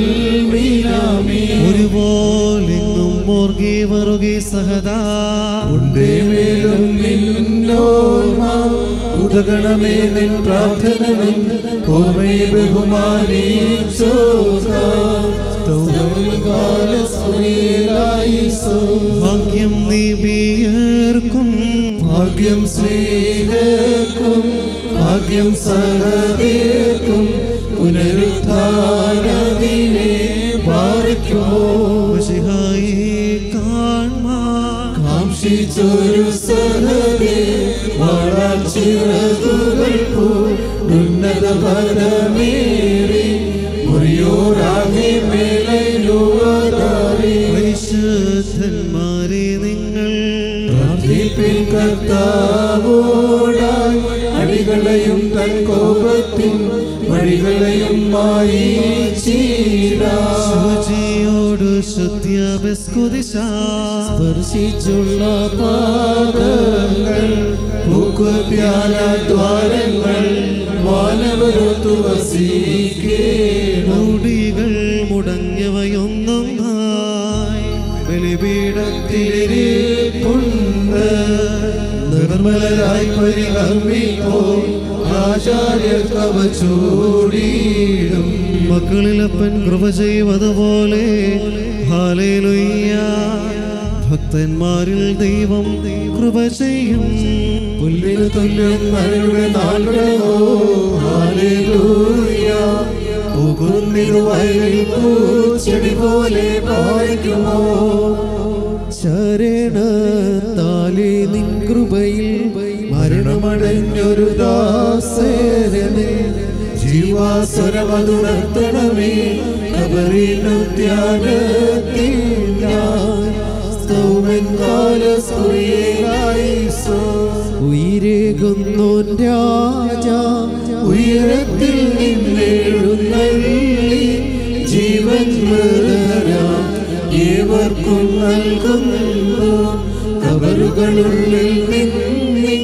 ഒരുപോലെങ്ങും മോർഗി വറുകി സഹദാ ഉണ്ടേ മേലും നിന്നോർമ്മ ഉദകണമേ നിൻ പ്രാർത്ഥനയും ഓർമ്മയെ ബഹുമാനിച്ചോ. ഭാഗ്യം നീർക്കും ഭാഗ്യം സ്ത്രീകൾക്കും ഭാഗ്യം സഹതീർക്കും പുനരുദ്ധാരത്തിനെ പാലിക്കുമോ. കാംക്ഷിച്ചൊരു സഹതേ വളർച്ചിറകുകൾ ഉന്നത പദമേറി മുറിയോറാകെ മേലെ പരിശുദ്ധന്മാരെ നിങ്ങൾ പ്രാർത്ഥിപ്പിൻ കർത്താവോടായി അടികളെയും തൻ കോപത്തിൻ വഴികളെയും ശുചിയോടു സ്പർശിച്ചുള്ള പാദങ്ങൾ ദ്വാരങ്ങൾ വാനവരൊത്തു വസിക്കേടികൾ മുടങ്ങിയവയൊന്നൊന്നായി ബലിപീഠത്തിലിരിപ്പുണ്ട് നിർമ്മലരായി പരികർമ്മിപ്പോ ആചാര്യർക്കവച്ചൂടിയിടും മക്കളിലപ്പൻ കൃപ ചെയ്യുവതുപോലെ ഹല്ലേലൂയ ഭക്തന്മാരിൽ ദൈവം കൃപ ചെയ്യും പുല്ലിനു തുല്യം നരയുടെ നാളുകളോ ഹല്ലേലൂയ പോകുന്നിതു വയലിൽ പൂച്ചെടി പോലെ പായിക്കുമോ ശരണത്താലേ നിൻ കൃപയിൽ മരണമടഞ്ഞൊരു ദാസരനെ ജീവാസുരമതുണർത്തണമേ ഉയരേകുന്നോൻ രാജ ഉയരത്തിൽ നിന്നെഴുന്നള്ളി ജീവൻ മൃതരാം ഏവർക്കും നൽകുന്നു കബറുകളുള്ളിൽ നിന്നി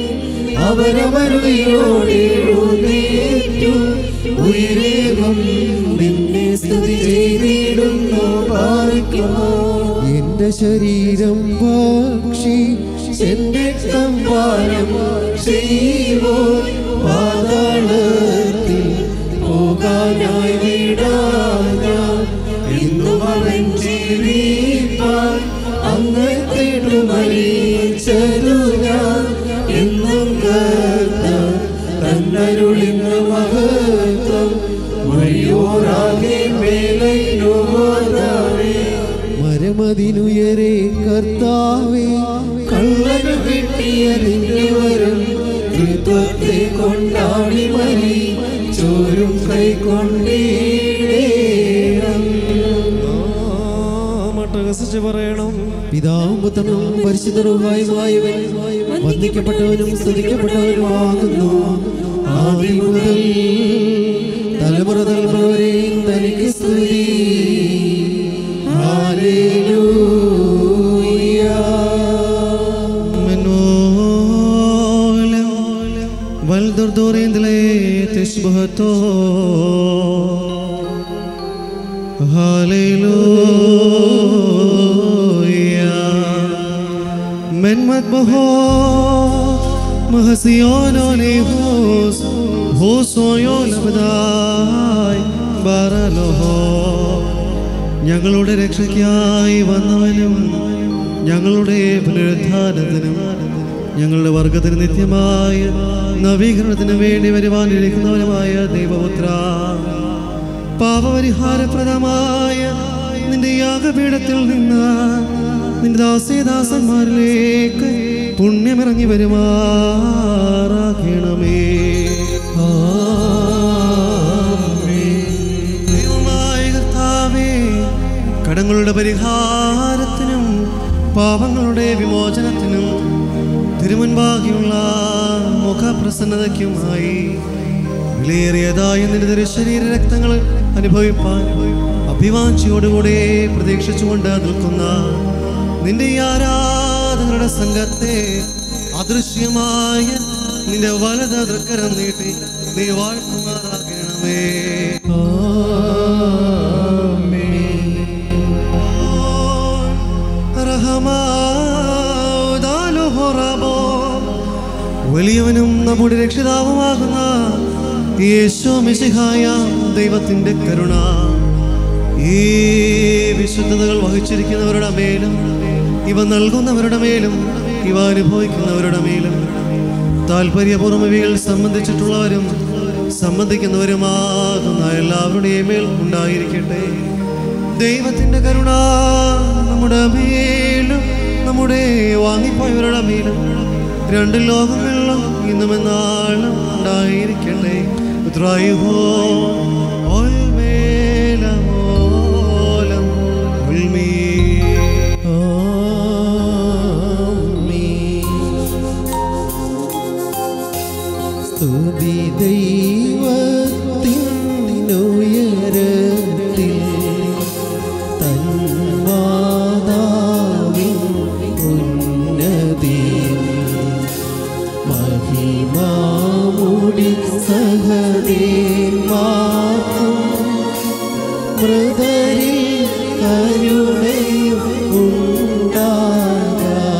അവരവരുയോടേറ്റു ഉയരേകും നിന്നെ സ്തുതി ചെയ്തിടുന്നു പാർക്കുമോ എന്റെ ശരീരം ഭക്ഷി എന്റെ കമ്പാരം ചെയ്യുമോ പാതാളത്തിൽ പോകാനായി വിടാന ഇന്നും അവൻ ജീവിപ്പാൻ അങ്ങത്തേടു മരിച്ചതു ഞാൻ എന്നും തന്നരുളിന്ന മഹത്വം വഴിയോരാകെ മേലൈനോതാവേ മരമതിനുയരെ കർത്താവേ കള്ളനു കിട്ടിയ നിന്റെ വരും ത്രിത്വത്തെ കൊണ്ടാടി മരി ചോരും കൈക്കൊണ്ടീടേണം മട്ടഹസിച്ച് പറയണം. പിതാവും പുത്രനും പരിശുദ്ധനുമായവൻ വന്ദിക്കപ്പെട്ടവനും സ്തുതിക്കപ്പെട്ടവനുമാകുന്നു. ആദി മുതൽ തലമുറ തലമുറ വരെയും തനിക്ക് സ്തുതി. ഹല്ലേലൂയ. والدردورين دلي تشبهتو هاليلويا من مذبحو مهسيونو ليهوس ഹോസോയോ ലബദായ് ബാരലോഹോ. ഞങ്ങളുടെ രക്ഷയ്ക്കായി വന്നവനും ഞങ്ങളുടെ പുനരുദ്ധാനത്തിനും ഞങ്ങളുടെ വർഗത്തിന് നിത്യമായ നവീകരണത്തിന് വേണ്ടി വരുവാനിരിക്കുന്നവനുമായ ദൈവപുത്ര, പാപപരിഹാരപ്രദമായ നിന്റെ യാഗപീഠത്തിൽ നിന്ന് നിന്റെ ദാസേദാസന്മാരിലേക്ക് പുണ്യമിറങ്ങി വരുമാറാക്കണമേ. ദൈവമായ കർത്താവേ, കടങ്ങളുടെ പരിഹാരത്തിനും പാപങ്ങളുടെ വിമോചനത്തിനും തിരുമുൻപാകിയുള്ള മുഖപ്രസന്നതയ്ക്കുമായി വിലയേറിയതായ നിന്റെ ശരീര രക്തങ്ങൾ അനുഭവിപ്പാൻ അഭിവാഞ്ചിയോടുകൂടെ പ്രതീക്ഷിച്ചുകൊണ്ട് നിൽക്കുന്ന നിന്റെ ഈ ആരാധകരുടെ സംഘത്തെ അദൃശ്യമായ നിന്റെ വലത് തൃക്കരം നീട്ടി നീ വാഴ്ത്തുമാറാകണമേ. വലിയവനും നമ്മുടെ രക്ഷിതാവുമാകുന്ന യേശു മിശിഹായ ദൈവത്തിന്റെ കരുണ ഈ വിശുദ്ധതകൾ വഹിച്ചിരിക്കുന്നവരുടെ മേലും ഇവ നൽകുന്നവരുടെ മേലും ഇവ അനുഭവിക്കുന്നവരുടെ മേലും താല്പര്യപൂർവ്വം ഇവയിൽ സംബന്ധിച്ചിട്ടുള്ളവരും സംബന്ധിക്കുന്നവരുമാകുന്ന എല്ലാവരുടെയും മേൽ ഉണ്ടായിരിക്കട്ടെ. ദൈവത്തിന്റെ കരുണ നമ്മുടെ മേലും നമ്മുടെ വാങ്ങിപ്പോയവരുടെ മേലും രണ്ട് ലോകങ്ങളിലും ഇന്നും എന്നാളും ഉണ്ടായിരിക്കട്ടെ. സ്തുതി ദൈവത്തിൻ നീതിമാന്മാർക്കും മൃതരിൽ കരുണയും ഉണ്ടാകാം.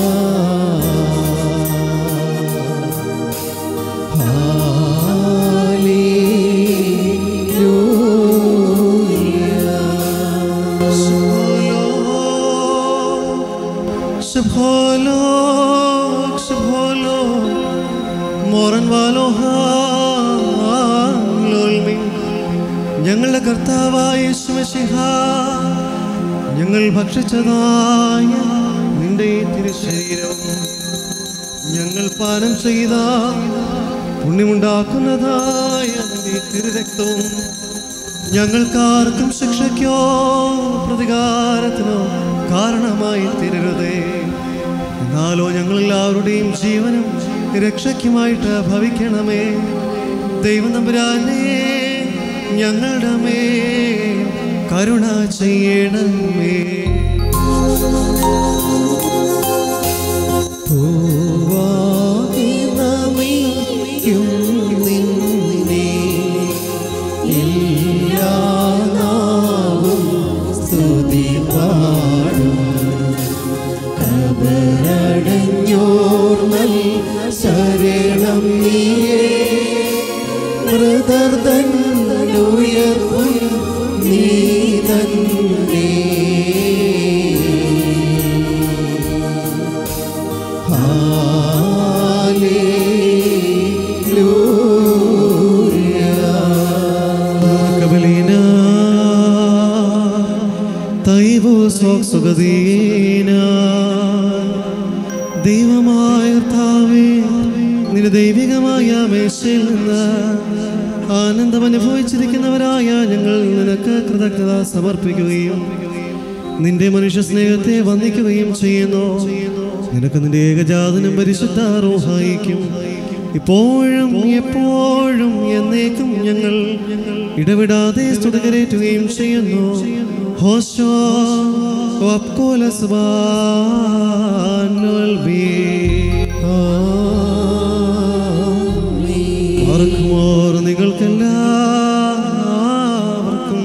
ഞങ്ങളുടെ കർത്താവായ യേശുമശിഹ, ഞങ്ങൾ ഭക്ഷിച്ചതായ നിന്റെ തിരുശരീരവും ഞങ്ങൾ പാനം ചെയ്ത പുണ്യമുണ്ടാക്കുന്നതായ നിന്റെ തിരുരക്തവും ഞങ്ങൾക്കാർക്കും ശിക്ഷയ്ക്കോ പ്രതികാരത്തിനോ കാരണമായി തീരരുതേ. എന്നാലോ ഞങ്ങളെല്ലാവരുടെയും ജീവനും രക്ഷയ്ക്കുമായിട്ട് ഭവിക്കണമേ. ദൈവം തമ്പുരാനെ, ഞങ്ങളുടെ മേൽ കരുണ ചെയ്യണമേ. ശരണം നീയേ മൃതർദൻ ഉയർപ്പും നീ തന്നെ. ദൈവമായ കർത്താവേ, നിന്റെ ദൈവികമായ മേശയിൽ നിന്ന് ആനന്ദം അനുഭവിച്ചിരിക്കുന്നവരായ ഞങ്ങൾ നിനക്ക് കൃതജ്ഞത സമർപ്പിക്കുകയും നിന്റെ മനുഷ്യ സ്നേഹത്തെ വന്ദിക്കുകയും ചെയ്യുന്നു. നിനക്ക് നിന്റെ ഏകജാതനും പരിശുദ്ധ റൂഹായിക്കും ഇപ്പോഴും എപ്പോഴും എന്നേക്കും ഞങ്ങൾ ഇടവിടാതെ സ്തുതികരേറ്റുകയും ചെയ്യുന്നു. ഹോശോ വബ്കോല സുബ്ഹാനുൽ ബി. നിങ്ങൾക്കെല്ലാവർക്കും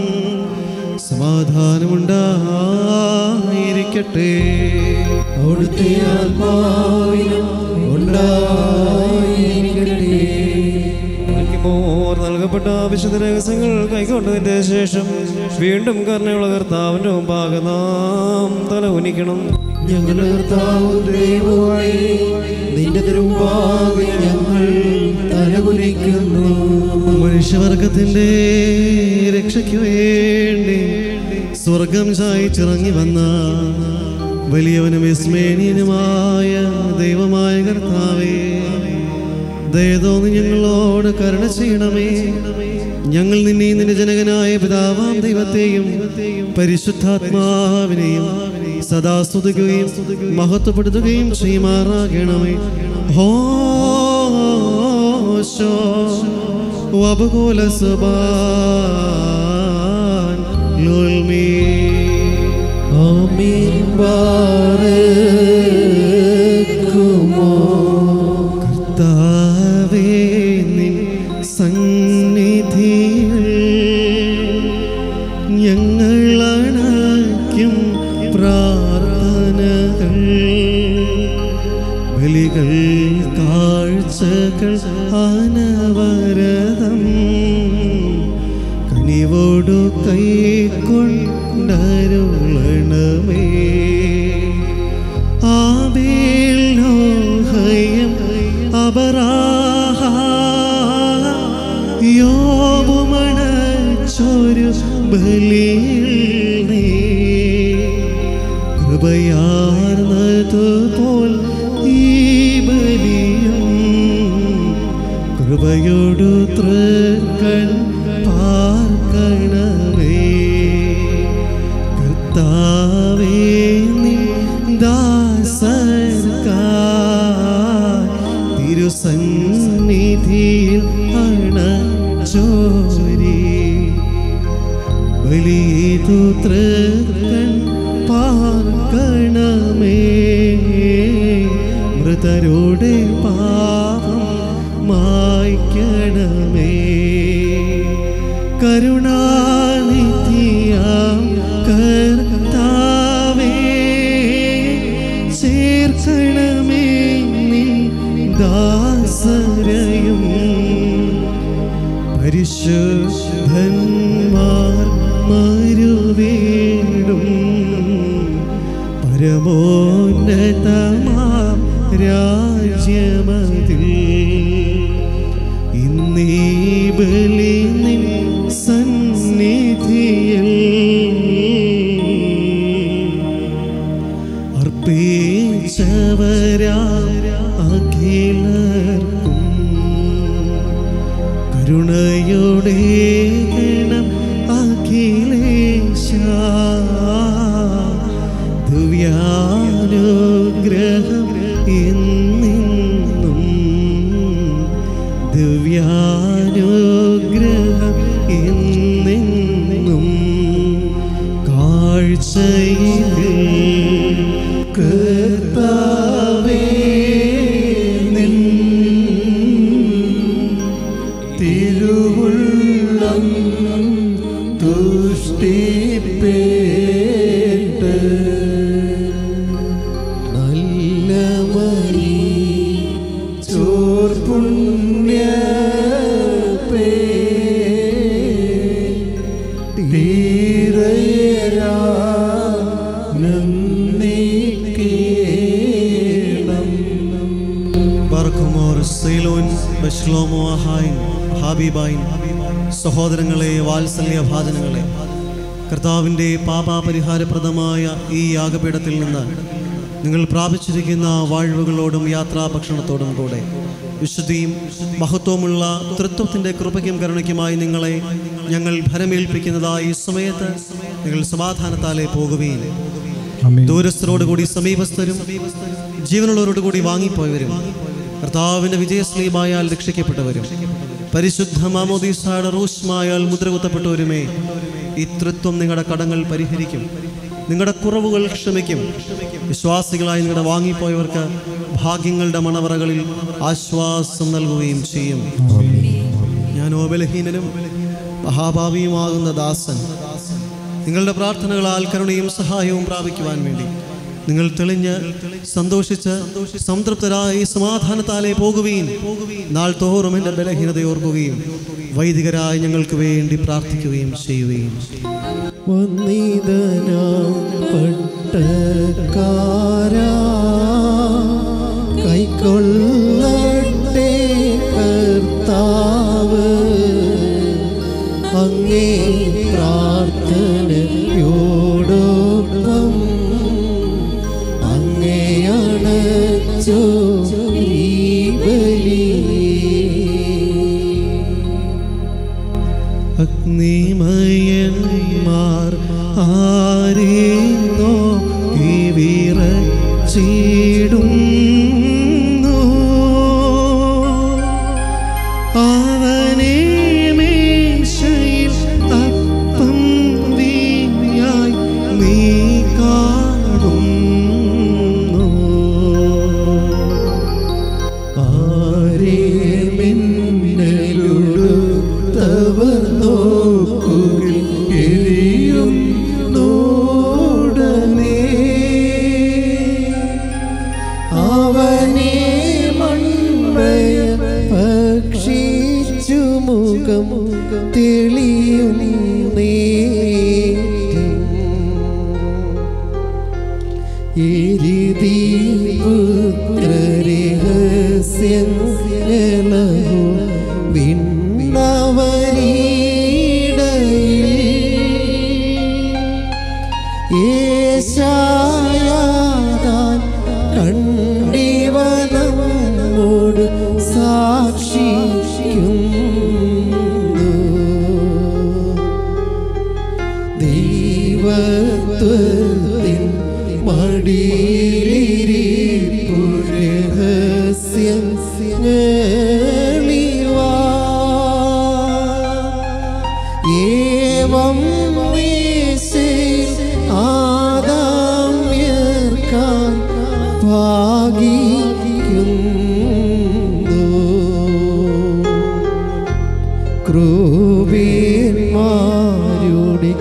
സമാധാനമുണ്ടായിരിക്കട്ടെ. അവിടുത്തെ ആത്മാവിനും ഉണ്ടായിരിക്കട്ടെ. നൽകപ്പെട്ട വിശുദ്ധ രഹസ്യങ്ങൾ കൈക്കൊണ്ടതിന്റെ ശേഷം വീണ്ടും കരുണയുള്ള കർത്താവിന്റെ മുമ്പാകെ നാം തല ഉനിക്കണം. ഞങ്ങളുടെ കർത്താവും ദൈവമായി നിന്റെ തിരുമുമ്പാകെ ഞങ്ങൾ തലകുനിക്കുന്നു. മനുഷ്യവർഗത്തിന്റെ രക്ഷയ്ക്ക് വേണ്ടി സ്വർഗം ചായിച്ചിറങ്ങി വന്ന വലിയവനും വിസ്മേനീയനുമായ ദൈവമായ കർത്താവേ, ദയതോന്നി ഞങ്ങളോട് കരുണ ചെയ്യണമേ. ഞങ്ങൾ നിന്നെയും നിന്റെ ജനകനായ പിതാവാം ദൈവത്തെയും പരിശുദ്ധാത്മാവിനെയും സദാ സ്തുതിക്കുകയും മഹത്വപ്പെടുത്തുകയും ചെയ്യുമാറാകണമേ. ഹോശോ വബ്കോല സുബ്ഹാനുൽ ബി. ആമീൻ. ബാറക്കുമോ. കർത്താവേ, നിൻ സന്നിധിയിൽ ഞങ്ങളണയ്ക്കും പ്രാർത്ഥനകൾ, ബലികൾ, കാഴ്ചകൾ അനവരതം കനിവോടു കൈക്കൊണ്ടരുളണമേ. ആബേൽ, നോഹയും അബറാഹ യോബുമണച്ചൊരു ബലിയിൽ നീ കൃപയാർന്നതുപോൽ ഈ ബലിയും കൃപയോടു തൃക്കൺ പാർക്കണമേ. കർത്താവേ, നിൻ ദാസർക്കായി തിരുസന്നിധിയിൽ അണച്ചോരി ബലിയിതു തൃക്കൺ പാർക്കണമേ. മൃതരുടെ പാപം മായ്ക്കണമേ. ദാസരെയും പരിശുദ്ധന്മാർ മരുവേടും പരമോന്നതമാം രാജ്യമതിൽ ഇന്നീ ബലി നിൻ സന്നിധിയിൽ അർപ്പിച്ചവരാ അഖിലർക്കും കരുണയോടെ ഗണം അഖിലേശ ദിവ്യാനുഗ്രഹം എന്നെന്നും ദിവ്യാനുഗ്രഹം എന്നെന്നും കാഴ്ചയിൽ കർത്താവേ നിൻ തിരുവുള്ളം തുഷ്ടിപ്പേട്ട് നല്ല മരി ചോർപുണ്യ സഹോദരങ്ങളെ, വാത്സല്യഭാജനങ്ങളെ, കർത്താവിൻ്റെ പാപപരിഹാരപ്രദമായ ഈ യാഗപീഠത്തിൽ നിന്ന് നിങ്ങൾ പ്രാപിച്ചിരിക്കുന്ന വാഴ്വുകളോടും യാത്രാഭക്ഷണത്തോടും കൂടെ വിശുദ്ധിയും മഹത്വമുള്ള തൃത്വത്തിൻ്റെ കൃപയ്ക്കും കരുണയ്ക്കുമായി നിങ്ങളെ ഞങ്ങൾ ഭരമേൽപ്പിക്കുന്നതായി ഈ സമയത്ത് നിങ്ങൾ സമാധാനത്താലെ പോകുകയും ദൂരസ്ഥരോടുകൂടി സമീപസ്ഥരും ജീവനുള്ളവരോടുകൂടി വാങ്ങിപ്പോയവരും കർത്താവിൻ്റെ വിജയശ്ലീമായാൽ രക്ഷിക്കപ്പെട്ടവരും പരിശുദ്ധ മാമോദീസയുടെ റൂഷ്മായാൽ മുദ്രകുത്തപ്പെട്ടവരുമേ, ഈ തൃത്വം നിങ്ങളുടെ കടങ്ങൾ പരിഹരിക്കും, നിങ്ങളുടെ കുറവുകൾ ക്ഷമിക്കും. വിശ്വാസികളായി നിങ്ങളുടെ വാങ്ങിപ്പോയവർക്ക് ഭാഗ്യങ്ങളുടെ മണവറകളിൽ ആശ്വാസം നൽകുകയും ചെയ്യും. ഞാനോ ബലഹീനനും മഹാഭാവിയുമാകുന്ന ദാസൻ, നിങ്ങളുടെ പ്രാർത്ഥനകളാൽ കരുണയും സഹായവും പ്രാപിക്കുവാൻ വേണ്ടി നിങ്ങൾ തെളിഞ്ഞ് സന്തോഷിച്ച് സംതൃപ്തരായി സമാധാനത്താലെ പോകുകയും നാൾ തോറും എൻ്റെ ബലഹീനത ഓർക്കുകയും വൈദികരായി ഞങ്ങൾക്ക് വേണ്ടി പ്രാർത്ഥിക്കുകയും ചെയ്യുകയും കൈക്കൊള്ളട്ടെ കർത്താവ് അങ്ങേ പ്രാർത്ഥനയോടൊപ്പം അങ്ങേയണച്ചോ ഈ ബലി. അഗ്നിമയന്മാർ ആരെന്നോ വിറച്ചിടുന്നു, അവനെ മേശയിൽ അപ്പം വീഞ്ഞായി നീ കാണുന്നു. ആരെ മിന്നലുടുത്തവർ നോക്കുകിൽ എരിയും നോടനേ, അവനെ മൺമയ ഭക്ഷിച്ചു മുഖം തെളിയും നേരം എരിതീപുത്രരഹസ്യങ്ങളഹോ വിണ്ണവരീടയിൽ യേശായാതാൻ കണ്ടിവനോട് സാക്ഷിക്കുന്നു. ദൈവത്വത്തിൻ മടിയിലിരിപ്പുരഹസ്യങ്ങളിവാ ഏവം ആദാമ്യർക്കാൻ ഭാഗിക്കുന്നു. ക്രൂബീന്മാരുടെ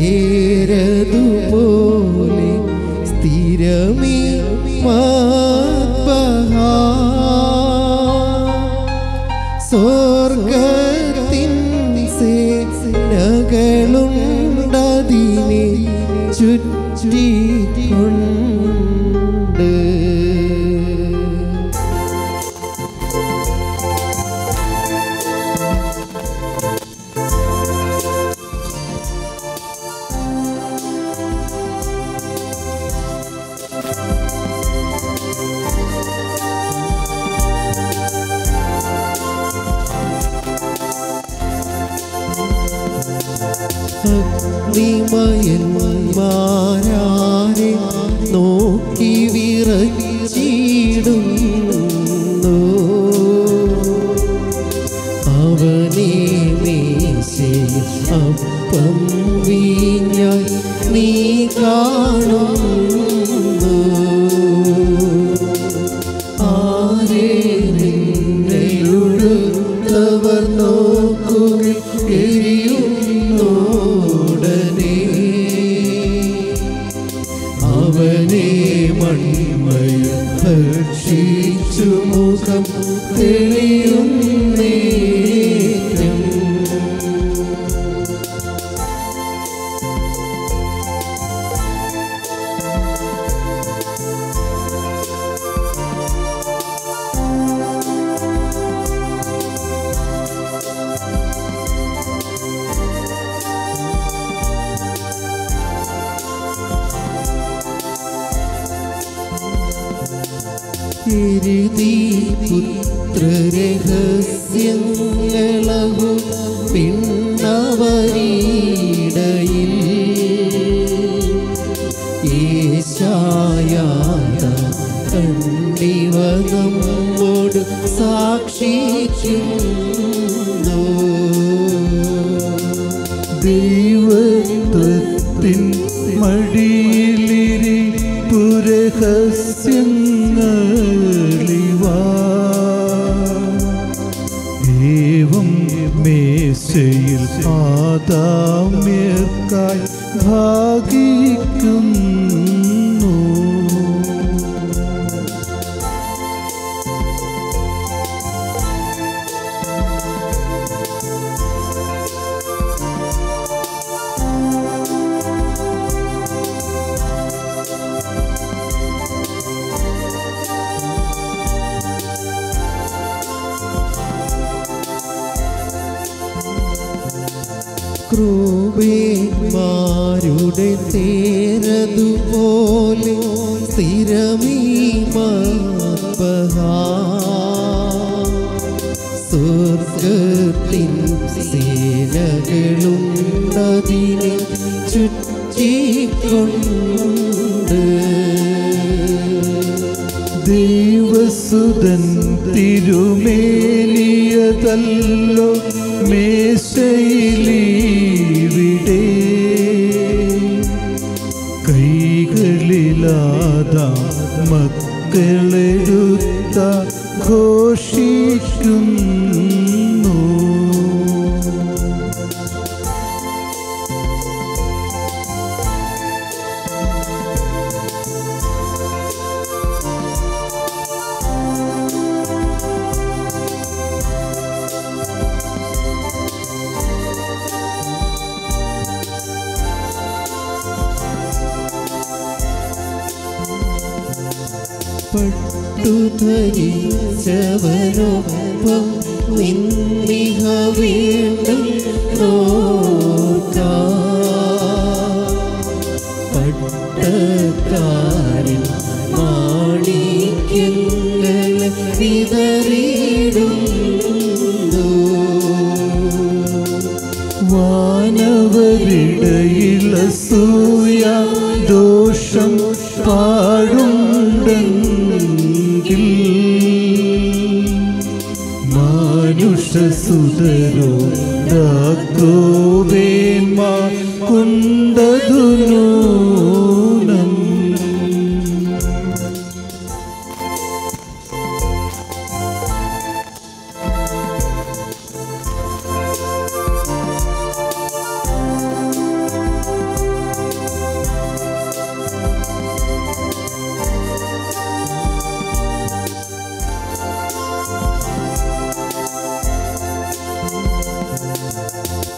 തേരതുപോലെ സ്ഥിരമീ മദ്ബഹാ സ്വർഗത്തിൻ സേനകളുണ്ടതിനെ ചുറ്റിക്കൊണ്ട്. അഗ്നിമയന്മാരെ നോക്കി വിറച്ചിടുന്നു. അവനെ മേശയിൽ അപ്പം വീഞ്ഞായി നീ കാണുന്നു. ആരെ നിന്നെയുടുത്തവർ നോക്കുകയും അവനെ മൺമയ ഭക്ഷിച്ചു മുഖം തെളിയും നേരം. പുത്രരഹസ്യങ്ങളഹു പിന്നവരീടയിൽ യേശായാത കണ്ടിവ നമ്മോട് സാക്ഷിക്കുന്നു. ദൈവത്വത്തിൻ മടിയിലിരിപ്പുരഹസ്യങ്ങളിവാ ഏവം മേശയിൽ ആദാമ്യർക്കായി ഭാഗിക്കുന്നു. ക്രൂബേന്മാരുടെ തേരതുപോലെ സ്ഥിരമീ മദ്ബഹാ. സ്വർഗത്തിൻ സേനകളുണ്ടതിനെ ചുറ്റിക്കൊണ്ട്. ദൈവസുതൻ തിരുമേനിയതല്ലോ മേശയിലിവിടെ കൈകളിലാതാ മക്കളെടുത്ത ഘോഷിക്കുന്നു. പട്ടുധരിച്ചവനൊപ്പം നിന്നിഹ വീണ്ടും പട്ടക്കാരിൽ മാണിക്യങ്ങളെ വിതറിയിടുന്നു. വാനവരിടയിലസൂയ ദോഷം പാടുണ്ടെങ്കിൽ മാനുഷസുതരോ ക്രോവേന്മാർ കൊണ്ടതു നൂനം.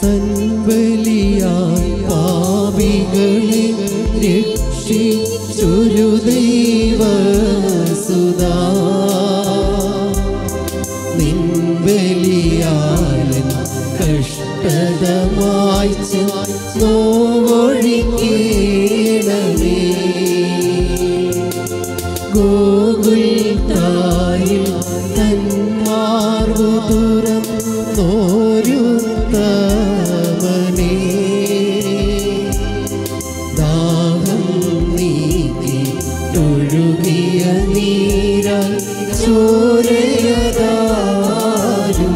തൻ ബലിയാൽ പാപികളെ രക്ഷിച്ചൊരു ദൈവസുതാ നിൻ ബലിയാലൻ കഷ്ടത മായ്ച്ച് നോവൊഴിക്കേണമേ ഗോകുൽത്തായിൽ തൻ മാർവു തുറന്നോരുത്തവനേ ദാഹം നീക്കിട്ടൊഴുകിയ നീരാൽ ചോരയതാരും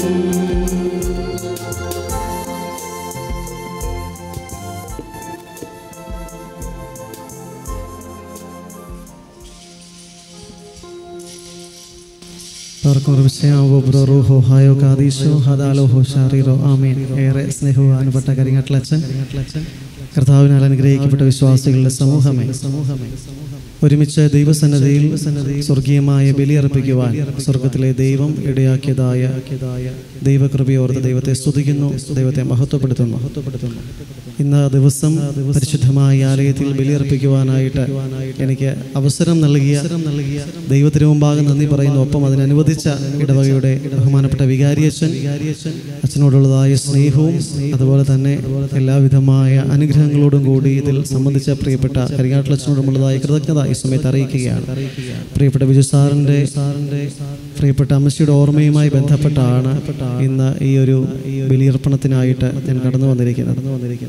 ഏറെ സ്നേഹവാനുപെട്ട കരിങ്ങാട്ടിലച്ചൻ, കർത്താവിനാൽ അനുഗ്രഹിക്കപ്പെട്ട വിശ്വാസികളുടെ സമൂഹമേ, ഒരുമിച്ച് ദൈവസന്നദ്ധിയിൽ സ്വർഗീയമായ ബലിയർപ്പിക്കുവാൻ സ്വർഗത്തിലെ ദൈവം ഇടയാക്കിയതായ ദൈവകൃപയോർത്ത് ദൈവത്തെ സ്തുതിക്കുന്നു, ദൈവത്തെ മഹത്വപ്പെടുത്തുന്നു. ഇന്ന് ദിവസം പരിശുദ്ധമായ ആലയത്തിൽ ബലിയർപ്പിക്കുവാനായിട്ട് എനിക്ക് അവസരം നൽകിയ ദൈവത്തിന് മുമ്പാകെ നന്ദി പറയുന്നു. ഒപ്പം അതിനനുവദിച്ച ഇടവകയുടെ ബഹുമാനപ്പെട്ട വികാരിയച്ഛൻ, അച്ഛനോടുള്ളതായ സ്നേഹവും അതുപോലെ തന്നെ എല്ലാവിധമായ അനുഗ്രഹങ്ങളോടും കൂടി ഇതിൽ സംബന്ധിച്ച പ്രിയപ്പെട്ട കരിങ്ങാട്ടിലച്ഛനോടുമുള്ളതായ കൃതജ്ഞത ഈ സമയത്ത് അറിയിക്കുകയാണ്. പ്രിയപ്പെട്ട ബിജു സാറിൻ്റെ പ്രിയപ്പെട്ട അമ്മച്ചിയുടെ ഓർമ്മയുമായി ബന്ധപ്പെട്ടാണ് ഇന്ന് ഈ ഒരു ബലിയർപ്പണത്തിനായിട്ട് ഞാൻ കടന്നു വന്നിരിക്കുന്നത്.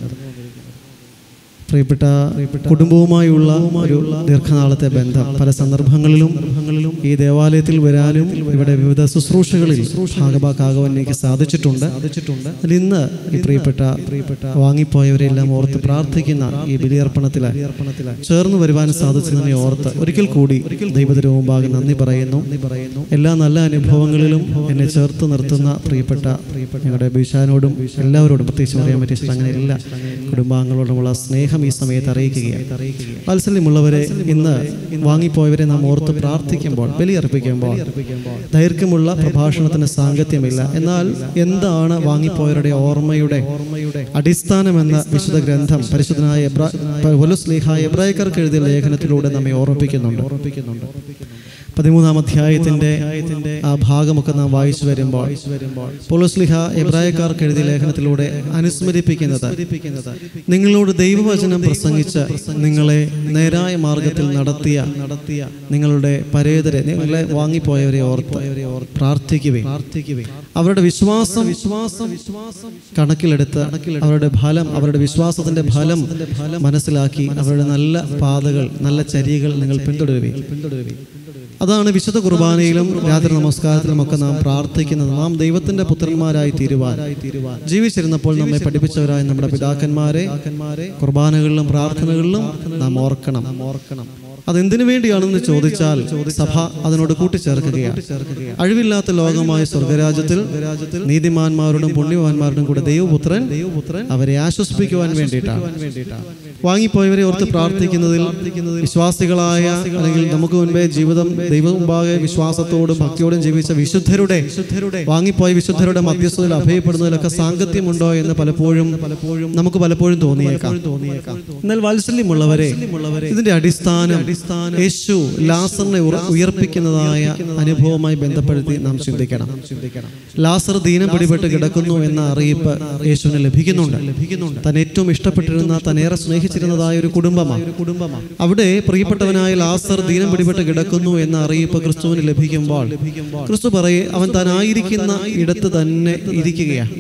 പ്രിയപ്പെട്ട കുടുംബവുമായുള്ള ഒരു ദീർഘനാളത്തെ ബന്ധം, പല സന്ദർഭങ്ങളിലും ഈ ദേവാലയത്തിൽ വരാനും ഇവിടെ വിവിധ ശുശ്രൂഷകളിൽ ഭാഗഭാക്കാകുവാൻ എനിക്ക് സാധിച്ചിട്ടുണ്ട്. ഇന്ന് ഈ പ്രിയപ്പെട്ട വാങ്ങിപ്പോയവരെല്ലാം ഓർത്ത് പ്രാർത്ഥിക്കുന്ന ഈ ബലിയർപ്പണത്തിൽ ചേർന്ന് വരുവാൻ സാധിച്ചതിനെ ഓർത്ത് ഒരിക്കൽ കൂടി ദൈവത്തിന് മുമ്പാകെ നന്ദി പറയുന്നു. എല്ലാ നല്ല അനുഭവങ്ങളിലും എന്നെ ചേർത്ത് നിർത്തുന്ന പ്രിയപ്പെട്ട ഞങ്ങളുടെ ബിഷാനോടും എല്ലാവരോടും, പ്രത്യേകിച്ച് പറയാൻ പറ്റിയ അങ്ങനെ എല്ലാ കുടുംബാംഗങ്ങളോടുമുള്ള സ്നേഹം ഈ സമയത്ത് അറിയിക്കുകയാണ്. വാത്സല്യമുള്ളവരെ, ഇന്ന് വാങ്ങിപ്പോയവരെ നാം ഓർത്ത് പ്രാർത്ഥിക്കുമ്പോൾ, ബലിയർപ്പിക്കുമ്പോൾ ദൈർഘ്യമുള്ള പ്രഭാഷണത്തിന് സാങ്കത്യമില്ല. എന്നാൽ എന്താണ് വാങ്ങിപ്പോയവരുടെ ഓർമ്മയുടെ അടിസ്ഥാനമെന്ന വിശുദ്ധ ഗ്രന്ഥം പരിശുദ്ധനായ പൗലോസ്ലീഹാ എബ്രായക്കാർക്ക് എഴുതിയ ലേഖനത്തിലൂടെ നമ്മെ ഓർമ്മിപ്പിക്കുന്നുണ്ട്. 13-ാം അധ്യായത്തിന്റെ ആ ഭാഗമൊക്കെ നാം വായിച്ചു വരുമ്പോൾ പൗലോസ്ലീഹാ എബ്രായക്കാർക്ക് എഴുതിയ ലേഖനത്തിലൂടെ അനുസ്മരിപ്പിക്കുന്നത്, നിങ്ങളോട് ദൈവവചനം പ്രസംഗിച്ച് നിങ്ങളെ നേരായ മാർഗത്തിൽ നടത്തിയ നിങ്ങളുടെ പരേതരെ, നിങ്ങളെ വാങ്ങിപ്പോയവരെ ഓർത്ത് പ്രാർത്ഥിക്കുവേ. അവരുടെ വിശ്വാസം കണക്കിലെടുത്ത് അവരുടെ ഫലം, അവരുടെ വിശ്വാസത്തിന്റെ ഫലം മനസ്സിലാക്കി അവരുടെ നല്ല പാതകൾ, നല്ല ചര്യകൾ നിങ്ങൾ പിന്തുടരുവേ. അതാണ് വിശുദ്ധ കുർബാനയിലും രാത്രി നമസ്കാരത്തിലും ഒക്കെ നാം പ്രാർത്ഥിക്കുന്നത്. നാം ദൈവത്തിന്റെ പുത്രന്മാരായി തീരുവാൻ ജീവിച്ചിരുന്നപ്പോൾ നമ്മെ പഠിപ്പിച്ചവരായ നമ്മുടെ പിതാക്കന്മാരെ കുർബാനകളിലും പ്രാർത്ഥനകളിലും നാം ഓർക്കണം. അതെന്തിനു വേണ്ടിയാണെന്ന് ചോദിച്ചാൽ സഭ അതിനോട് കൂട്ടിച്ചേർക്കുകയാണ്. അഴിവില്ലാത്ത ലോകമായ സ്വർഗരാജ്യത്തിൽ നീതിമാന്മാരോടും പുണ്യവാന്മാരോടും കൂടെ ദൈവപുത്രൻ അവരെ ആശ്വസിപ്പിക്കുവാൻ വേണ്ടിയിട്ടാണ്. വാങ്ങിപ്പോയവരെ ഓർത്ത് പ്രാർത്ഥിക്കുന്നതിൽ വിശ്വാസികളായ, അല്ലെങ്കിൽ നമുക്ക് മുൻപേ ജീവിതം ദൈവം മുമ്പാകെ വിശ്വാസത്തോടും ഭക്തിയോടും ജീവിച്ച വിശുദ്ധരുടെ, വാങ്ങിപ്പോയ വിശുദ്ധരുടെ മധ്യസ്ഥതയിൽ അഭയപ്പെടുന്നതിലൊക്കെ സാങ്കത്യമുണ്ടോ എന്ന് നമുക്ക് പലപ്പോഴും തോന്നിയേക്കാം. എന്നാൽ വാത്സല്യമുള്ളവരെ, ഇതിന്റെ അടിസ്ഥാനം യേശു ലാസറിനെ ഉയർപ്പിക്കുന്നതായ അനുഭവവുമായി ബന്ധപ്പെടുത്തി നാം ചിന്തിക്കണം. ലാസർ ദീനം പിടിപെട്ട് കിടക്കുന്നു എന്ന അറിയിപ്പ് യേശുവിന് ലഭിക്കുന്നുണ്ട്. താൻ ഏറ്റവും ഇഷ്ടപ്പെട്ടിരുന്ന, തന്നേറെ സ്നേഹിച്ചിരുന്നതായ ഒരു കുടുംബമാണ്. അവിടെ പ്രിയപ്പെട്ടവനായ ലാസർ ദീനം പിടിപെട്ട് കിടക്കുന്നു എന്ന അറിയിപ്പ് ക്രിസ്തുവിന് ലഭിക്കുമ്പോൾ ക്രിസ്തു പറയും, അവൻ താനായിരിക്കുന്ന ഇടത്ത് തന്നെ ഇരിക്കുകയാണ്.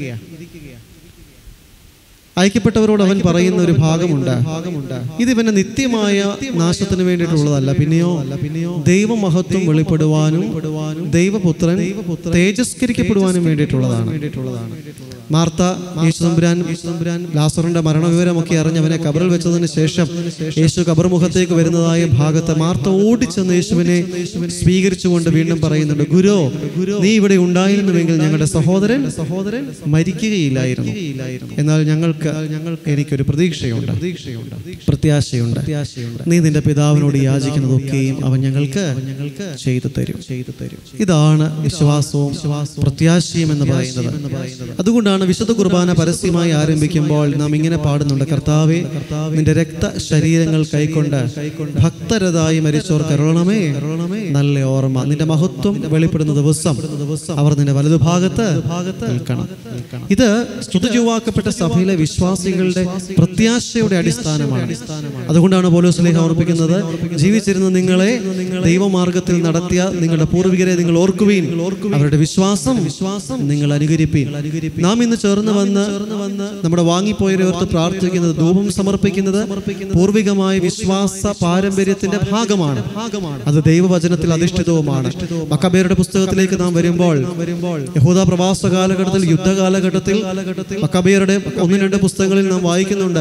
അയക്കപ്പെട്ടവരോട് അവൻ പറയുന്ന ഒരു ഭാഗമുണ്ട്, ഇത് ഇവന്റെ നിത്യമായ നാശത്തിന് വേണ്ടിയിട്ടുള്ളതല്ല, പിന്നെയോ ദൈവമഹത്വം വെളിപ്പെടുവാനും ദൈവപുത്രൻ തേജസ്കരിക്കപ്പെടുവാനും വേണ്ടിയിട്ടുള്ളതാണ്. മാർത്ത യേശുതമ്പുരാൻ ലാസറിന്റെ മരണവിവരമൊക്കെ അറിഞ്ഞ് അവനെ കബറിൽ വെച്ചതിന് ശേഷം യേശു കബർ മുഖത്തേക്ക് വരുന്നതായ ഭാഗത്ത് മാർത്ത ഓടിച്ചെന്ന് യേശുവിനെ സ്വീകരിച്ചുകൊണ്ട് വീണ്ടും പറയുന്നുണ്ട്, ഗുരു, നീ ഇവിടെ ഉണ്ടായിരുന്നുവെങ്കിൽ ഞങ്ങളുടെ സഹോദരൻ മരിക്കുകയില്ലായിരുന്നു. എന്നാൽ എനിക്കൊരു പ്രതീക്ഷയുണ്ട്, പ്രത്യാശയുണ്ട്. നീ നിന്റെ പിതാവിനോട് യാചിക്കുന്നതൊക്കെയും അവൻ ഞങ്ങൾക്ക് ചെയ്തു തരും. ഇതാണ് വിശ്വാസവും പ്രത്യാശയും എന്ന് പറയുന്നത്. അതുകൊണ്ടാണ് അതുകൊണ്ടാണ് വിശുദ്ധ കുർബാന പരസ്യമായി ആരംഭിക്കുമ്പോൾ നാം ഇങ്ങനെ പാടുന്നുണ്ട്: കർത്താവേ, നിന്റെ രക്ത ശരീരങ്ങൾ കൈക്കൊണ്ട് ഭക്തരതായി മരിച്ചോർ കരുളണമേ, നല്ല ഓർമ്മ. നിന്റെ മഹത്വം വെളിപ്പെടുന്ന ദിവസം അവർ നിന്റെ വലതുഭാഗത്ത് നിൽക്കണം. ഇത് സ്തുതിചുവാക്കപ്പെട്ട സഭയിലെ വിശ്വാസികളുടെ പ്രത്യാശയുടെ അടിസ്ഥാനമാണ്. അതുകൊണ്ടാണ് പൗലോസ് ശ്ലീഹ ഓർപ്പിക്കുന്നത്: ജീവിച്ചിരുന്ന നിങ്ങളെ ദൈവമാർഗത്തിൽ നടത്തിയ നിങ്ങളുടെ പൂർവികരെ നിങ്ങൾ ഓർക്കുവീൻ, അവരുടെ വിശ്വാസം നിങ്ങൾ അനുകരിപ്പീൻ. നാം ഇന്ന് ചേർന്ന് വന്ന് നമ്മുടെ വാങ്ങിപ്പോയവരെ ഓർത്ത് പ്രാർത്ഥിക്കുന്നത്, ധൂപം സമർപ്പിക്കുന്നത് പൂർവികമായ വിശ്വാസ പാരമ്പര്യത്തിന്റെ ഭാഗമാണ്. അത് ദൈവവചനത്തിൽ അധിഷ്ഠിതവുമാണ്. മക്കബേരുടെ പുസ്തകത്തിലേക്ക് നാം വരുമ്പോൾ യഹൂദ പ്രവാസ കാലഘട്ടത്തിൽ, യുദ്ധകാലഘട്ടത്തിൽ മക്കബേരുടെ 1-2 പുസ്തകങ്ങളിൽ നാം വായിക്കുന്നുണ്ട്.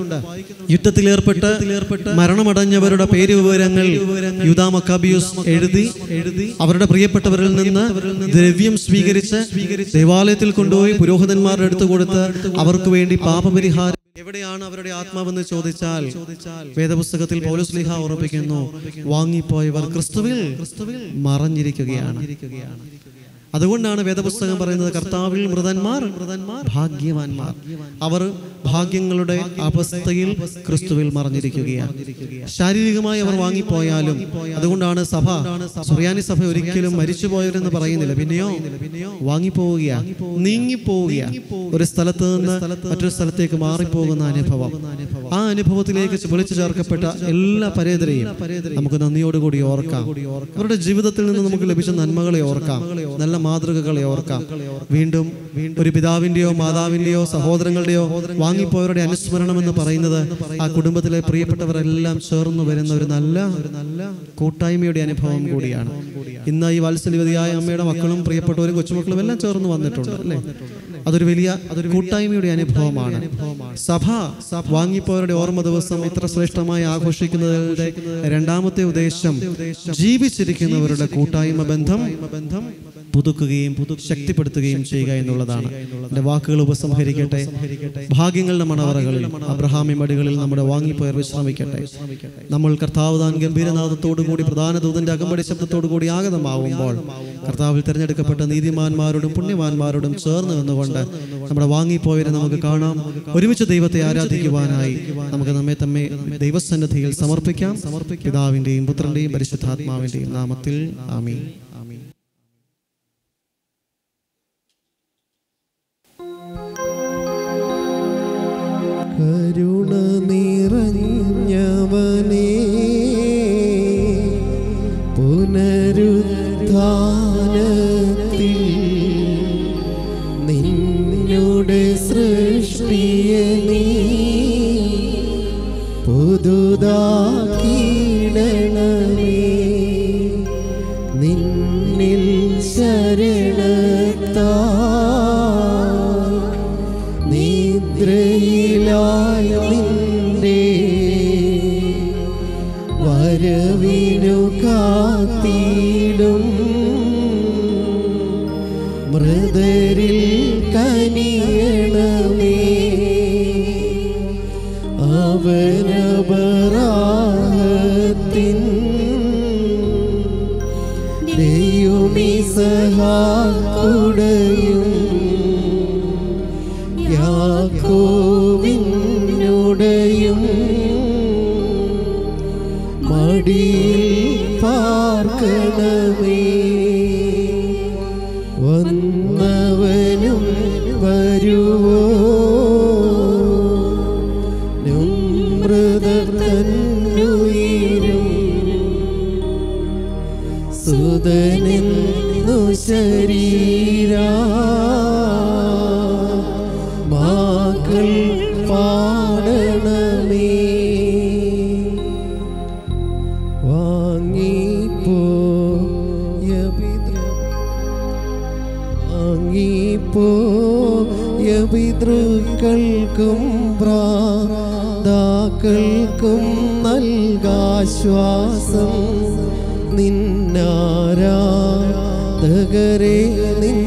യുദ്ധത്തിലേർപ്പെട്ട് മരണമടഞ്ഞവരുടെ പേര് വിവരങ്ങൾ യൂദാ മക്കാബിയൂസ് എഴുതി അവരുടെ പ്രിയപ്പെട്ടവരിൽ നിന്ന് ദ്രവ്യം സ്വീകരിച്ച് ദേവാലയത്തിൽ കൊണ്ടുപോയി പുരോഹിതന്മാരുടെ അടുത്ത് കൊടുത്ത് അവർക്ക് വേണ്ടി പാപപരിഹാരം. എവിടെയാണ് അവരുടെ ആത്മാവെന്ന് ചോദിച്ചാൽ വേദപുസ്തകത്തിൽ പൗലോസ് ശ്ലീഹ ഉറപ്പിക്കുന്നു: വാങ്ങിപ്പോയവർ ക്രിസ്തുവിൽ മറഞ്ഞിരിക്കുകയാണ്. അതുകൊണ്ടാണ് വേദപുസ്തകം പറയുന്നത്: കർത്താവിൽ മൃതന്മാർ ഭാഗ്യവാന്മാർ. അവർ ഭാഗ്യങ്ങളുടെ അവസ്ഥയിൽ ക്രിസ്തുവിൽ മറഞ്ഞിരിക്കുകയാണ്. ശാരീരികമായി അവർ വാങ്ങിപ്പോയാലും, അതുകൊണ്ടാണ് സഭ, സുറിയാനി സഭ ഒരിക്കലും മരിച്ചുപോയവരെന്ന് പറയുന്നില്ല. പിന്നെയോ വാങ്ങിപ്പോവുകയാണ്, നീങ്ങിപ്പോവുകയാണ്. ഒരു സ്ഥലത്ത് നിന്ന് മറ്റൊരു സ്ഥലത്തേക്ക് മാറിപ്പോകുന്ന അനുഭവം. ആ അനുഭവത്തിലേക്ക് വിളിച്ചു ചേർക്കപ്പെട്ട എല്ലാ പരേതരെയും നമുക്ക് നന്ദിയോടുകൂടി ഓർക്കാം. അവരുടെ ജീവിതത്തിൽ നിന്ന് നമുക്ക് ലഭിച്ച നന്മകളെ ഓർക്കാം, നല്ല മാതൃകകളെ ഓർക്കാം. വീണ്ടും ഒരു പിതാവിന്റെയോ മാതാവിന്റെയോ സഹോദരങ്ങളുടെയോ വാങ്ങിപ്പോയവരുടെ അനുസ്മരണം എന്ന് പറയുന്നത് ആ കുടുംബത്തിലെ പ്രിയപ്പെട്ടവരെല്ലാം ചേർന്ന് വരുന്ന ഒരു നല്ല കൂട്ടായ്മയുടെ അനുഭവം കൂടിയാണ്. ഇന്ന് ഈ വാത്സല്യവതിയായ അമ്മയുടെ മക്കളും പ്രിയപ്പെട്ടവരും കൊച്ചുമക്കളും എല്ലാം ചേർന്ന് വന്നിട്ടുണ്ട്, അല്ലേ? അതൊരു കൂട്ടായ്മയുടെ അനുഭവമാണ്. സഭ വാങ്ങിപ്പോയവരുടെ ഓർമ്മ ദിവസം ഇത്ര ശ്രേഷ്ഠമായി ആഘോഷിക്കുന്നതിന്റെ രണ്ടാമത്തെ ഉദ്ദേശം ജീവിച്ചിരിക്കുന്നവരുടെ കൂട്ടായ്മ ബന്ധം പുതുക്കുകയും ശക്തിപ്പെടുത്തുകയും ചെയ്യുക എന്നുള്ളതാണ്. എൻ്റെ വാക്കുകൾ ഉപസംഹരിക്കട്ടെ. ഭാഗ്യങ്ങളുടെ മണവറകളിൽ, അബ്രഹാമി മടികളിൽ നമ്മുടെ വാങ്ങിപ്പോയർ വിശ്രമിക്കട്ടെ. നമ്മൾ കർത്താവ് താൻ ഗംഭീരനാഥത്തോടുകൂടി പ്രധാന ദൂതന്റെ അകമ്പടി ശബ്ദത്തോടുകൂടി ആഗതമാകുമ്പോൾ കർത്താവിൽ തിരഞ്ഞെടുക്കപ്പെട്ട നീതിമാന്മാരോടും പുണ്യവാന്മാരോടും ചേർന്ന് നിന്നുകൊണ്ട് നമ്മുടെ വാങ്ങിപ്പോയവരെ നമുക്ക് കാണാം. ഒരുമിച്ച് ദൈവത്തെ ആരാധിക്കുവാനായി നമുക്ക് നമ്മെ ദൈവസന്നിധിയിൽ സമർപ്പിക്കാം. പിതാവിന്റെയും പുത്രന്റെയും പരിശുദ്ധാത്മാവിന്റെയും നാമത്തിൽ ആമീൻ. കരുണ നിറഞ്ഞവനേ, പുനരുത്ഥാനത്തിൽ നിന്നുടെ സൃഷ്ടിയെ നീ പുതുതാക്കിയിടണമേ. നിന്നിൽ ശരണത്താൽ നിദ്രയിലായി നിന്റെ വരവിനു കാത്തിടും മൃതരിൽ കനിയണമേ. അവനപരാഹത്തിൻ ദൈവമിസഹാക്കുടയും യാക്കോബിനുടയും മടിയിൽ പാർക്കണമേ. വന്നവനും വരുവോനും മൃതനുയിരും സുതനെന്നു ശരീരാ മക്കൾ പാടണമേ. വാങ്ങിപ്പോയ പിതൃക്കൾക്കും പ്രാതാക്കൾക്കും നൽകാശ്വാസം നിന്നാരാധകരെ നിൻ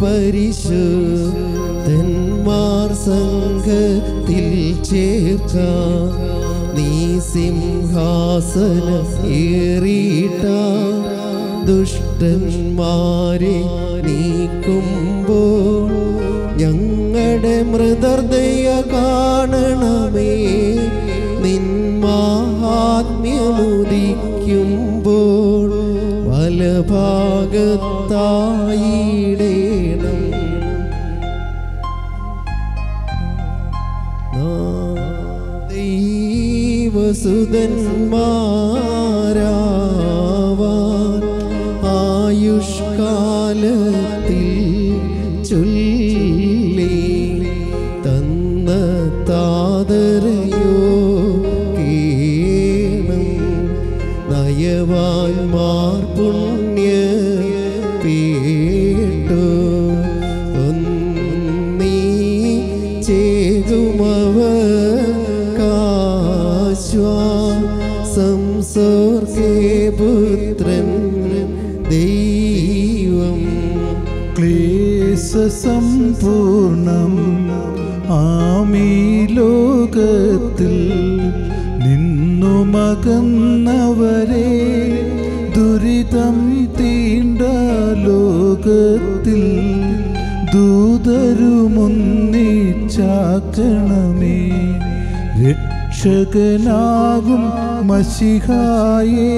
പരിശുദ്ധന്മാർ സംഘത്തിൽ ചേർക്കാം. നീ സിംഹാസനം ഏറിയിട്ട ദുഷ്ടന്മാരെ നീക്കുമ്പോൾ ഞങ്ങൾ ഞങ്ങളുടെ മൃതർദയ കാണണമേ. നിൻ മഹാത്മ്യമുദിക്കുമ്പോൾ വലഭാഗത്തായിടേണം. ദൈവസുതന്മാരാവാൻ ആയുഷ്കാലത്തിൽ ചൊല്ലി തന്ന താതരയോ കേണം. നയവാൻമാർ പുണ്യ പേട്ടോ ഒന്നീ ചേകുമവ സംസോർഗേ പുത്രൻ ദൈവം. ക്ലേശസമ്പൂർണം ആമീ ലോകത്തിൽ നിന്നു മകന്നവരെ ദുരിതം തീണ്ട ലോകത്തിൽ ദൂതരുമൊന്നിച്ചാക്കണമേ. രക്ഷകനാകും മശിഹായേ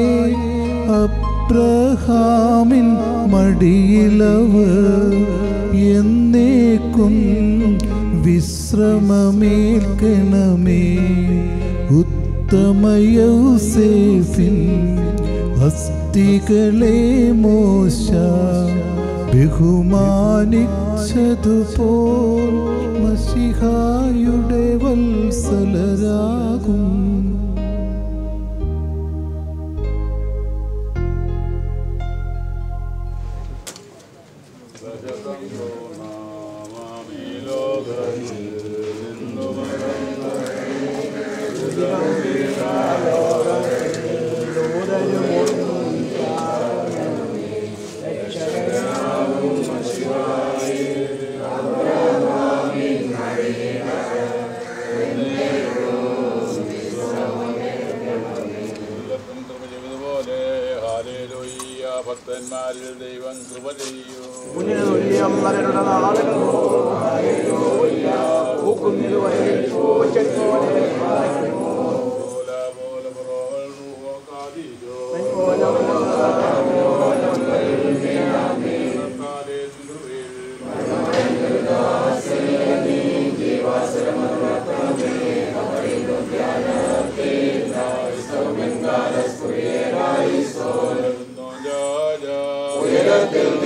അബ്രഹാമിൻ മടിയിലവർ എന്നേക്കും വിശ്രമമേൽക്കണമേ. ഉത്തമ യൗസേഫിൻ അസ്ഥികളെ മോശ ബഹുമാനിച്ചതുപോൽ മശിഹായുടെ വത്സലരാകും. ഭക്തന്മാരിൽ ദൈവം കൃപ ചെയ്യൂ. ഉയരത്തിൽ